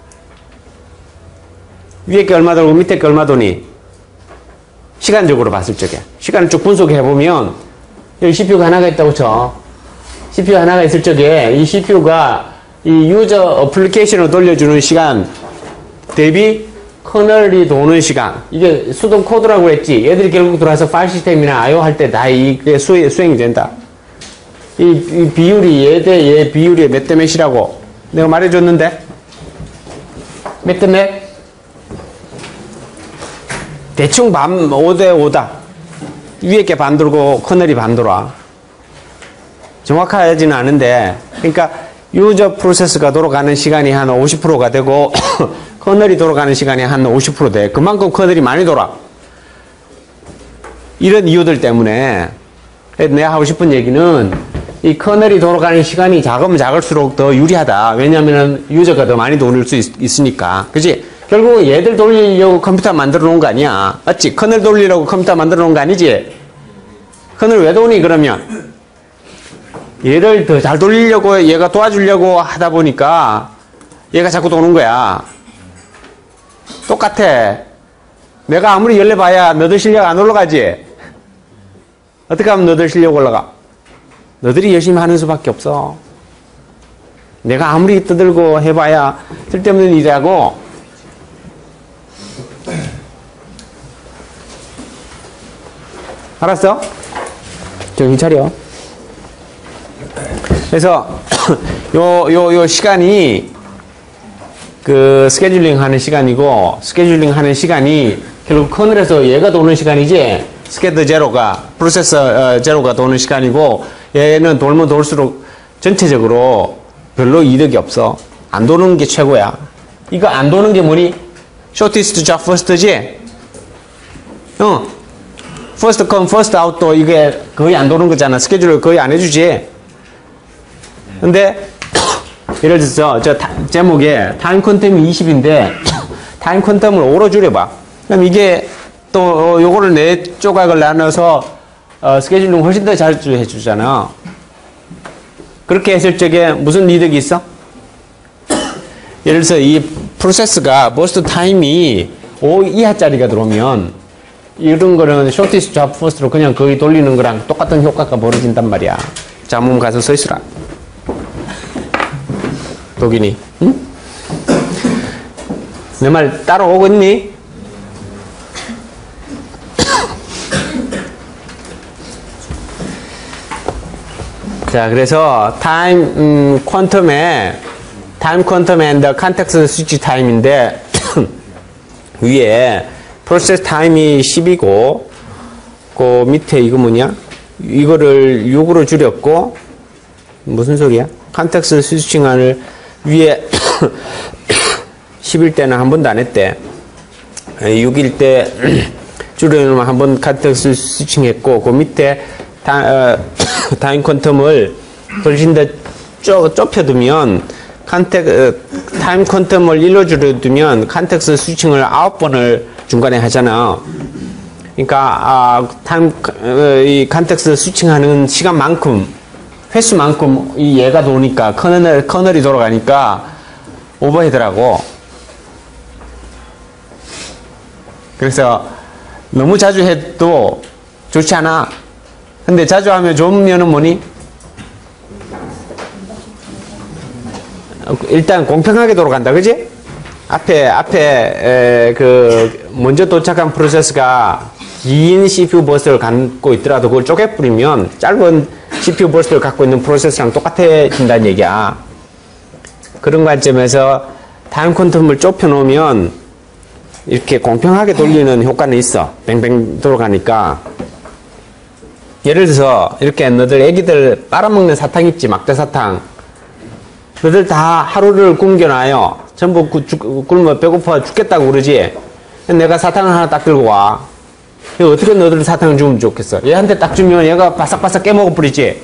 위에 게 얼마 돌고 밑에 게 얼마 도니? 시간적으로 봤을 적에. 시간을 쭉 분석해보면 여기 CPU가 하나가 있다고 쳐. CPU 하나가 있을 적에 이 CPU가 이 유저 어플리케이션을 돌려주는 시간 대비 커널이 도는 시간, 이게 수동 코드라고 했지. 얘들이 결국 들어와서 파일 시스템이나 IO 할 때 다 이게 수행이 된다. 이 비율이 얘 대 얘 비율이 몇 대 몇이라고 내가 말해줬는데 몇 대 몇? 대충 반 5대 5다. 위에 게 반 돌고 커널이 반 돌아. 정확하지는 않은데, 그러니까 유저 프로세스가 돌아가는 시간이 한 50%가 되고 커널이 돌아가는 시간이 한 50% 돼. 그만큼 커널이 많이 돌아. 이런 이유들 때문에 내가 하고 싶은 얘기는 이 커널이 돌아가는 시간이 작으면 작을수록 더 유리하다. 왜냐하면 유저가 더 많이 돌릴 수 있으니까. 그치? 결국 얘들 돌리려고 컴퓨터 만들어 놓은 거 아니야. 맞지? 커널 돌리려고 컴퓨터 만들어 놓은 거 아니지? 커널 왜 도니 그러면? 얘를 더 잘 돌리려고 얘가 도와주려고 하다 보니까 얘가 자꾸 도는 거야. 똑같아. 내가 아무리 열려봐야 너들 실력 안 올라가지? 어떻게 하면 너들 실력 올라가? 너들이 열심히 하는 수밖에 없어. 내가 아무리 떠들고 해봐야 쓸데없는 일이라고. 알았어? 정신 차려. 그래서 요 시간이 그 스케줄링 하는 시간이고, 스케줄링 하는 시간이 결국 커널에서 얘가 도는 시간이지, 스케드 제로가 프로세서 제로가 도는 시간이고, 얘는 돌면 돌수록 전체적으로 별로 이득이 없어. 안 도는 게 최고야. 이거 안 도는 게 뭐니? shortest job first지? first come first out도 이게 거의 안 도는 거잖아. 스케줄을 거의 안 해주지. 근데 예를 들어서 저 제목에 타임 퀀텀이 20인데 타임 퀀텀을 5로 줄여봐. 그럼 이게 또 요거를 4조각을 나눠서 스케줄링 훨씬 더 잘 해주잖아. 그렇게 했을 적에 무슨 이득이 있어? 예를 들어서 이 프로세스가 버스트 타임이 5 이하짜리가 들어오면 이런 거는 shortest job first로 그냥 거의 돌리는 거랑 똑같은 효과가 벌어진단 말이야. 자문 가서 서 있으라. 독인이, 응? 내 말 따라오겠니? 자, 그래서 타임 퀀텀에 타임 퀀텀 앤드 컨텍스트 스위치 타임인데 위에 프로세스 타임이 10이고 그 밑에 이거 뭐냐? 이거를 6으로 줄였고 무슨 소리야? 컨텍스트 스위칭을 위에 10일 때는 한 번도 안 했대. 6일 때 줄여놓으면 한 번 컨텍스트 스위칭 했고, 그 밑에 타임 퀀텀을 훨씬 더 좁혀두면 타임 퀀텀을 1로 줄여두면 컨텍스트 스위칭을 9번을 중간에 하잖아. 그러니까 이 컨텍스트 스위칭하는 시간만큼, 횟수만큼 이 얘가 도니까 커널이 돌아가니까 오버헤드라고. 그래서 너무 자주 해도 좋지 않아. 근데 자주 하면 좋은 면은 뭐니? 일단 공평하게 돌아간다, 그지? 앞에 먼저 도착한 프로세스가 긴 CPU 버스를 갖고 있더라도 그걸 쪼개뿌리면 짧은 CPU 버스를 갖고 있는 프로세스랑 똑같아진다는 얘기야. 그런 관점에서 타임 퀀텀을 좁혀 놓으면 이렇게 공평하게 돌리는 효과는 있어. 뱅뱅 돌아가니까. 예를 들어서 이렇게 너들 애기들 빨아먹는 사탕 있지, 막대 사탕. 너들 다 하루를 굶겨놔요. 전부 굶어 배고파 죽겠다고 그러지. 내가 사탕을 하나 딱 들고 와. 어떻게 너들 사탕을 주면 좋겠어? 얘한테 딱 주면 얘가 바삭바삭 깨먹어 버리지.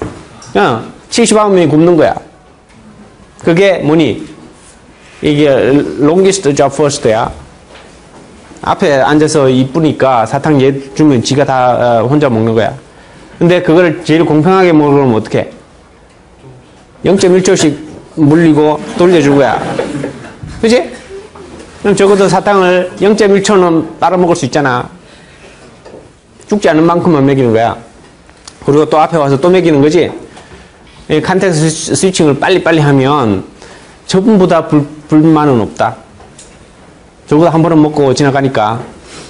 70하면 굶는 거야. 그게 뭐니? 이게 longest job first야. 앞에 앉아서 이쁘니까 사탕 얘 주면 지가 다 혼자 먹는 거야. 근데 그걸 제일 공평하게 먹으려면 어떻게? 0.1초씩 물리고 돌려준 거야. 그치? 그럼 적어도 사탕을 0.1초는 빨아먹을 수 있잖아. 죽지 않은 만큼만 먹이는 거야. 그리고 또 앞에 와서 또 먹이는 거지. 이 컨텍스트 스위칭을 빨리빨리 하면 전부 다 불만은 없다. 적어도 한 번은 먹고 지나가니까.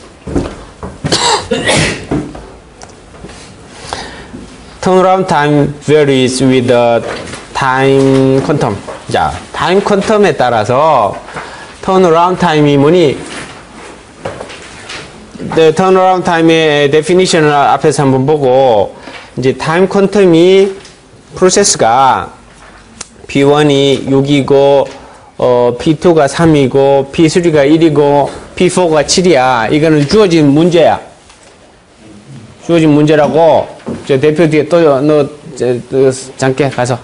Turnaround time varies with the time quantum. 자, time quantum에 따라서 turnaround time이 뭐니? The turnaround time의 definition을 앞에서 한번 보고, 이제 time quantum이 프로세스가 P1이 6이고, P2가 3이고, P3가 1이고, P4가 7이야. 이거는 주어진 문제야. 주어진 문제라고, 저 대표 뒤에 또, 너, 잠깐 가서.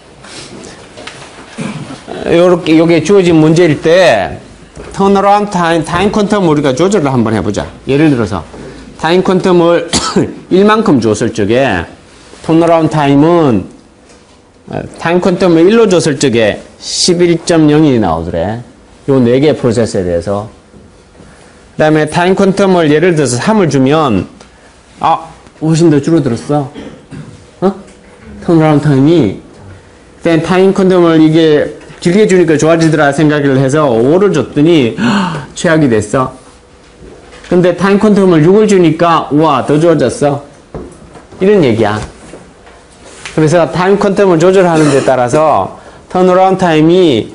요게 주어진 문제일 때, 턴어라운드 타임 퀀텀을 우리가 조절을 한번 해보자. 예를 들어서, 타임 퀀텀을 1만큼 줬을 적에, 턴어라운드 타임은, 타임 퀀텀을 1로 줬을 적에 11.02 나오더래. 요 4개 프로세스에 대해서. 그 다음에 타임 퀀텀을 예를 들어서 3을 주면, 훨씬 더 줄어들었어. 턴어라운드 타임이. 타임 퀀텀을 이게 길게 주니까 좋아지더라 생각을 해서 5를 줬더니 최악이 됐어. 근데 타임 퀀텀을 6을 주니까 우와 더 좋아졌어. 이런 얘기야. 그래서 타임 퀀텀을 조절하는 데 따라서 턴어라운드 타임이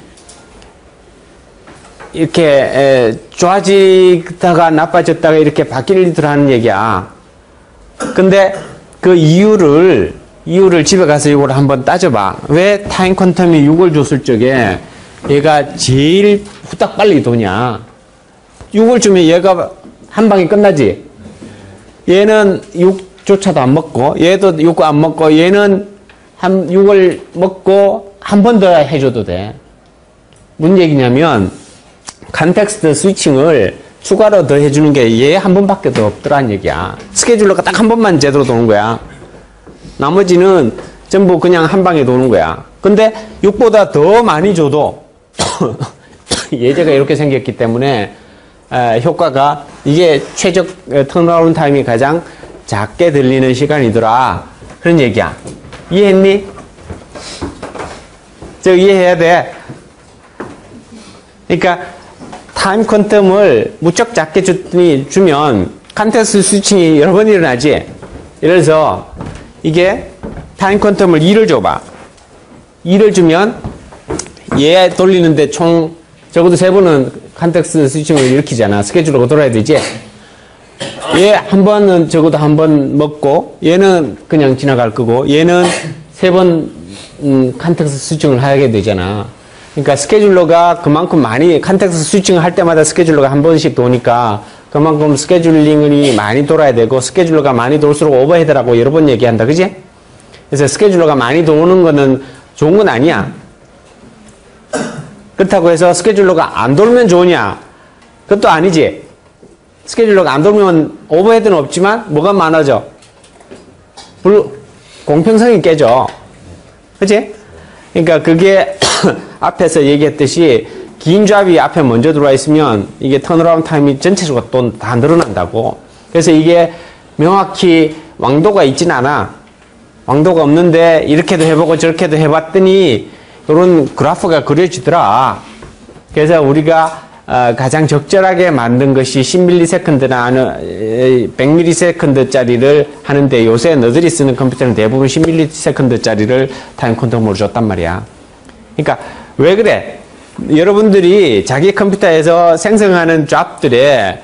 이렇게 좋아지다가 나빠졌다가 이렇게 바뀌더라는 얘기야. 근데 그 이유를 집에 가서 이걸 한번 따져봐. 왜 타임 퀀텀이 6을 줬을 적에 얘가 제일 후딱 빨리 도냐? 6을 주면 얘가 한 방에 끝나지? 얘는 6조차도 안 먹고, 얘도 6 안 먹고, 얘는 6을 먹고 한 번 더 해줘도 돼. 무슨 얘기냐면, 컨텍스트 스위칭을 추가로 더 해주는 게 얘 한 번밖에 더 없더란 얘기야. 스케줄러가 딱 한 번만 제대로 도는 거야. 나머지는 전부 그냥 한 방에 도는 거야. 근데 6보다 더 많이 줘도 예제가 이렇게 생겼기 때문에 효과가 이게 최적 턴어라운드 타임이 가장 작게 들리는 시간이더라. 그런 얘기야. 이해했니? 저 이해해야 돼. 그러니까 타임 퀀텀을 무척 작게 주면 컨텍스트 스위칭이 여러 번 일어나지. 예를 들어서 이게 타임 퀀텀을 2를 줘봐. 2를 주면 얘 돌리는데 총 적어도 3번은 컨텍스트 스위칭을 일으키잖아. 스케줄러가 돌아야 되지. 얘 한 번은 적어도 한 번 먹고 얘는 그냥 지나갈 거고 얘는 3번 컨텍스트 스위칭을 하게 되잖아. 그러니까 스케줄러가 그만큼 많이 컨텍스트 스위칭을 할 때마다 스케줄러가 한 번씩 도니까 그만큼 스케줄링이 많이 돌아야 되고 스케줄러가 많이 돌수록 오버헤드라고 여러 번 얘기한다. 그지? 그래서 스케줄러가 많이 도는 거는 좋은 건 아니야. 그렇다고 해서 스케줄러가 안 돌면 좋으냐? 그것도 아니지. 스케줄러가 안 돌면 오버헤드는 없지만 뭐가 많아져? 공평성이 깨져. 그치? 그러니까 그게 앞에서 얘기했듯이 긴 잡이 앞에 먼저 들어와 있으면 이게 턴어라운드 타임이 전체적으로 또 다 늘어난다고. 그래서 이게 명확히 왕도가 있진 않아. 왕도가 없는데 이렇게도 해보고 저렇게도 해봤더니 이런 그래프가 그려지더라. 그래서 우리가 가장 적절하게 만든 것이 10ms나 100ms짜리를 하는데 요새 너희들이 쓰는 컴퓨터는 대부분 10ms짜리를 타임 퀀텀으로 줬단 말이야. 그러니까 왜 그래? 여러분들이 자기 컴퓨터에서 생성하는 잡들의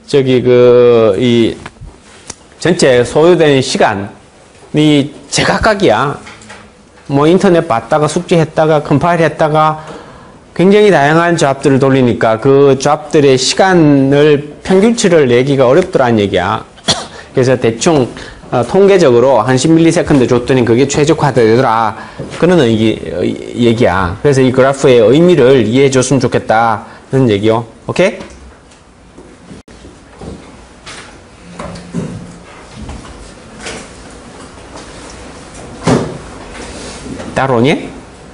이 전체 소요되는 시간이 제각각이야. 뭐 인터넷 봤다가 숙제했다가 컴파일 했다가 굉장히 다양한 잡들을 돌리니까 그 잡들의 시간을 평균치를 내기가 어렵더란 얘기야. 그래서 대충 통계적으로 한 10ms 줬더니 그게 최적화되더라. 그런 얘기야. 그래서 이 그래프의 의미를 이해해 줬으면 좋겠다. 그런 얘기요. 오케이? 따로 오니?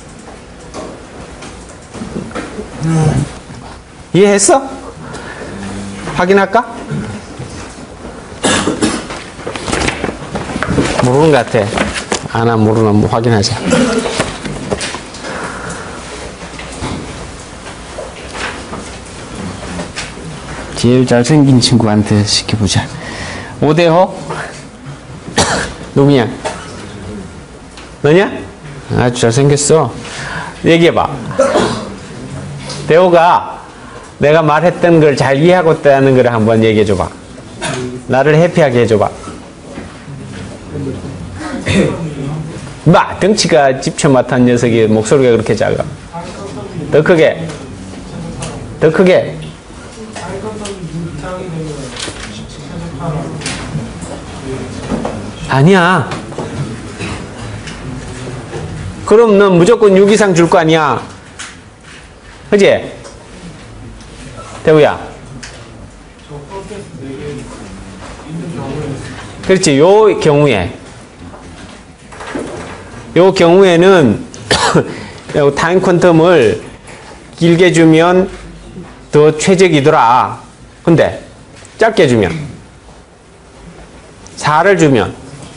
이해했어? 확인할까? 모르는 것 같아. 나 모르나 뭐 확인하자. 제일 잘생긴 친구한테 시켜보자. 오대호? 누구냐? 너냐? 아주 잘생겼어. 얘기해봐. 대호가 내가 말했던 걸 잘 이해하고 있다는 걸 한번 얘기해줘봐. 나를 해피하게 해줘봐. 덩치가 집처마탄 녀석이 목소리가 그렇게 작아. 더 크게. 더 크게. 아니야. 그럼 넌 무조건 6 이상 줄 거 아니야. 그치? 대우야. 그렇지. 요 경우에는 타임 퀀텀을 길게 주면 더 최적이더라. 근데 짧게 주면 4를 주면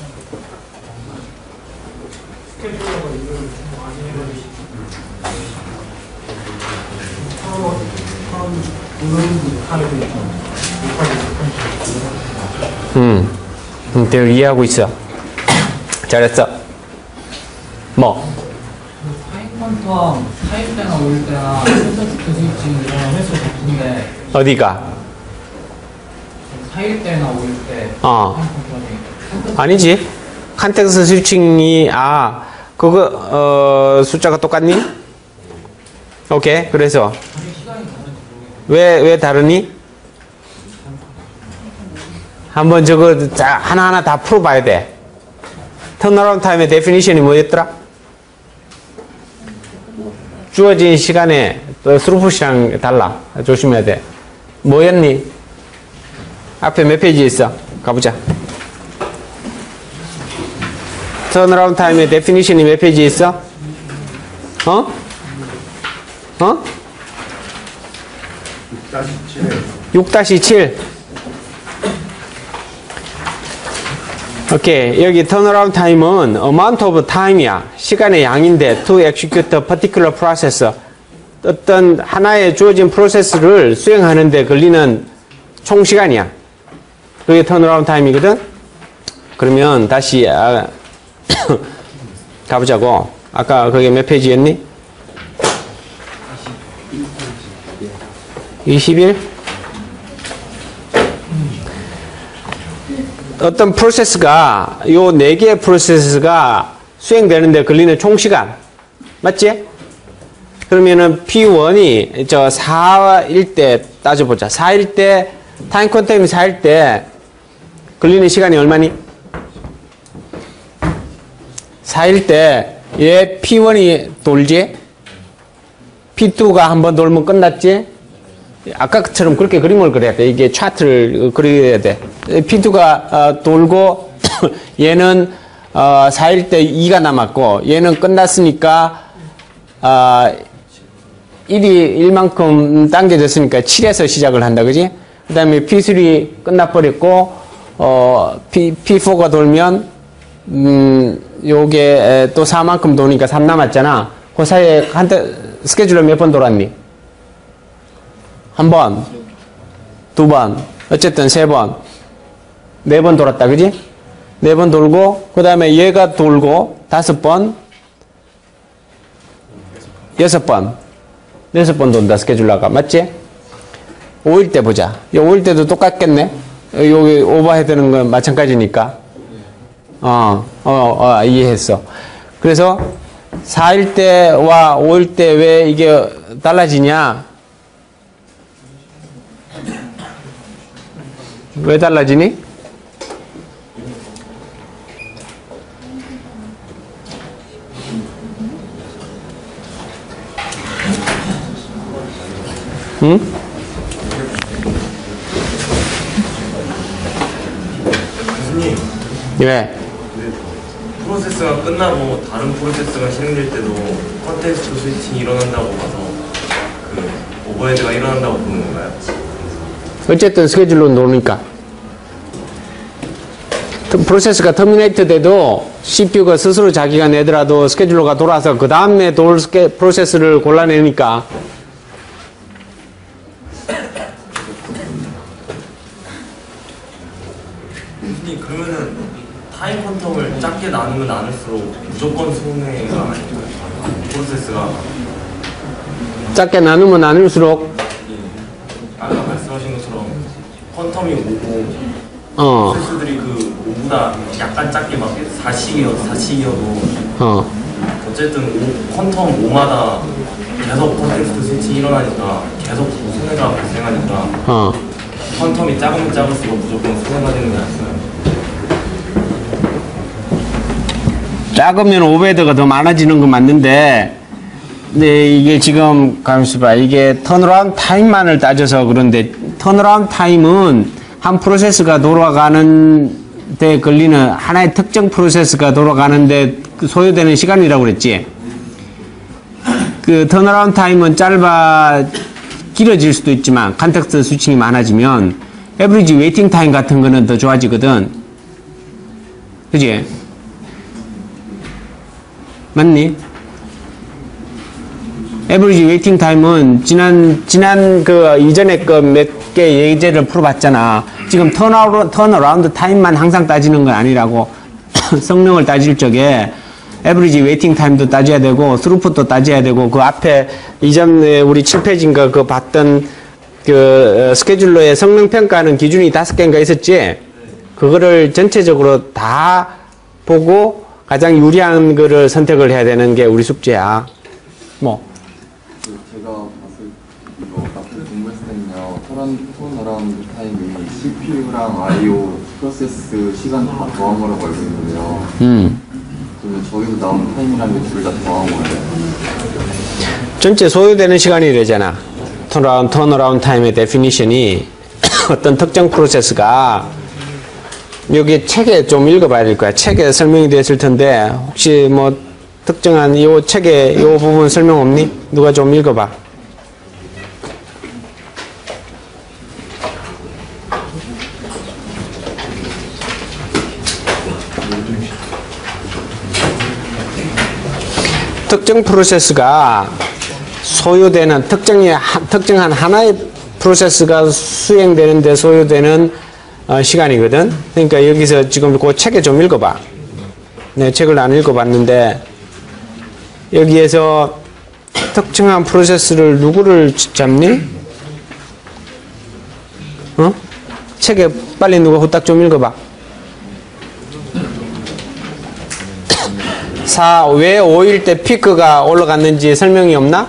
대우 이해하고 있어. 잘했어. 뭐? 타임 퀀텀 타임 때나 올 때나 콘서트 스위칭 이런 회수 바쁜데 어디가? 4일 때나 5일 때 아니지. 컨텍스트 스위칭이 그거 숫자가 똑같니? 오케이. 그래서 왜 다르니? 한번 저거 하나하나 다 풀어봐야 돼. 턴어라운드 타임의 데피니션이 뭐였더라? 주어진 시간에 스루풋이랑 달라. 조심해야 돼. 뭐였니? 앞에 몇 페이지에 있어? 가보자. 턴어라운드 타임의 데피니션이 몇 페이지에 있어? 6-7. 오케이. 여기 턴어라운드 타임은 amount of time이야. 시간의 양인데 to execute a particular process. 어떤 하나의 주어진 프로세스를 수행하는데 걸리는 총 시간이야. 그게 턴어라운드 타임이거든. 그러면 다시 가보자고. 아까 그게 몇 페이지였니? 21? 어떤 프로세스가 요 4개의 프로세스가 수행되는데 걸리는 총 시간 맞지? 그러면은 P1이 4일 때 따져보자. 4일 때 타임 퀀텀이 4일 때 걸리는 시간이 얼마니? 4일 때 얘 P1이 돌지? P2가 한번 돌면 끝났지? 아까처럼 그렇게 그림을 그려야 돼. 이게 차트를 그려야 돼. P2가 돌고 얘는 4일 때 2가 남았고 얘는 끝났으니까 1만큼 당겨졌으니까 7에서 시작을 한다. 그지? 그 다음에 P3 끝나버렸고 P4가 돌면 요게 또 4만큼 도니까 3 남았잖아. 그 사이에 스케줄러 몇 번 돌았니? 한 번, 2번, 어쨌든 3번, 4번 돌았다. 그지? 4번 돌고 그 다음에 얘가 돌고 5번, 6번, 6번 돈다. 스케줄러가. 맞지? 5일 때 보자. 5일 때도 똑같겠네. 여기 오버해야 되는 건 마찬가지니까. 이해했어. 그래서 4일 때와 5일 때 왜 이게 달라지냐? 왜 달라지니? 응? 교수님. 왜? 프로세스가 끝나고 다른 프로세스가 실행될 때도 컨텍스트 스위칭이 일어난다고 봐서 오버헤드가 일어난다고 보는 건가요? 어쨌든 스케줄로 노니까. 프로세스가 터미네이트 돼도 CPU가 스스로 자기가 내더라도 스케줄러가 돌아서 그 다음에 돌 프로세스를 골라내니까. 그러면은 타임 퀀텀을 작게 나누면 나눌수록 무조건 손해가 아닐까요? 프로세스가 작게 나누면 나눌수록 아까 말씀하신 것처럼 퀀텀이 5고 프로세스들이 그 5보다 약간 작게 막 4씩이어도 어쨌든 퀀텀 5마다 계속 컨텍스트 스위칭이 일어나니까 계속 손해가 발생하니까 퀀텀이 작으면 작을수록 무조건 손해가 되는 게 아닐까요? 작으면 오버헤드가 더 많아지는 건 맞는데, 근데 이게 지금 가만있어 봐. 이게 턴어라운드 타임만을 따져서 그런데 턴어라운드 타임은 한 프로세스가 돌아가는 데 걸리는 하나의 특정 프로세스가 돌아가는데 소요되는 시간이라고 그랬지. 그 턴어라운드 타임은 길어질 수도 있지만 컨텍스트 스위칭이 많아지면 에버리지 웨이팅 타임 같은 거는 더 좋아지거든. 그지? 맞니? 에버리지 웨이팅 타임은 지난 그 이전에 그 몇 개 예제를 풀어봤잖아. 지금 턴어라운드 타임만 항상 따지는 건 아니라고. 성능을 따질 적에 에버리지 웨이팅 타임도 따져야 되고 스루풋도 따져야 되고 그 앞에 이전에 우리 7페이지인가 그 봤던 그 스케줄러의 성능 평가하는 기준이 5개인가 있었지? 그거를 전체적으로 다 보고 가장 유리한 거를 선택을 해야 되는 게 우리 숙제야. 뭐? 제가 봤을 이거 앞에 공부했을 때는요, 턴어라운드 타임이 CPU랑 I/O 프로세스 시간 다 더한 거라고 알고 있는데요. 그러면 저기서 나온 타임이라는 게 둘 다 더한 거예요? 전체 소요되는 시간이 되잖아. 턴어라운드 타임의 데피니션이 어떤 특정 프로세스가 여기 책에 좀 읽어봐야 될 거야. 책에 설명이 되었을 텐데 혹시 뭐 특정한 이 책에 이 부분 설명 없니? 누가 좀 읽어봐. 특정 프로세스가 소요되는 특정한 하나의 프로세스가 수행되는데 소요되는 시간이거든. 그러니까 여기서 지금 그 책에 좀 읽어봐. 내 책을 안 읽어봤는데 여기에서 특정한 프로세스를 누구를 잡니? 책에 빨리 누가 후딱 좀 읽어봐. 왜 5일 때 피크가 올라갔는지 설명이 없나?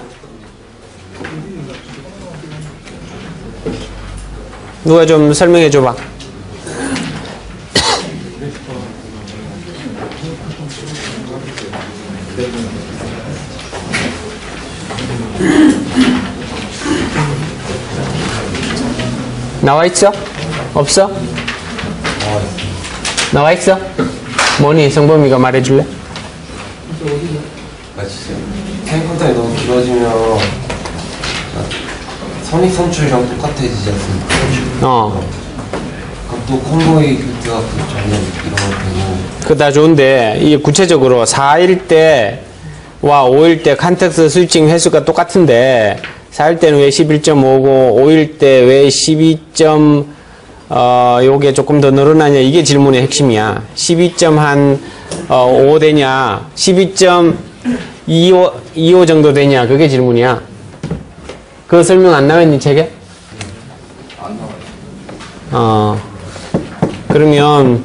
누가 좀 설명해 줘봐. 나와 있어? 없어? 나와 있어? 뭐니? 성범이가 말해줄래? 타임 퀀텀이 너무 길어지면 선익 선출이랑 똑같아지지 않습니까? 그럼 또 콤보의 교태가 점점 일어나고. 그거 다 좋은데 이게 구체적으로 4일 때와 5일 때 컨텍스트 스위칭 횟수가 똑같은데 4일 때는 왜 11.5고 5일 때 왜 12. 요게 조금 더 늘어나냐 이게 질문의 핵심이야. 12.5 되냐 12.25 정도 되냐 그게 질문이야. 그 설명 안 나와있니 책에? 안 나와요. 그러면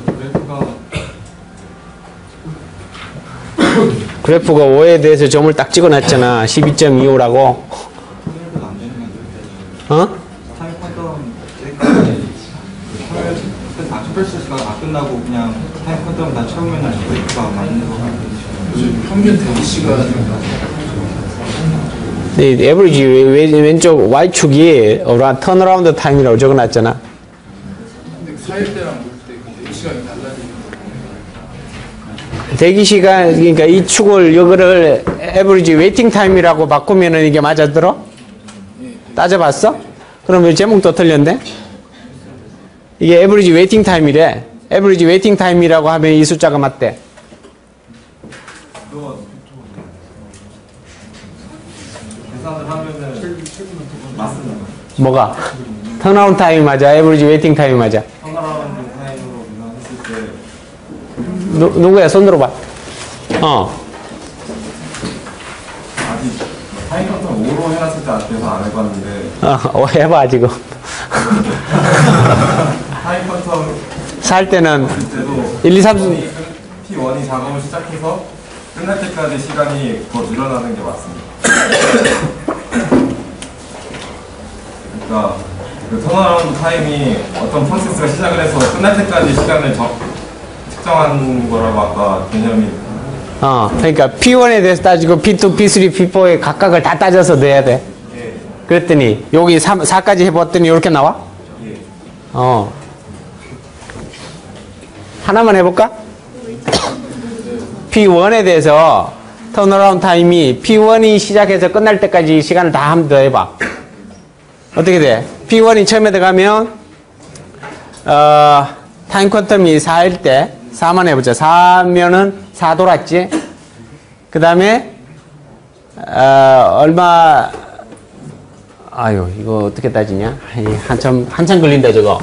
그래프가 5에 대해서 점을 딱 찍어놨잖아. 12.25라고. 타임 퀀텀 프로세스가 다 끝나고 그냥 타임 퀀텀 다 채우면 그래프가 맞는 거 같아요. 평균 대기 시간. 에버리지 왼쪽 Y축이 턴어라운드 타임이라고 적어놨잖아. 근데 4일 때랑 볼 때 대기 시간이 달라지는 대기 시간, 그러니까 이 축을, 이거를 에버리지 웨이팅 타임이라고 바꾸면은 이게 맞아들어? 예. 따져봤어? 그러면 제목도 틀렸네? 이게 에버리지 웨이팅 타임이래. 에버리지 웨이팅 타임이라고 하면 이 숫자가 맞대. 계산을 하면은 맞습니다. 뭐가? 턴아웃 타임 맞아? 에버리지 웨이팅 타임 맞아? 턴어라운드 타임으로 계산했을 때 누구야? 손 들어봐. 아직 타임 컨텀 5로 해놨을 때 계산 안 해봤는데 해봐 지금. 타임 컨텀 살 때는 때도 1, 2, 3 P1이 작업을 시작해서 끝날 때까지 시간이 더 늘어나는 게 맞습니다. 그러니까 그 턴어라운드 타임이 어떤 프로세스가 시작을 해서 끝날 때까지 시간을 측정한 거라고 아까 개념이 그러니까 P1에 대해서 따지고 P2, P3, P4에 각각을 다 따져서 넣어야 돼. 예. 그랬더니 여기 4까지 해봤더니 이렇게 나와? 예. 하나만 해볼까? P1에 대해서 턴어라운드 타임이 P1이 시작해서 끝날 때까지 시간을 다 한 번 더 해봐. 어떻게 돼? P1이 처음에 들어가면 타임 퀀텀이 4일 때 4만 해보자. 4면은 4 돌았지? 그 다음에 얼마 아유 이거 어떻게 따지냐? 한참 걸린다 저거.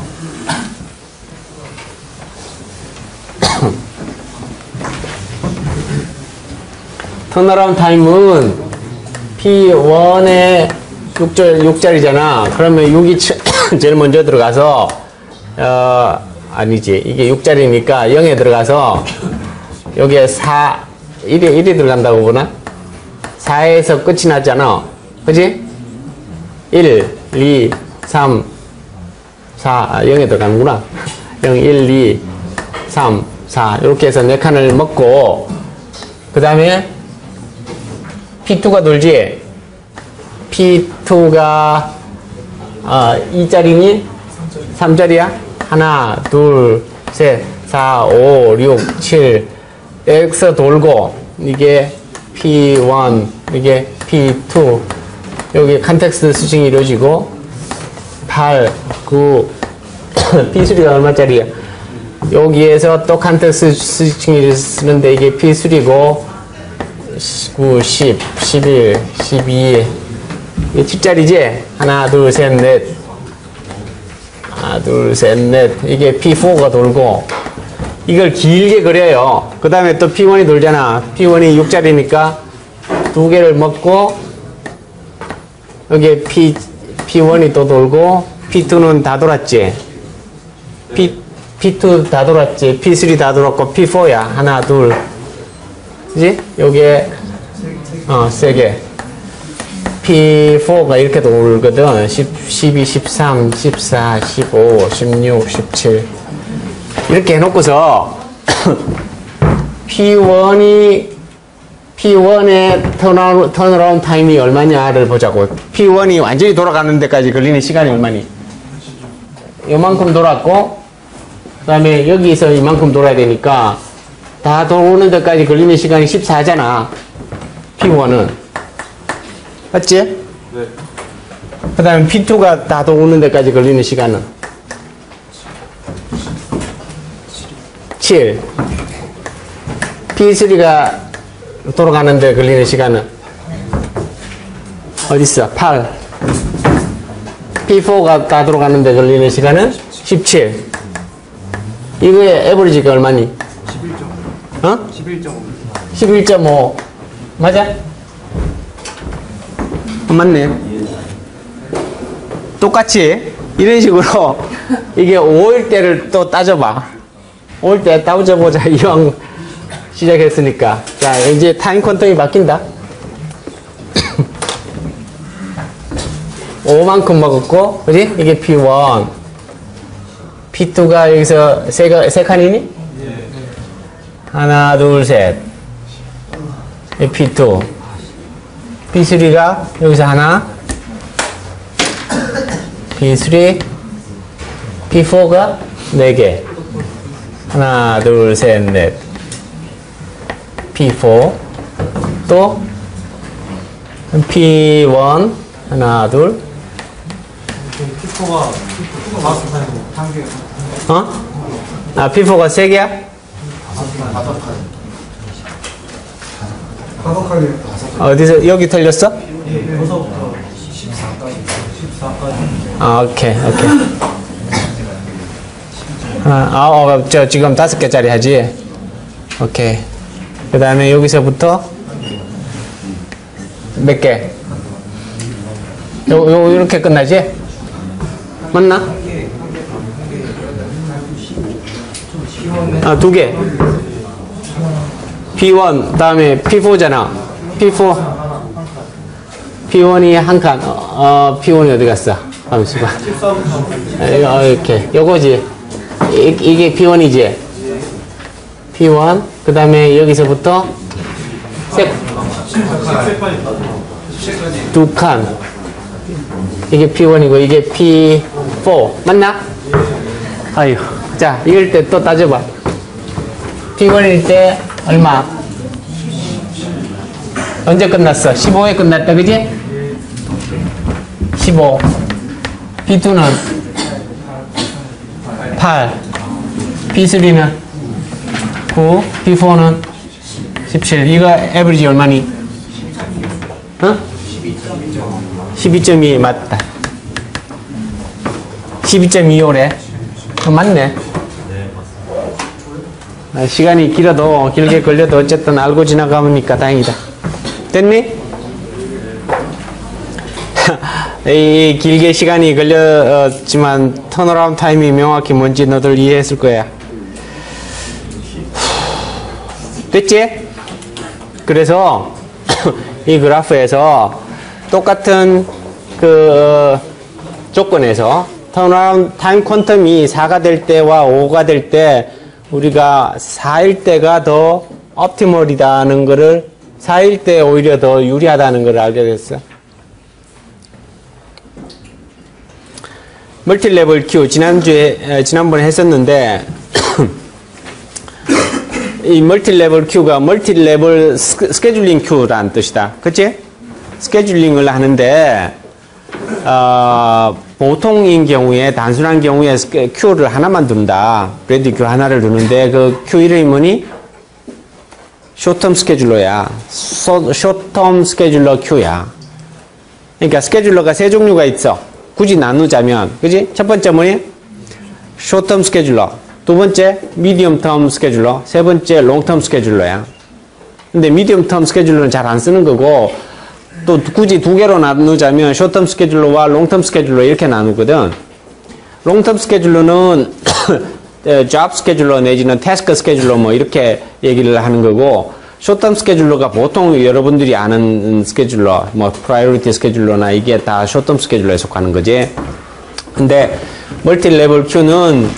턴어라운드 타임은 P1에 6자리잖아. 그러면 6이 제일 먼저 들어가서 아니지. 이게 6자리니까 0에 들어가서 여기에 1이 들어간다고 보나? 4에서 끝이 났잖아. 그지? 1, 2, 3, 4 0에 들어가는구나. 0, 1, 2, 3, 4 이렇게 해서 4칸을 먹고 그 다음에 P2가 돌지? P2가 2자리니? 3자리야? 하나, 둘, 셋, 4, 5, 6, 7 여기서 돌고 이게 P1 이게 P2 여기 컨텍스트 스위칭이 이루어지고 8, 9 P3가 얼마짜리야? 여기에서 또 컨텍스트 스위칭이 쓰는데 이게 P3고 9, 10, 11, 12 이게 7자리지? 하나, 둘, 셋, 넷 하나, 둘, 셋, 넷 이게 P4가 돌고 이걸 길게 그려요. 그 다음에 또 P1이 돌잖아. P1이 6자리니까 2개를 먹고 여기에 P1이 또 돌고 P2는 다 돌았지? P2 다 돌았지? P3 다 돌았고 P4야. 하나, 둘 그지? 여기에 3개 P4가 이렇게 돌거든. 12, 13, 14, 15, 16, 17 이렇게 해놓고서 P1의 턴어라운드 타임이 얼마냐를 보자고. P1이 완전히 돌아가는 데까지 걸리는 시간이 얼마니? 요만큼 돌았고 그 다음에 여기서 이만큼 돌아야 되니까 다 돌아오는 데까지 걸리는 시간이 14잖아. P1은 맞지? 네. 그 다음에 P2가 다 돌아오는 데까지 걸리는 시간은 7 P3가 돌아가는데 걸리는 시간은 어딨어? 8 P4가 다 돌아가는데 걸리는 시간은 17 이거의 에버리지가 얼마니? 11.5 맞아? 맞네. 똑같이 이런 식으로 이게 5일 때를 또 따져봐. 5일 때 따져보자. 이왕 시작했으니까. 자, 이제 타임 퀀텀이 바뀐다. 5만큼 먹었고, 그지? 이게 P1. P2가 여기서 세 칸이니? 하나, 둘, 셋. P2. P3가 여기서 하나. P3. P4가 4개. 하나, 둘, 셋, 넷. P4. 또 P1. 하나, 둘. 피포가 5칸, 한 개. 어? 아, P4가 3개야? 5칸이요. 어디서, 여기 틀렸어? 예, 여기서부터 14까지. 아, 오케이. 지금 5개짜리 하지? 오케이. 그 다음에 여기서부터 몇 개? 요렇게 끝나지? 맞나? 아, 2개. P1, 다음에 P4잖아. P1이 한 칸. P1이 어디 갔어? 잠시 봐. 이렇게. 요거지. 이게 P1이지? P1. 그 다음에 여기서부터 2칸. 이게 P1이고, 이게 P4. 맞나? 아유. 자, 이럴 때 또 따져봐. P1일 때 얼마? 언제 끝났어? 15에 끝났다, 그지? 15. P2는 8. P3는 9. P4는 17. 이거 에버리지 얼마니? 어? 12.2 맞다. 12.25래. 맞네. 시간이 길어도 길게 걸려도 어쨌든 알고 지나가니까 다행이다. 됐니? 이 길게 시간이 걸렸지만 턴어라운드 타임이 명확히 뭔지 너들 이해했을 거야. 됐지? 그래서 이 그래프에서 똑같은 그 조건에서 턴어라운드 타임 퀀텀이 4가 될 때와 5가 될 때 우리가 4일 때가 더 옵티멀이다는 거를 4일 때 오히려 더 유리하다는 걸 알게 됐어. 멀티레벨 큐 지난번에 했었는데 이 멀티레벨 큐가 멀티레벨 스케줄링 큐라는 뜻이다. 그치? 스케줄링을 하는데 보통인 경우에 단순한 경우에 큐를 하나만 둔다. 브래디 큐 하나를 두는데 그 큐 이름이 뭐니? 쇼텀 스케줄러야. 쇼텀 스케줄러 큐야. 그러니까 스케줄러가 세 종류가 있어. 굳이 나누자면, 그지? 첫 번째 뭐니? 쇼텀 스케줄러. 두 번째 미디엄 텀 스케줄러. 세 번째 롱텀 스케줄러야. 근데 미디엄 텀 스케줄러는 잘 안 쓰는 거고 또 굳이 두 개로 나누자면 쇼텀 스케줄러와 롱텀 스케줄러 이렇게 나누거든. 롱텀 스케줄러는 잡 스케줄러 내지는 태스크 스케줄러 뭐 이렇게 얘기를 하는 거고 쇼텀 스케줄러가 보통 여러분들이 아는 스케줄러 뭐 프라이어리티 스케줄러나 이게 다 쇼텀 스케줄러에 속하는 거지. 근데 멀티 레벨 큐는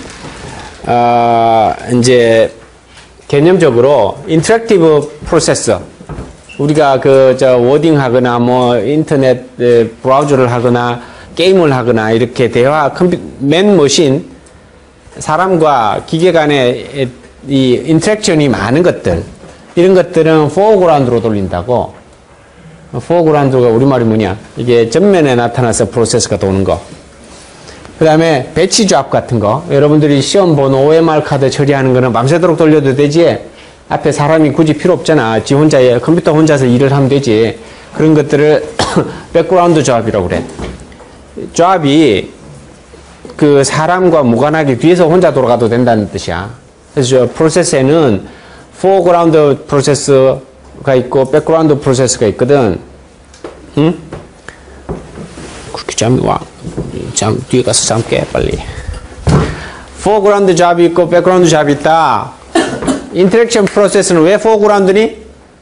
이제 개념적으로 인터랙티브 프로세서 우리가 워딩 하거나 뭐 인터넷 브라우저를 하거나 게임을 하거나 이렇게 대화 맨머신 사람과 기계 간의 이 인터랙션이 많은 것들 이런 것들은 포어그라운드로 돌린다고. 포어그라운드가 우리말이 뭐냐? 이게 전면에 나타나서 프로세스가 도는 거. 그 다음에 배치 잡 같은 거. 여러분들이 시험 본 OMR 카드 처리하는 거는 밤새도록 돌려도 되지. 앞에 사람이 굳이 필요 없잖아. 지 혼자, 컴퓨터 혼자서 일을 하면 되지. 그런 것들을 백그라운드 잡이라고 그래. 잡이 그 사람과 무관하게 뒤에서 혼자 돌아가도 된다는 뜻이야. 그래서 저 프로세스에는 포어그라운드 프로세스가 있고 백그라운드 프로세스가 있거든. 응? 그렇게 잠이 와. 뒤에 가서 잠 깨, 빨리. 포어그라운드 잡이 있고 백그라운드 잡이 있다. 인터랙션 프로세스는 왜 포어그라운드니?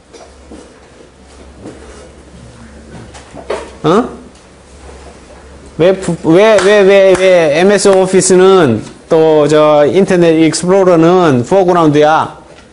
어? 왜 MS 오피스는 또 인터넷 익스플로러는 포어그라운드야?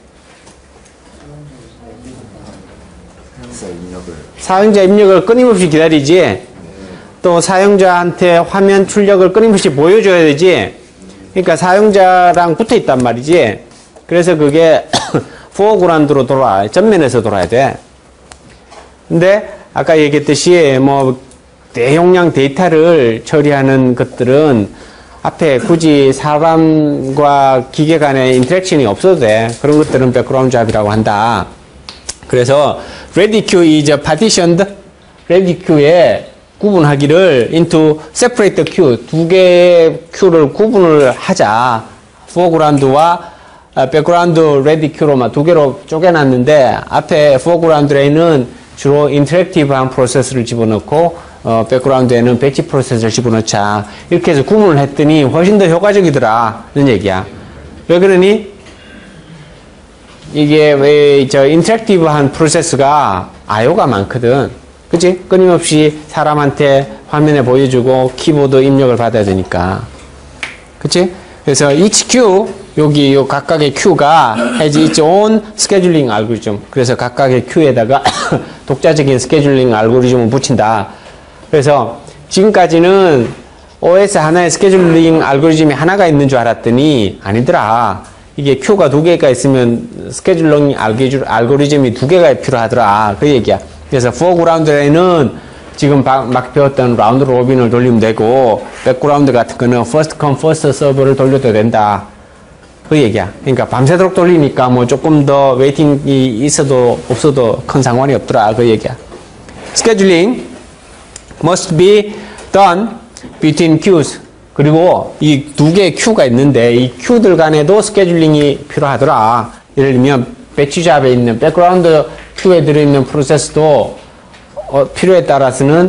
사용자 입력을 끊임없이 기다리지. 또 사용자한테 화면 출력을 끊임없이 보여줘야 되지. 그러니까 사용자랑 붙어 있단 말이지. 그래서 그게 포어그라운드로 돌아, 전면에서 돌아야 돼. 근데 아까 얘기했듯이 뭐 대용량 데이터를 처리하는 것들은 앞에 굳이 사람과 기계 간의 인터랙션이 없어도 돼. 그런 것들은 백그라운드 잡이라고 한다. 그래서 ready queue is partitioned. ready queue에 구분하기를 into separate queue, 두 개의 큐를 구분을 하자. foreground와 background ready queu로만 두 개로 쪼개놨는데 앞에 foreground에는 주로 인터랙티브한 프로세스를 집어넣고 백그라운드에는 배치 프로세스를 집어넣자. 이렇게 해서 구분을 했더니 훨씬 더 효과적이더라. 이런 얘기야. 왜 그러니? 이게 왜 저 인터랙티브한 프로세스가 IO가 많거든. 그치? 끊임없이 사람한테 화면에 보여주고 키보드 입력을 받아야 되니까. 그치? 그래서 each queue, 여기 요 각각의 큐가 has its own scheduling algorithm. 그래서 각각의 큐에다가 독자적인 스케줄링 알고리즘을 붙인다. 그래서 지금까지는 OS 하나의 스케줄링 알고리즘이 하나가 있는 줄 알았더니 아니더라. 이게 큐가 두 개가 있으면 스케줄링 알고리즘이 두 개가 필요하더라. 그 얘기야. 그래서 foreground에는 지금 막 배웠던 라운드 로빈을 돌리면 되고 백그라운드 같은 거는 first come first serve를 돌려도 된다. 그 얘기야. 그러니까 밤새도록 돌리니까 뭐 조금 더 웨이팅이 있어도 없어도 큰 상관이 없더라. 그 얘기야. Scheduling must be done between queues. 그리고 이 두 개의 큐가 있는데 이 큐들 간에도 스케줄링이 필요하더라. 예를 들면 배치 잡에 있는 백그라운드 큐에 들어있는 프로세스도 필요에 따라서는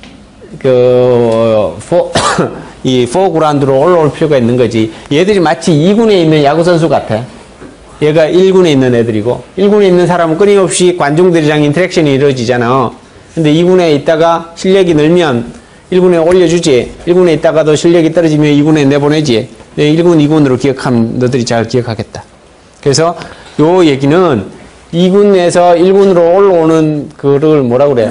이 포그라운드로 올라올 필요가 있는 거지. 얘들이 마치 2군에 있는 야구선수 같아. 얘가 1군에 있는 애들이고 1군에 있는 사람은 끊임없이 관중들이랑 인터랙션이 이루어지잖아. 근데 2군에 있다가 실력이 늘면 1군에 올려주지. 1군에 있다가도 실력이 떨어지면 2군에 내보내지. 1군, 2군으로 기억하면 너들이 잘 기억하겠다. 그래서 요 얘기는 2군에서 1군으로 올라오는 그걸 뭐라 그래?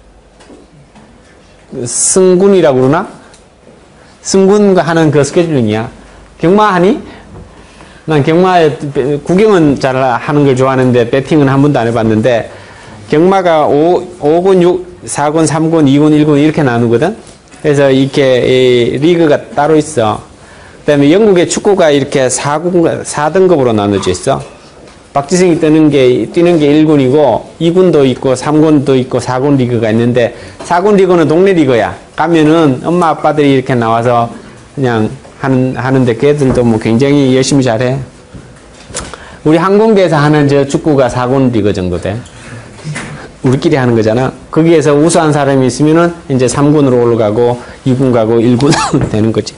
승군이라고 그러나? 승군과 하는 그 스케줄링이야. 경마하니? 난 경마 구경은 잘 하는 걸 좋아하는데 배팅은 한 번도 안 해봤는데 경마가 5군, 4군, 3군, 2군, 1군 이렇게 나누거든. 그래서 이렇게 리그가 따로 있어. 그다음에 영국의 축구가 이렇게 4등급으로 나눠져 있어. 박지성이 뛰는 게 1군이고 2군도 있고 3군도 있고 4군 리그가 있는데 4군 리그는 동네 리그야. 가면은 엄마 아빠들이 이렇게 나와서 그냥 하는데 걔들도 뭐 굉장히 열심히 잘해. 우리 항공대에서 하는 저 축구가 4군 리그 정도 돼. 우리끼리 하는 거잖아. 거기에서 우수한 사람이 있으면은 이제 3군으로 올라가고 2군 가고 1군 되는 거지.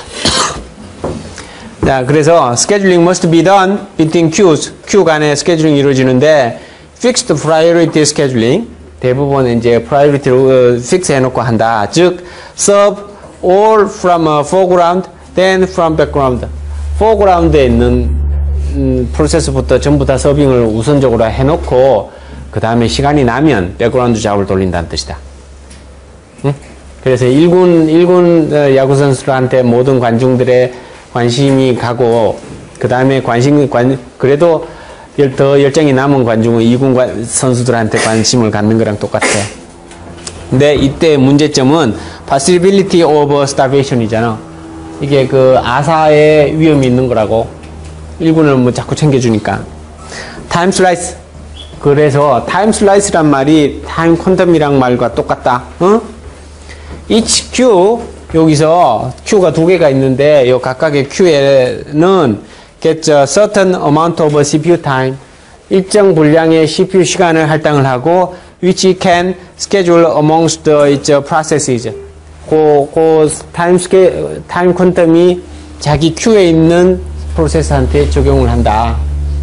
자, 그래서 scheduling must be done between queues. 큐 간에 스케줄링이 이루어지는데 fixed priority scheduling. 대부분 이제 priority로 fix 해놓고 한다. 즉, serve all from foreground, then from background. foreground에 있는 프로세스부터 전부 다 서빙을 우선적으로 해놓고 그 다음에 시간이 나면 백그라운드 잡을 돌린다는 뜻이다. 응? 그래서 1군 야구 선수들한테 모든 관중들의 관심이 가고 그 다음에 그래도 더 열정이 남은 관중은 2군 선수들한테 관심을 갖는 거랑 똑같아. 근데 이때 문제점은 possibility of starvation이잖아. 이게 그 아사의 위험이 있는 거라고. 1군을 뭐 자꾸 챙겨주니까. time slice. 그래서 time slice란 말이 time quantum이란 말과 똑같다. 어? each queue, 여기서 큐가 두 개가 있는데 요 각각의 큐에는 gets a certain amount of CPU time, 일정 분량의 CPU 시간을 할당을 하고 which can schedule amongst its processes. 그 타임 퀀텀이 자기 큐에 있는 프로세스한테 적용을 한다.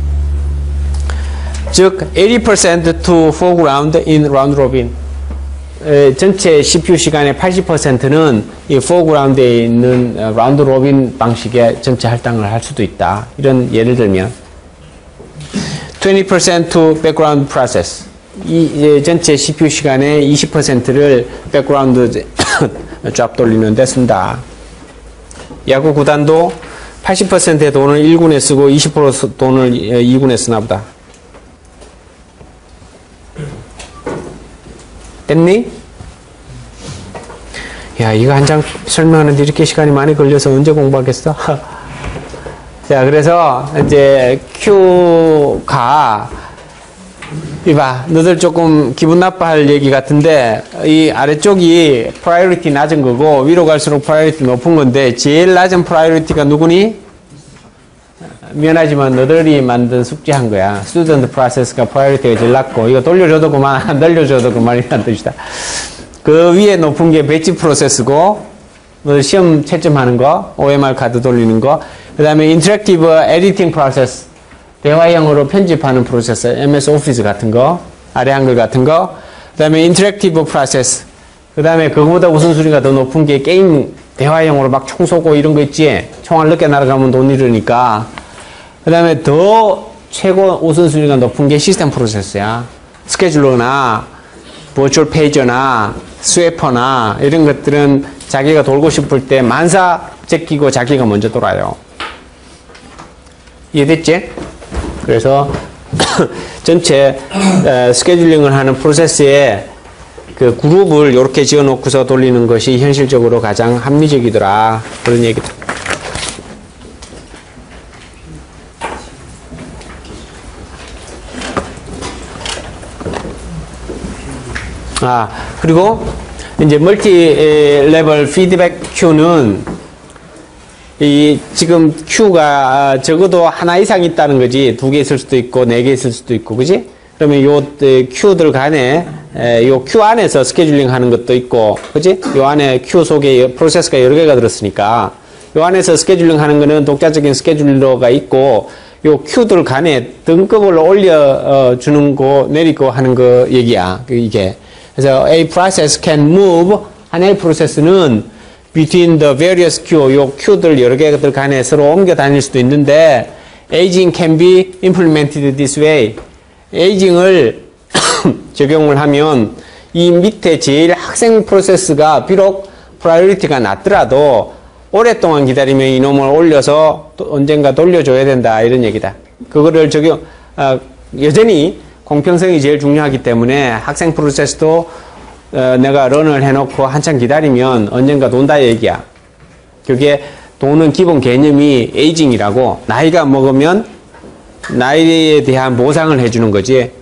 즉 80% to foreground in round robin. 전체 CPU 시간의 80%는 이 foreground에 있는 라운드 로빈 방식의 전체 할당을 할 수도 있다. 이런 예를 들면 20% to background process. 이 전체 CPU 시간의 20%를 background 잡 돌리는 데 쓴다. 야구 구단도 80%의 돈을 1군에 쓰고 20% 돈을 2군에 쓰나 보다. 됐니? 야, 이거 한 장 설명하는데 이렇게 시간이 많이 걸려서 언제 공부하겠어? 자, 그래서 이제 Q가 이봐, 너들 조금 기분 나빠할 얘기 같은데 이 아래쪽이 프라이어리티 낮은 거고 위로 갈수록 프라이어리티 높은 건데 제일 낮은 프라이어리티가 누구니? 미안하지만 너들이 만든 숙제한 거야. 스튜던트 프로세스가 프라이어리티가 제일 낮고 이거 돌려줘도 그만, 안 돌려줘도 그만이라는 뜻이다. 그 위에 높은 게 배치 프로세스고 너들 시험 채점하는 거, OMR 카드 돌리는 거, 그 다음에 인터랙티브 에디팅 프로세스, 대화형으로 편집하는 프로세스, MS 오피스 같은 거, 아래 한글 같은 거, 그 다음에 인터랙티브 프로세스, 그 다음에 그거보다 우선순위가 더 높은 게 게임 대화형으로 막 총 쏘고 이런 거 있지? 총알 늦게 날아가면 돈 잃으니까. 그 다음에 더 최고 우선순위가 높은 게 시스템 프로세스야. 스케줄러나, 버추얼 페이저나, 스웨퍼나 이런 것들은 자기가 돌고 싶을 때 만사 제끼고 자기가 먼저 돌아요. 이해됐지? 그래서 전체 스케줄링을 하는 프로세스에 그 그룹을 이렇게 지어놓고서 돌리는 것이 현실적으로 가장 합리적이더라. 그런 얘기다. 그리고 이제 멀티 레벨 피드백 큐는 지금 Q가 적어도 하나 이상 있다는 거지. 2개 있을 수도 있고 4개 있을 수도 있고, 그지? 그러면 요 Q들 간에 요 Q 안에서 스케줄링 하는 것도 있고, 그지? 요 안에 Q 속에 프로세스가 여러 개가 들었으니까 요 안에서 스케줄링 하는 거는 독자적인 스케줄러가 있고, 요 Q들 간에 등급을 올려 주는 거 내리고 하는 거 얘기야. 이게. 그래서 a process can move, 하나의 프로세스는 between the various Q, 요 Q들 여러 개들 간에 서로 옮겨 다닐 수도 있는데 aging can be implemented this way. aging을 적용을 하면 이 밑에 제일 학생 프로세스가 비록 프라이어리티가 낮더라도 오랫동안 기다리면 이놈을 올려서 또 언젠가 돌려줘야 된다, 이런 얘기다. 그거를 여전히 공평성이 제일 중요하기 때문에 학생 프로세스도 내가 런을 해놓고 한참 기다리면 언젠가 돈다 얘기야. 그게 돈은 기본 개념이 에이징이라고, 나이가 먹으면 나이에 대한 보상을 해주는 거지.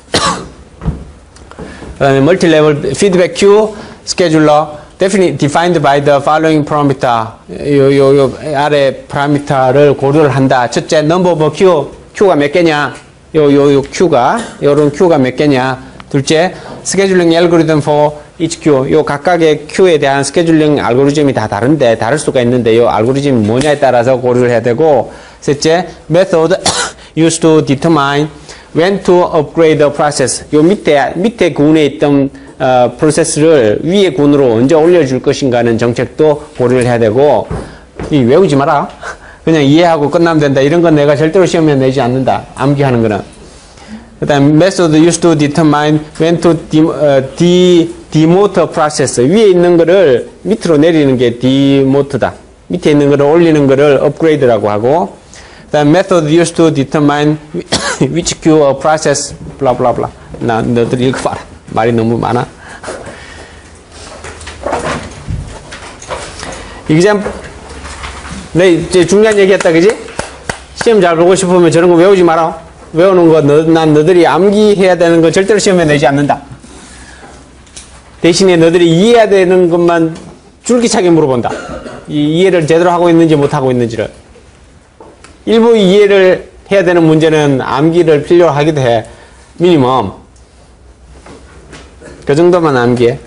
그다음에 멀티레벨 피드백 큐 스케줄러 defined by the following parameter. 요 아래 파라미터를 고려를 한다. 첫째, number of Q가 몇 개냐? 요 Q가, 요런 Q가 몇 개냐? 둘째, scheduling algorithm for each Q. 요 각각의 Q에 대한 스케줄링 알고리즘이 다 다른데, 다를 수가 있는데, 요 알고리즘이 뭐냐에 따라서 고려를 해야 되고, 셋째, method used to determine when to upgrade the process. 요 밑에 군에 있던 프로세스를 위에 군으로 언제 올려줄 것인가는 정책도 고려를 해야 되고, 외우지 마라. 그냥 이해하고 끝나면 된다. 이런 건 내가 절대로 시험에 내지 않는다. 암기하는 거는. 그 다음, method used to determine when to demote process. 위에 있는 거를 밑으로 내리는 게 demote다. 밑에 있는 거를 올리는 거를 upgrade라고 하고, 그 다음, method used to determine which queue a process, blah, blah, blah. 너들 읽어봐라. 말이 너무 많아. example. 네, 이제 중요한 얘기 했다, 그지? 시험 잘 보고 싶으면 저런 거 외우지 마라. 외우는 거, 너들이 암기해야 되는 거 절대로 시험에 내지 않는다. 대신에 너들이 이해해야 되는 것만 줄기차게 물어본다. 이해를 제대로 하고 있는지 못하고 있는지를. 일부 이해를 해야 되는 문제는 암기를 필요로 하기도 해. 미니멈. 그 정도만 암기해.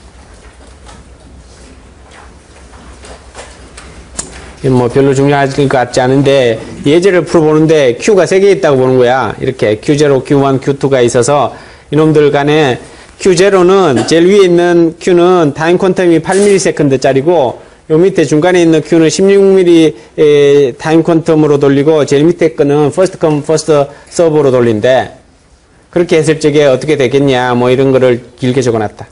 뭐 별로 중요할 것 같지 않은데, 예제를 풀어보는데 Q가 3개 있다고 보는 거야. 이렇게 Q0, Q1, Q2가 있어서 이놈들 간에 Q0는 제일 위에 있는 Q는 타임 퀀텀이 8ms 짜리고, 요 밑에 중간에 있는 Q는 16mm 타임 퀀텀으로 돌리고, 제일 밑에 거는 first come first serve로 돌린대. 그렇게 했을 적에 어떻게 되겠냐, 뭐 이런 거를 길게 적어놨다.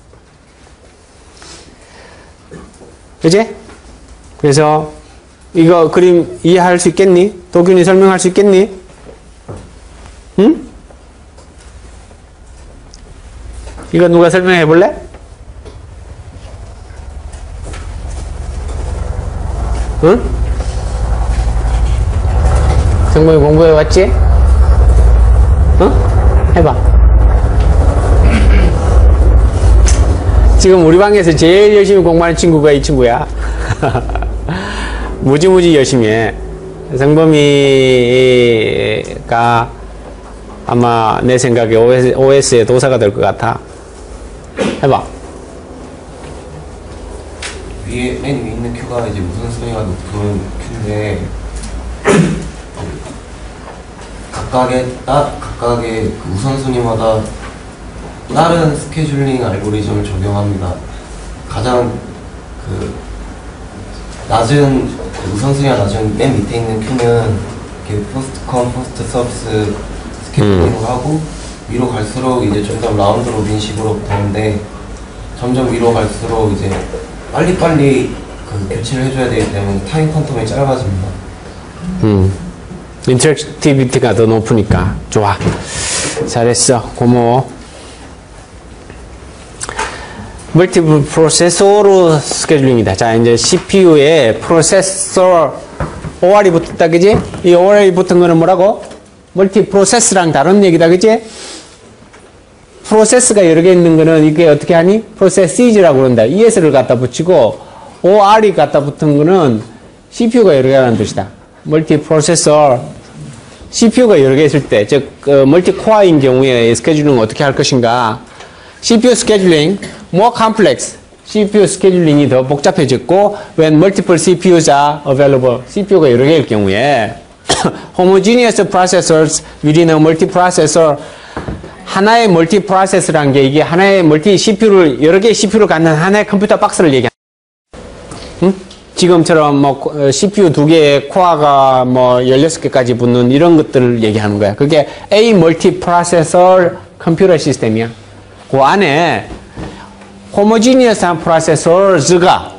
그치? 그래서 이거 그림 이해할 수 있겠니? 도균이 설명할 수 있겠니? 응? 이거 누가 설명해 볼래? 응? 성범이 공부해왔지? 응? 해봐. 지금 우리 방에서 제일 열심히 공부하는 친구가 이 친구야. 무지무지 열심히 해. 성범이가 아마 내 생각에 OS의 도사가 될 것 같아. 해봐. 맨 위에 있는 큐가 이제 우선순위가 높은 큐인데 각각의 그 우선순위마다 다른 스케줄링 알고리즘을 적용합니다. 가장 그 낮은 우선순위가 낮은 맨 밑에 있는 큐는 이렇게 퍼스트 컴 퍼스트 서비스 스케줄링을 하고 위로 갈수록 이제 좀 더 라운드 로빈식으로 되는데 점점 위로 갈수록 이제 빨리빨리 그 교체를 해줘야 되기 때문에 타임 퀀텀이 짧아집니다. 인터랙티비티가 더 높으니까 좋아. 잘했어. 고마워. 멀티플 프로세서로 스케줄링이다. 자, 이제 CPU에 프로세서 OR이 붙었다, 그지? 이 OR이 붙은 거는 뭐라고? 멀티 프로세스랑 다른 얘기다, 그지? 프로세스가 여러 개 있는 거는 이게 어떻게 하니? 프로세시즈라고 그런다. ES를 갖다 붙이고 OR이 갖다 붙은 거는 CPU가 여러 개라는 뜻이다. 멀티 프로세서 CPU가 여러 개 있을 때, 즉 멀티 코어인 경우에 스케줄링을 어떻게 할 것인가? CPU scheduling more complex. CPU 스케줄링이 더 복잡해졌고 when multiple CPUs are available. CPU가 여러 개일 경우에 homogeneous processors within a multiprocessor. 하나의 멀티프로세서라는 게 이게 하나의 멀티 CPU를 여러 개의 CPU를 갖는 하나의 컴퓨터 박스를 얘기합니다. 응? 지금처럼 뭐 CPU 2개의 코어가 뭐 16개까지 붙는 이런 것들을 얘기하는 거야. 그게 A 멀티프로세서 컴퓨터 시스템이야. 그 안에 호모지니어스한 프로세서즈가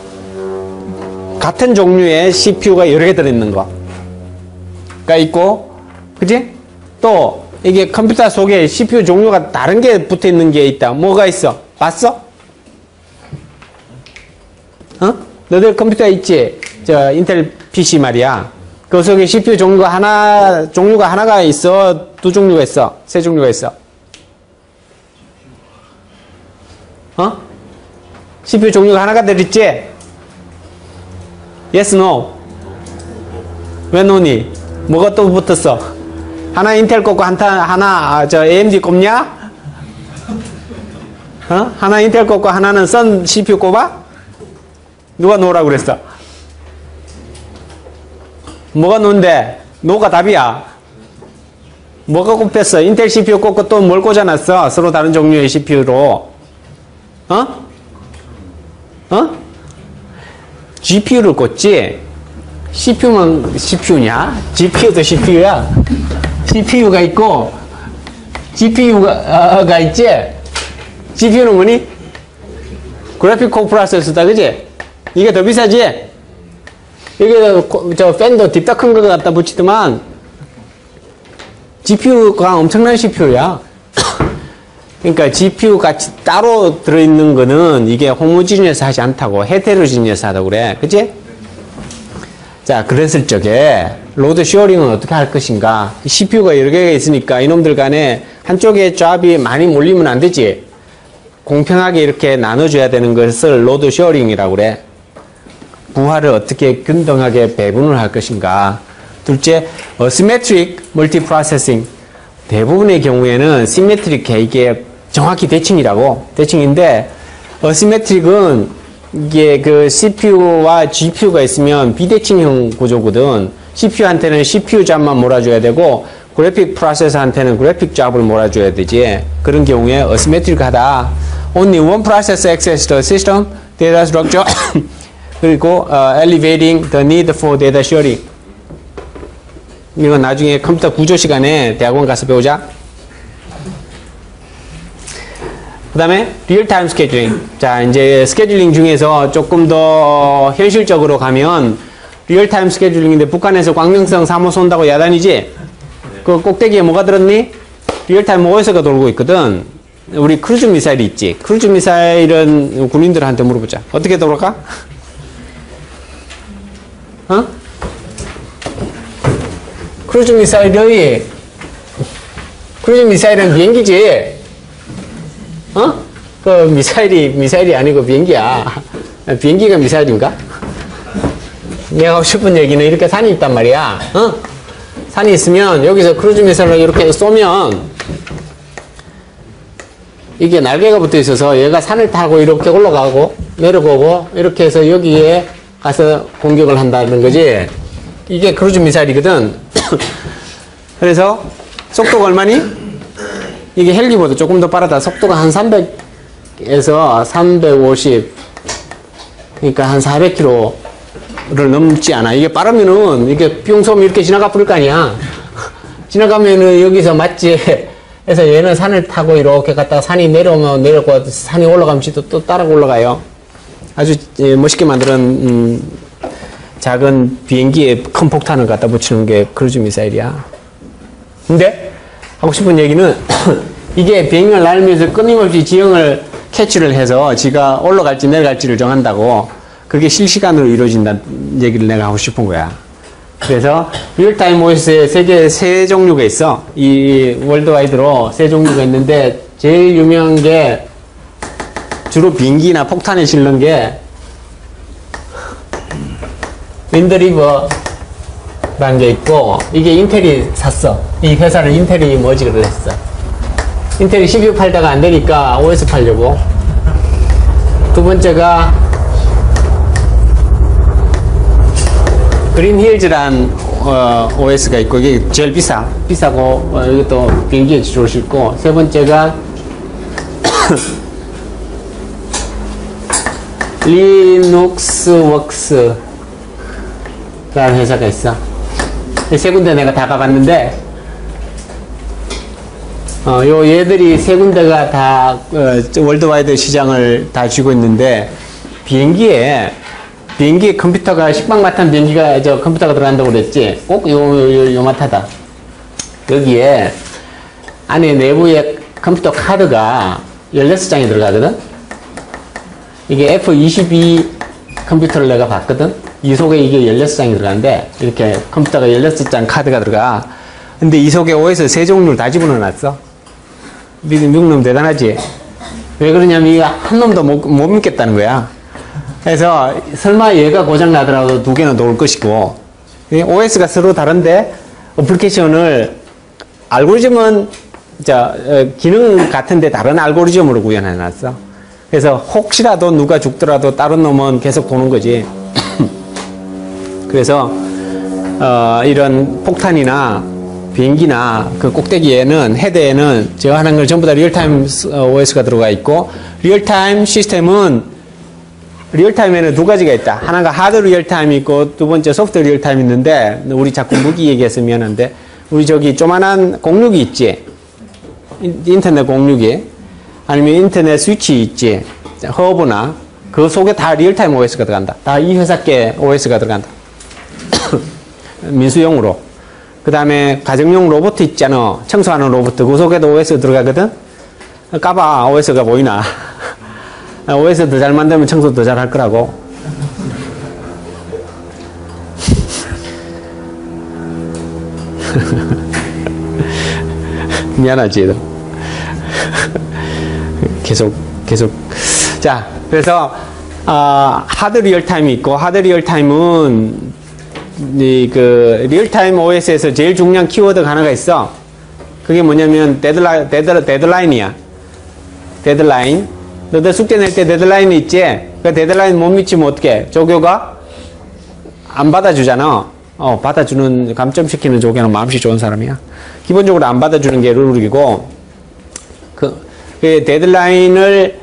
같은 종류의 CPU가 여러 개 들어있는 거가 있고, 그지? 또 이게 컴퓨터 속에 CPU 종류가 다른 게 붙어 있는 게 있다. 뭐가 있어? 봤어? 너들 컴퓨터 있지? 저 인텔 PC 말이야. 그 속에 CPU 종류가 하나가 있어? 두 종류가 있어? 세 종류가 있어? CPU 종류가 하나가 들있지? Yes, no? 왜 no니? 뭐가 또 붙었어? 하나 인텔 꼽고 하나 저 AMD 꼽냐? 하나 인텔 꼽고 하나는 선 CPU 꼽아? 누가 노라고 그랬어? 뭐가 노인데? 노가 답이야. 뭐가 꼽혔어? 인텔 CPU 꼽고 또 뭘 꽂아놨어? 서로 다른 종류의 CPU로. GPU를 꽂지? CPU만 CPU냐? GPU도 CPU야. CPU가 있고 GPU가 있지? GPU는 뭐니? 그래픽 코프로세서다, 그지? 이게 더 비싸지? 이게 저 팬도 딥다 큰 거 갖다 붙이더만 GPU가 엄청난 CPU야. 그러니까 GPU 같이 따로 들어있는 거는 이게 호모지니어스 하지 않다고 헤테로지니어스 하다고 그래. 그치? 자, 그랬을 적에 로드 쉐어링은 어떻게 할 것인가? CPU가 여러 개가 있으니까 이놈들 간에 한쪽에 잡이 많이 몰리면 안 되지. 공평하게 이렇게 나눠줘야 되는 것을 로드 쉐어링이라고 그래. 부하를 어떻게 균등하게 배분을 할 것인가? 둘째, asymmetric multiprocessing. 대부분의 경우에는 시메트릭해. 이게 정확히 대칭이라고. 대칭인데 asymmetric은 이게 그 CPU와 GPU가 있으면 비대칭형 구조거든. CPU한테는 CPU 잡만 몰아줘야 되고 그래픽 프로세서한테는 그래픽 잡을 몰아줘야 되지. 그런 경우에 asymmetric하다. Only one processor access the system data structure 그리고 elevating the need for data sharing. 이건 나중에 컴퓨터 구조 시간에 대학원 가서 배우자. 그 다음에 리얼타임 스케줄링. 자, 이제 스케줄링 중에서 조금 더 현실적으로 가면 리얼타임 스케줄링인데 북한에서 광명성 3호 쏜다고 야단이지? 그 꼭대기에 뭐가 들었니? 리얼타임 OS가 돌고 있거든. 우리 크루즈 미사일이 있지. 크루즈 미사일은 군인들한테 물어보자. 어떻게 돌아가? 크루즈 미사일은 비행기지. 그 미사일이 아니고 비행기야. 비행기가 미사일인가? 내가 하고 싶은 얘기는 이렇게 산이 있단 말이야. 산이 있으면 여기서 크루즈 미사일을 이렇게 쏘면 이게 날개가 붙어 있어서 얘가 산을 타고 이렇게 올라가고 내려가고 이렇게 해서 여기에 가서 공격을 한다는 거지. 이게 크루즈 미사일이거든. 그래서 속도가 얼마니? 이게 헬기보다 조금 더 빠르다. 속도가 한 300에서 350, 그러니까 한 400km를 넘지 않아. 이게 빠르면은 이게 뿅 쏘면 이렇게 지나가 버릴 거 아니야. 지나가면은 여기서 맞지? 그래서 얘는 산을 타고 이렇게 갔다가 산이 내려오면 내려고 산이 올라가면 또 따라 올라가요. 아주 멋있게 만든 작은 비행기에 큰 폭탄을 갖다 붙이는 게 크루즈 미사일이야. 근데 하고 싶은 얘기는 이게 비행을 날면서 끊임없이 지형을 캐치를 해서 지가 올라갈지 내려갈지를 정한다고. 그게 실시간으로 이루어진다는 얘기를 내가 하고 싶은 거야. 그래서 리얼타임 OS에 세계 세 종류가 있어. 이 월드와이드로 세 종류가 있는데 제일 유명한 게 주로 비행기나 폭탄에 실는 게 윈드리버라는 게 있고, 이게 인텔이 샀어. 이 회사를 인텔이 머지를 했어. 인텔이 CPU 팔다가 안 되니까 OS 팔려고. 두 번째가 그린힐즈란 OS가 있고, 이게 제일 비싸고 이것도 비행기에 주로 싣고. 세 번째가 리눅스웍스라는 회사가 있어. 세 군데 내가 다 가봤는데, 요 얘들이 세 군데가 다 월드와이드 시장을 다 쥐고 있는데, 비행기에 컴퓨터가 식빵마탄 비행기가 컴퓨터가 들어간다고 그랬지. 꼭 요만하다. 여기에 안에 내부에 컴퓨터 카드가 16장이 들어가거든. 이게 F22 컴퓨터를 내가 봤거든. 이 속에 이게 16장이 들어가는데 이렇게 컴퓨터가 16장 카드가 들어가. 근데 이 속에 OS 세 종류를 다 집어넣어놨어. 미국 놈 대단하지. 왜 그러냐면 이거 한 놈도 못 믿겠다는 거야. 그래서 설마 얘가 고장 나더라도 두 개는 놓을 것이고, OS가 서로 다른데 어플리케이션을 알고리즘은 기능 같은데 다른 알고리즘으로 구현해 놨어. 그래서 혹시라도 누가 죽더라도 다른 놈은 계속 도는 거지. 그래서 이런 폭탄이나 비행기나 그 꼭대기에는 헤드에는 제가 하는 걸 전부 다 리얼타임 OS가 들어가 있고, 리얼타임 시스템은 리얼타임에는 두 가지가 있다. 하나가 하드 리얼타임이 있고 두 번째 소프트 리얼타임이 있는데, 우리 자꾸 무기 얘기해서 미안한데 우리 저기 조만한 공유기 있지. 인터넷 공유기 아니면 인터넷 스위치 있지. 허브나 그 속에 다 리얼타임 OS가 들어간다. 다 이 회사께 OS가 들어간다. 민수용으로. 그 다음에 가정용 로봇 있잖아. 청소하는 로봇. 그 속에도 OS 들어가거든. 까봐 OS가 보이나. OS 더 잘 만들면 청소 더 잘 할 거라고. 미안하지. 계속. 자, 그래서, 하드 리얼타임이 있고, 하드 리얼타임은, 리얼타임 OS에서 제일 중요한 키워드가 하나가 있어. 그게 뭐냐면, 데드라인이야. 데드라인. 너들 숙제 낼 때 데드라인이 있지? 그 데드라인 못 미치면 어떡해? 조교가 안 받아주잖아. 받아주는, 감점시키는 조교는 마음씨 좋은 사람이야. 기본적으로 안 받아주는 게 룰이고, 그 데드라인을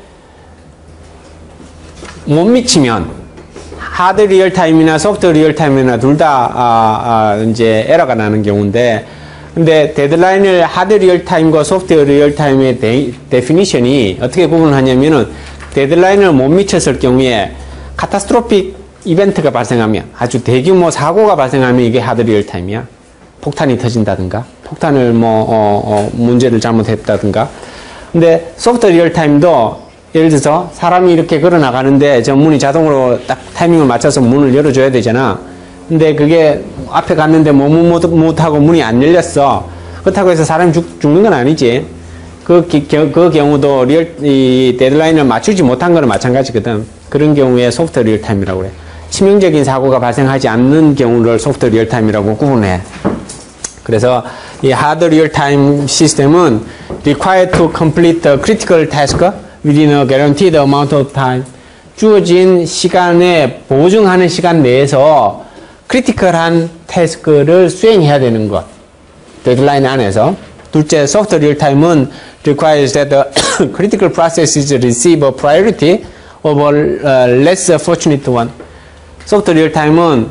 못 미치면, 하드 리얼타임이나 소프트 리얼타임이나 둘 다, 이제 에러가 나는 경우인데, 근데 데드라인을 하드 리얼타임과 소프트 리얼타임의 데피니션이 어떻게 구분하냐면은, 데드라인을 못 미쳤을 경우에 카타스트로픽 이벤트가 발생하면, 아주 대규모 사고가 발생하면 이게 하드 리얼타임이야. 폭탄이 터진다든가, 폭탄을 문제를 잘못했다든가. 근데 소프트 리얼타임도 예를 들어서 사람이 이렇게 걸어 나가는데 저 문이 자동으로 딱 타이밍을 맞춰서 문을 열어줘야 되잖아. 근데 그게 앞에 갔는데 못하고 문이 안 열렸어. 그렇다고 해서 사람이 죽는 건 아니지. 그 경우도 이 데드라인을 맞추지 못한 거는 마찬가지거든. 그런 경우에 소프트 리얼타임이라고 그래. 치명적인 사고가 발생하지 않는 경우를 소프트 리얼타임이라고 구분해. 그래서 이 하드 리얼타임 시스템은 required to complete the critical task within a guaranteed amount of time. 주어진 시간에 보증하는 시간 내에서 크리티컬한 태스크를 수행해야 되는 것. 데드라인 안에서. 둘째, 소프트 리얼타임은 requires that the critical processes receive a priority over less fortunate one. 소프트 리얼타임은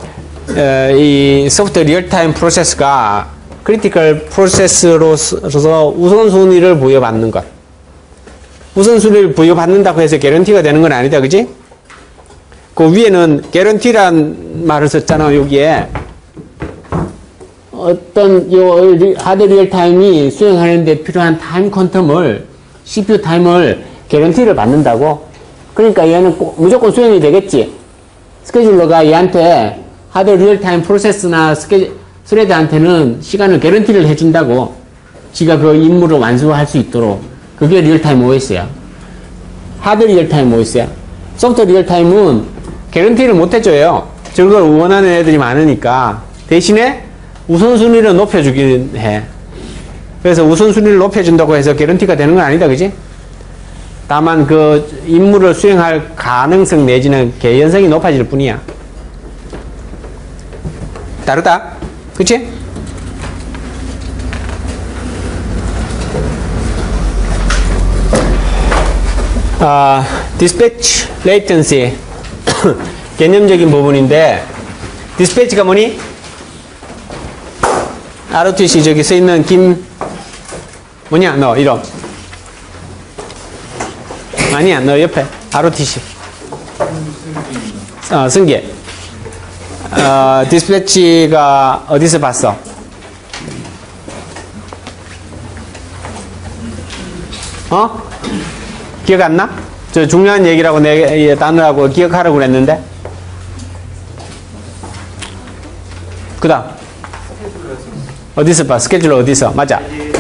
이 소프트 리얼타임 프로세스가 크리티컬 프로세스로서 우선순위를 부여받는 것. 우선순위를 부여받는다고 해서 개런티가 되는 건 아니다, 그지? 그 위에는 개런티란 말을 썼잖아, 여기에. 어떤 하드 리얼타임이 수행하는데 필요한 타임 퀀텀을, CPU 타임을 개런티를 받는다고? 그러니까 얘는 무조건 수행이 되겠지. 스케줄러가 얘한테 하드 리얼타임 프로세스나 스레드한테는 시간을 개런티를 해준다고. 지가 그 임무를 완수할 수 있도록. 그게 리얼타임 OS야. 하드 리얼타임 OS야. 소프트 리얼타임은 개런티를 못 해줘요. 저걸 원하는 애들이 많으니까. 대신에 우선순위를 높여주긴 해. 그래서 우선순위를 높여준다고 해서 개런티가 되는 건 아니다, 그지? 다만 그 임무를 수행할 가능성 내지는 개연성이 높아질 뿐이야. 다르다, 그치? dispatch latency 개념적인 부분인데, dispatch가 뭐니? ROTC 저기 써있는 뭐냐 너 이름 아니야, 너 옆에 ROTC 승계. 디스패치가 어디서 봤어? 기억 안 나? 저 중요한 얘기라고 내 단어라고 기억하라고 그랬는데. 그 다음 어디서 봐? 스케줄러 어디서? 맞아.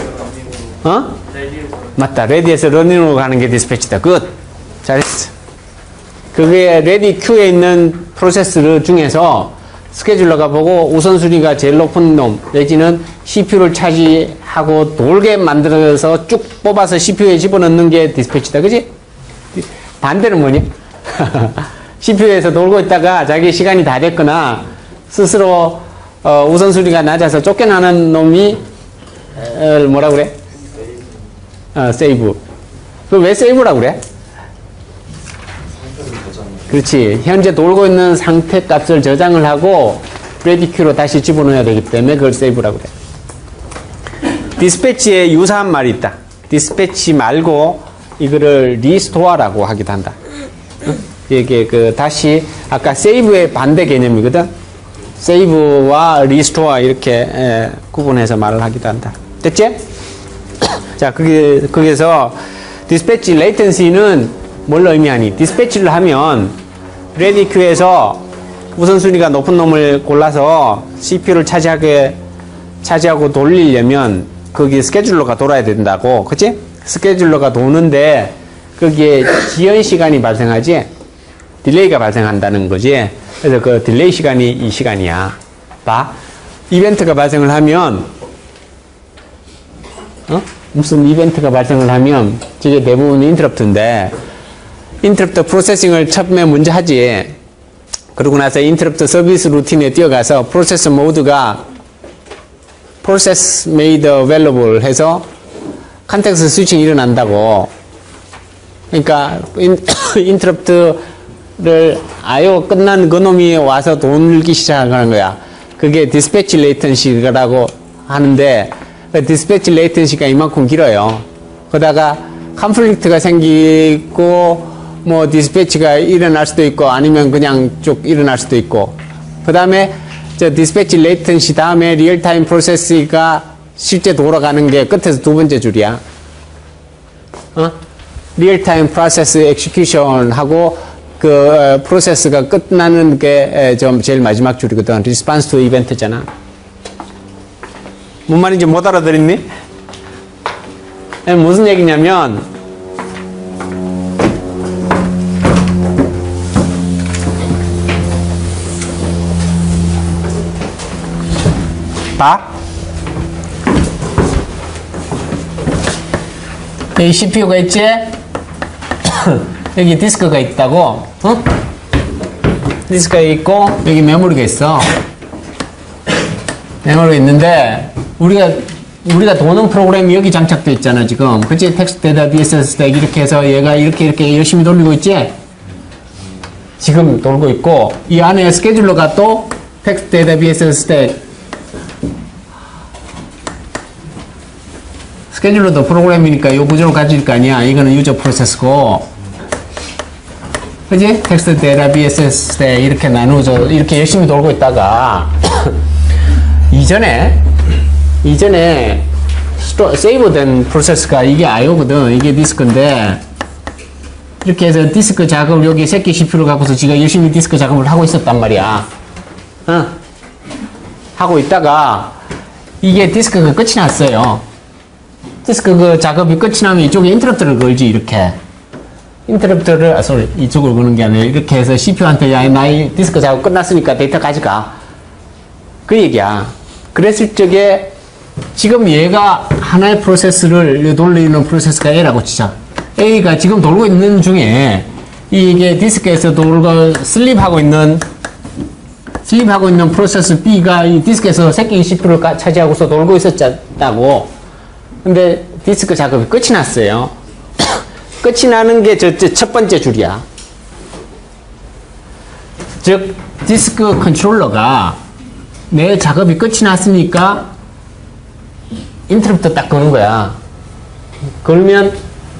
맞다. 레디에서 러닝으로 가는 게 디스패치다. 굿. 잘했어. 그게 레디 큐에 있는 프로세스 중에서 스케줄러가 보고 우선순위가 제일 높은 놈 내지는 CPU를 차지하고 돌게 만들어서 쭉 뽑아서 CPU에 집어넣는 게 디스패치다. 그지? 반대는 뭐니? CPU에서 돌고 있다가 자기 시간이 다 됐거나 스스로 우선순위가 낮아서 쫓겨나는 놈이 뭐라 그래? 세이브. 그 왜 세이브라고 그래? 그렇지. 현재 돌고 있는 상태 값을 저장을 하고 레디 큐로 다시 집어넣어야 되기 때문에 그걸 세이브라고 그래. 디스패치에 유사한 말이 있다. 디스패치 말고 이거를 리스토어라고 하기도 한다. 이게 다시 아까 세이브의 반대 개념이거든. 세이브와 리스토어 이렇게 구분해서 말을 하기도 한다. 됐지? 자, 거기에서 디스패치 레이텐시는 뭘 의미하니? 디스패치를 하면 레디 큐에서 우선순위가 높은 놈을 골라서 CPU를 차지하고 돌리려면 거기 스케줄러가 돌아야 된다고. 그치? 스케줄러가 도는데 거기에 지연 시간이 발생하지? 딜레이가 발생한다는 거지. 그래서 그 딜레이 시간이 이 시간이야. 봐. 이벤트가 발생을 하면 무슨 이벤트가 발생을 하면 저게 대부분 인터럽트인데 인터럽트 프로세싱을 처음에 먼저 하지. 그러고 나서 인터럽트 서비스 루틴에 뛰어가서 프로세스 모드가 프로세스 메이드 어베일러블 해서 컨텍스트 스위칭이 일어난다고. 그러니까 인터럽트를 IO 끝난 그놈이 와서 돌기 시작하는 거야. 그게 디스패치 레이턴시라고 하는데 디스패치 레이턴시가 이만큼 길어요. 그러다가 컨플릭트가 생기고 뭐 디스패치가 일어날 수도 있고 아니면 그냥 쭉 일어날 수도 있고. 그 다음에 저 디스패치 레이턴시 다음에 리얼타임 프로세스가 실제 돌아가는 게 끝에서 두 번째 줄이야. 리얼타임 프로세스 엑시큐션 하고 그 프로세스가 끝나는 게 좀 제일 마지막 줄이거든. response to event잖아. 뭔 말인지 못 알아들었니? 무슨 얘기냐면 봐. 여기 CPU가 있지? 여기 디스크가 있다고. 어? 디스크가 있고 여기 메모리가 있어. 메모리가 있는데 우리가 도는 프로그램이 여기 장착되어 있잖아 지금. 그치? 텍스트 데이터 BSS 스택 이렇게 해서 얘가 이렇게 열심히 돌리고 있지? 지금 돌고 있고 이 안에 스케줄러가 또 텍스트 데이터 BSS 스택 스케줄러도 프로그램이니까 이 구조를 가질 거 아니야. 이거는 유저 프로세스고, 그지? 텍스트 데이터 BSS 때 이렇게 나누어져 이렇게 열심히 돌고 있다가 이전에 세이브된 프로세스가 이게 IO거든. 이게 디스크인데 이렇게 해서 디스크 작업을 여기 새끼 CPU를 갖고서 지가 열심히 디스크 작업을 하고 있었단 말이야. 하고 있다가 이게 디스크가 끝이 났어요. 디스크 그 작업이 끝이 나면 이쪽에 인터럽트를 걸지, 이렇게. 인터럽트를, 이쪽을 거는 게 아니라 이렇게 해서 CPU한테 야, 나의 디스크 작업 끝났으니까 데이터 가져가. 그 얘기야. 그랬을 적에 지금 얘가 하나의 프로세스를 돌리는 프로세스가 A라고 치자. A가 지금 돌고 있는 중에 이게 디스크에서 돌고 슬립하고 있는 프로세스 B가 이 디스크에서 새끼 CPU를 차지하고서 돌고 있었다고. 근데 디스크 작업이 끝이 났어요. 끝이 나는 게 첫 번째 줄이야. 즉 디스크 컨트롤러가 내 작업이 끝이 났으니까 인터럽트 딱 거는 거야. 걸면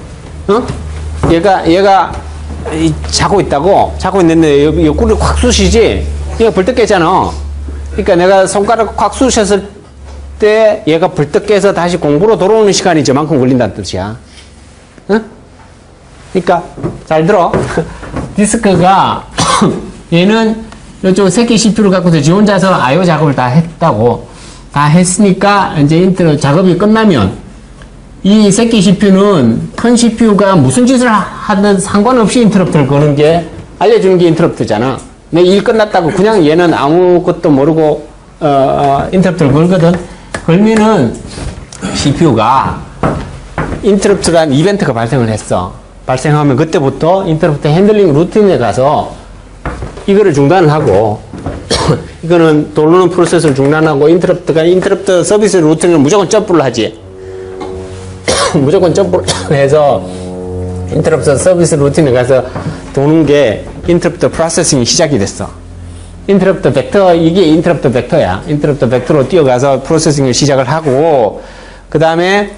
얘가 자고 있는데 옆구리를 콱 쑤시지. 얘가 벌떡 깨잖아. 그러니까 내가 손가락 콱 쑤셨을 때 얘가 벌떡 깨서 다시 공부로 돌아오는 시간이 저만큼 걸린다는 뜻이야. 응? 그러니까 잘 들어. 디스크가 얘는 이쪽 새끼 CPU를 갖고서 지 혼자서 IO 작업을 다 했다고. 다 했으니까 이제 작업이 끝나면 이 새끼 CPU는 큰 CPU가 무슨 짓을 하든 상관없이 인터럽트를 거는 게 알려주는 게 인터럽트잖아. 내 일 끝났다고 그냥 얘는 아무것도 모르고 인터럽트를 걸거든. 걸면은 CPU가 인터럽트란 이벤트가 발생을 했어. 발생하면 그때부터 인터럽트 핸들링 루틴에 가서 이거를 중단을 하고 이거는 돌리는 프로세스를 중단하고 인터럽트 서비스 루틴을 무조건 점프를 하지. 무조건 점프를 해서 인터럽트 서비스 루틴에 가서 도는 게 인터럽트 프로세싱이 시작이 됐어. 인터럽트 벡터, 이게 인터럽트 벡터야. 인터럽트 벡터로 뛰어가서 프로세싱을 시작을 하고, 그 다음에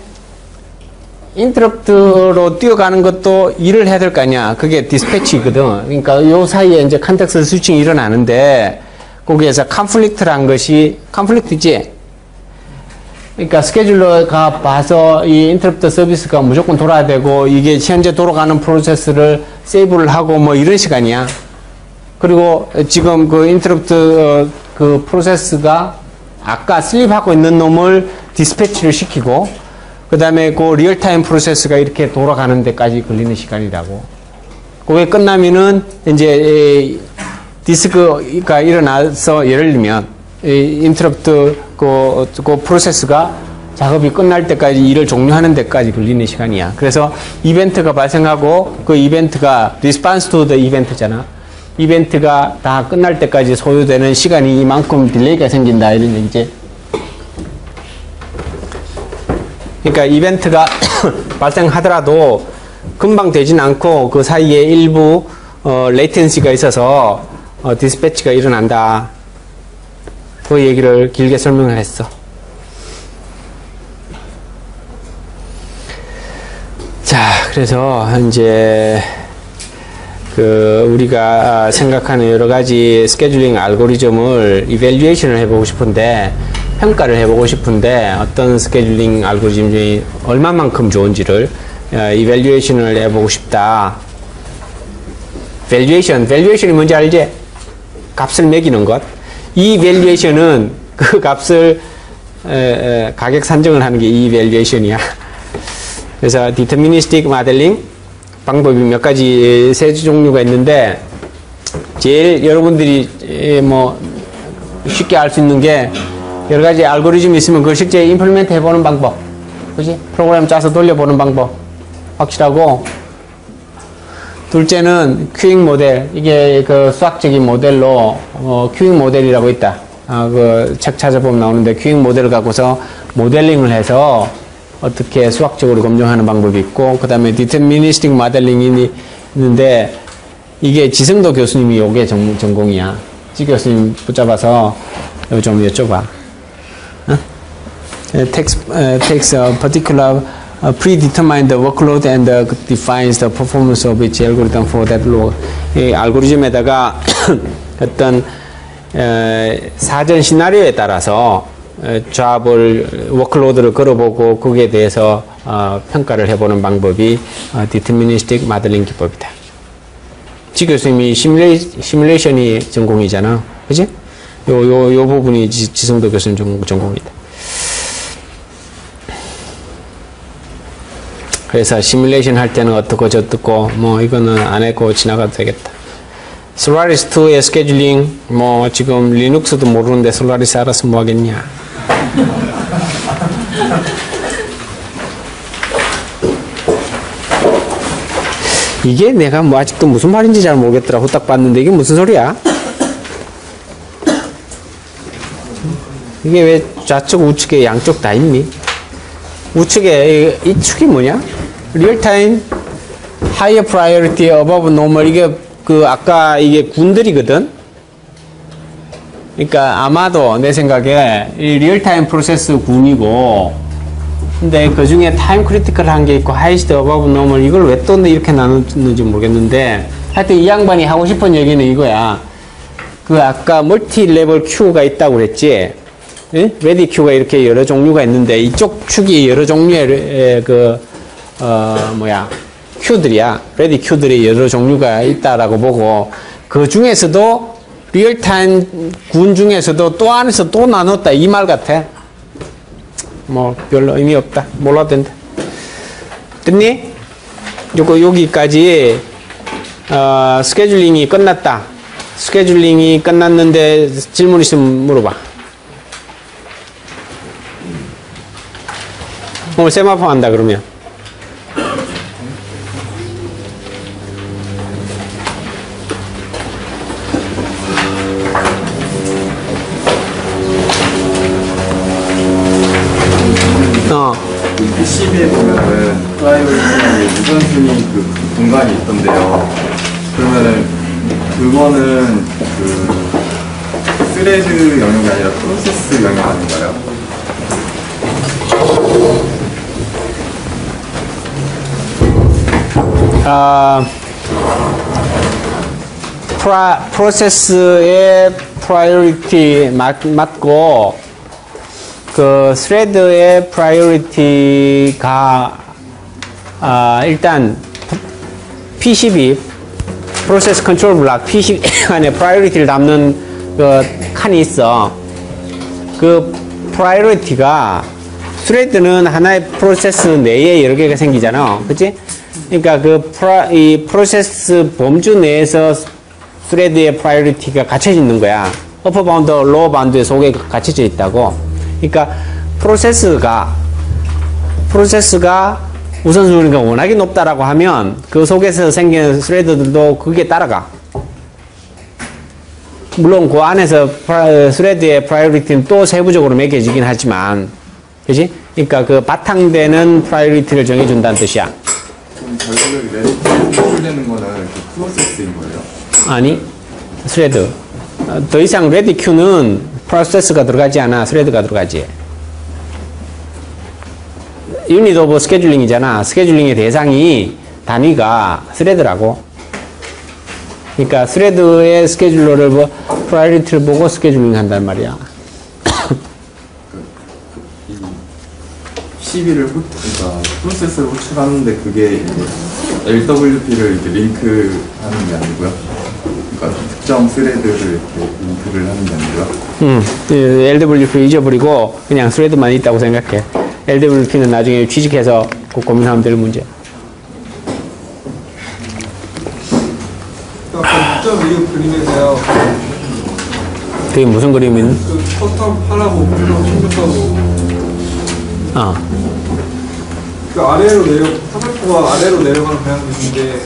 인터럽트로 뛰어가는 것도 일을 해야 될 거 아니야. 그게 디스패치거든. 그러니까 요 사이에 이제 컨텍스트 스위칭이 일어나는데, 거기에서 컨플릭트란 것이, 컨플릭트지? 그러니까 스케줄러가 봐서 이 인터럽트 서비스가 무조건 돌아야 되고, 이게 현재 돌아가는 프로세스를 세이브를 하고 뭐 이런 시간이야. 그리고 지금 그 인터럽트 그 프로세스가 아까 슬립하고 있는 놈을 디스패치를 시키고 그 다음에 그 리얼타임 프로세스가 이렇게 돌아가는 데까지 걸리는 시간이라고. 그게 끝나면은 이제 디스크가 일어나서 예를 들면 인터럽트 그 프로세스가 작업이 끝날 때까지 일을 종료하는 데까지 걸리는 시간이야. 그래서 이벤트가 발생하고 그 이벤트가 response to the event잖아. 이벤트가 다 끝날 때까지 소요되는 시간이 이만큼 딜레이가 생긴다 이런 얘기지. 그러니까 이벤트가 발생하더라도 금방 되진 않고 그 사이에 일부 레이텐시가 있어서 디스패치가 일어난다. 그 얘기를 길게 설명을 했어. 자, 그래서 이제 우리가 생각하는 여러 가지 스케줄링 알고리즘을 이밸류에이션을 해보고 싶은데, 평가를 해보고 싶은데, 어떤 스케줄링 알고리즘이 얼마만큼 좋은지를 이밸류에이션을 해보고 싶다. valuation이 뭔지 알지? 값을 매기는 것. 이 valuation은 그 값을 가격 산정을 하는 게 이 valuation이야. 그래서 deterministic modeling 방법이 몇 가지 세 종류가 있는데 제일 여러분들이 뭐 쉽게 알 수 있는 게 여러 가지 알고리즘이 있으면 그걸 실제 임플리멘트 해보는 방법, 그지? 프로그램 짜서 돌려보는 방법 확실하고, 둘째는 큐잉 모델. 이게 그 수학적인 모델로 큐잉 모델이라고 있다. 그 책 찾아보면 나오는데 큐잉 모델을 갖고서 모델링을 해서 어떻게 수학적으로 검증하는 방법이 있고, 그 다음에 디터미니스틱 모델링이 있는데 이게 지성도 교수님이 요게 전공이야. 지 교수님 붙잡아서 좀 여쭤봐. Takes a particular predetermined workload and defines the performance of each algorithm for that load. 이 알고리즘에다가 어떤 사전 시나리오에 따라서 잡을 워크로드를 걸어보고 거기에 대해서 평가를 해보는 방법이 디터미니스틱 모델링 기법이다. 지 교수님이 시뮬레이션이 전공이잖아, 그지? 요 부분이 지성도 교수님 전공이다. 그래서 시뮬레이션 할 때는 어떻고 저떻고 뭐 이거는 안 했고 지나가도 되겠다. 솔라리스 2의 스케줄링 뭐 지금 리눅스도 모르는데 솔라리스 알아서 뭐 하겠냐. 이게 내가 뭐 아직도 무슨 말인지 잘 모르겠더라. 후딱 봤는데 이게 무슨 소리야? 이게 왜 좌측 우측에 양쪽 다 있니? 우측에 이 축이 뭐냐? 리얼타임 higher priority above normal. 이게 그 아까 이게 군들이거든. 그러니까 아마도 내 생각에 이 리얼타임 프로세스 군이고, 근데 그 중에 타임 크리티컬한 게 있고 highest above normal. 이걸 왜 또 이렇게 나눴는지 모르겠는데, 하여튼 이 양반이 하고 싶은 얘기는 이거야. 그 아까 멀티 레벨 큐가 있다고 그랬지. 레디 큐가 이렇게 여러 종류가 있는데 이쪽 축이 여러 종류의 큐들이야. 레디 큐들이 여러 종류가 있다라고 보고, 그 중에서도 리얼타임 군 중에서도 또 안에서 또 나눴다 이 말 같아. 뭐 별로 의미 없다. 몰라도 된다. 됐니? 여기까지 스케줄링이 끝났다. 스케줄링이 끝났는데 질문 있으면 물어봐. 오늘 세마포 한다 그러면 그 PCB에 보면은 프라이머리 우선순위 그 공간이 있던데요. 그러면은 그거는 그 스레드 영역이 아니라 프로세스 영역 아닌가요? 프로세스의 프라이어리티 맞고, 그 스레드의 프라이어리티가 일단 PCB 프로세스 컨트롤 블록 PCB 안에 프라이어리티를 담는 그 칸이 있어. 그 프라이어리티가 스레드는 하나의 프로세스 내에 여러 개가 생기잖아, 그치? 그러니까 이 프로세스 범주 내에서 스레드의 프라이어리티가 갇혀져 있는 거야. 어퍼 바운드, 로어 바운드 속에 갇혀져 있다고. 그러니까 프로세스가 우선순위가 워낙에 높다라고 하면 그 속에서 생기는 스레드들도 그게 따라가. 물론 그 안에서 스레드의 프라이어리티는 또 세부적으로 매겨지긴 하지만, 그지? 그러니까 그 바탕되는 프라이어리티를 정해준다는 뜻이야. 그럼 결국에 레디큐되는 거는 그 프로세스인 거예요? 아니, 스레드. 더 이상 레디 큐는 프로세스가 들어가지 않아. 스레드가 들어가지. 유닛 오브 스케줄링이잖아. 스케줄링의 대상이 단위가 스레드라고. 그러니까 스레드의 스케줄러를 프라이어리티를 보고 스케줄링 한단 말이야. PCB를 그러니까 프로세스를 호출하는데 그게 이제 LWP를 이렇게 링크하는 게 아니고요. 그러니까 특정 스레드를 이렇게 링크를 하는 게 아니고요. LWP 잊어버리고 그냥 스레드만 있다고 생각해. LWP는 나중에 취직해서 꼭 고민하면 될 문제. 아까 6.25 그림에서요. 그게 무슨 그림이니? 그 커텀 하나고 물로 충격하고. 그 아래로 화살표가 아래로 내려가는 방향인데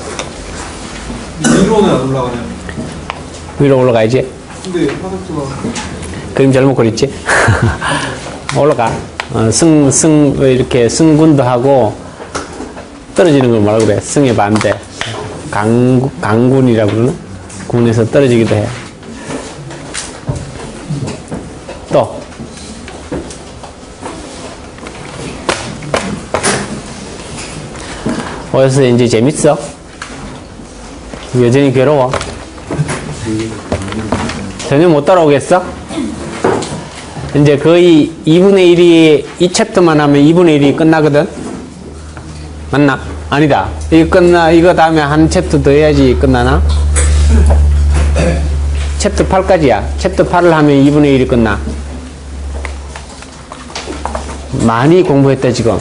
위로는 안 올라가냐? 위로 올라가야지. 근데 화살표가 그림 잘못 그렸지? 올라가. 이렇게 승군도 하고 떨어지는 걸 뭐라 그래? 승의 반대. 강군이라고 그러나? 군에서 떨어지기도 해. 또. 어디서 이제 재밌어? 여전히 괴로워? 전혀 못 따라오겠어? 이제 거의 2분의 1이 이 챕터만 하면 2분의 1이 끝나거든? 맞나? 아니다. 이거 다음에 한 챕터 더 해야지 끝나나? 챕터 8까지야. 챕터 8을 하면 2분의 1이 끝나. 많이 공부했다 지금.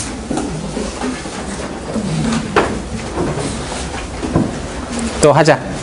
또 하자.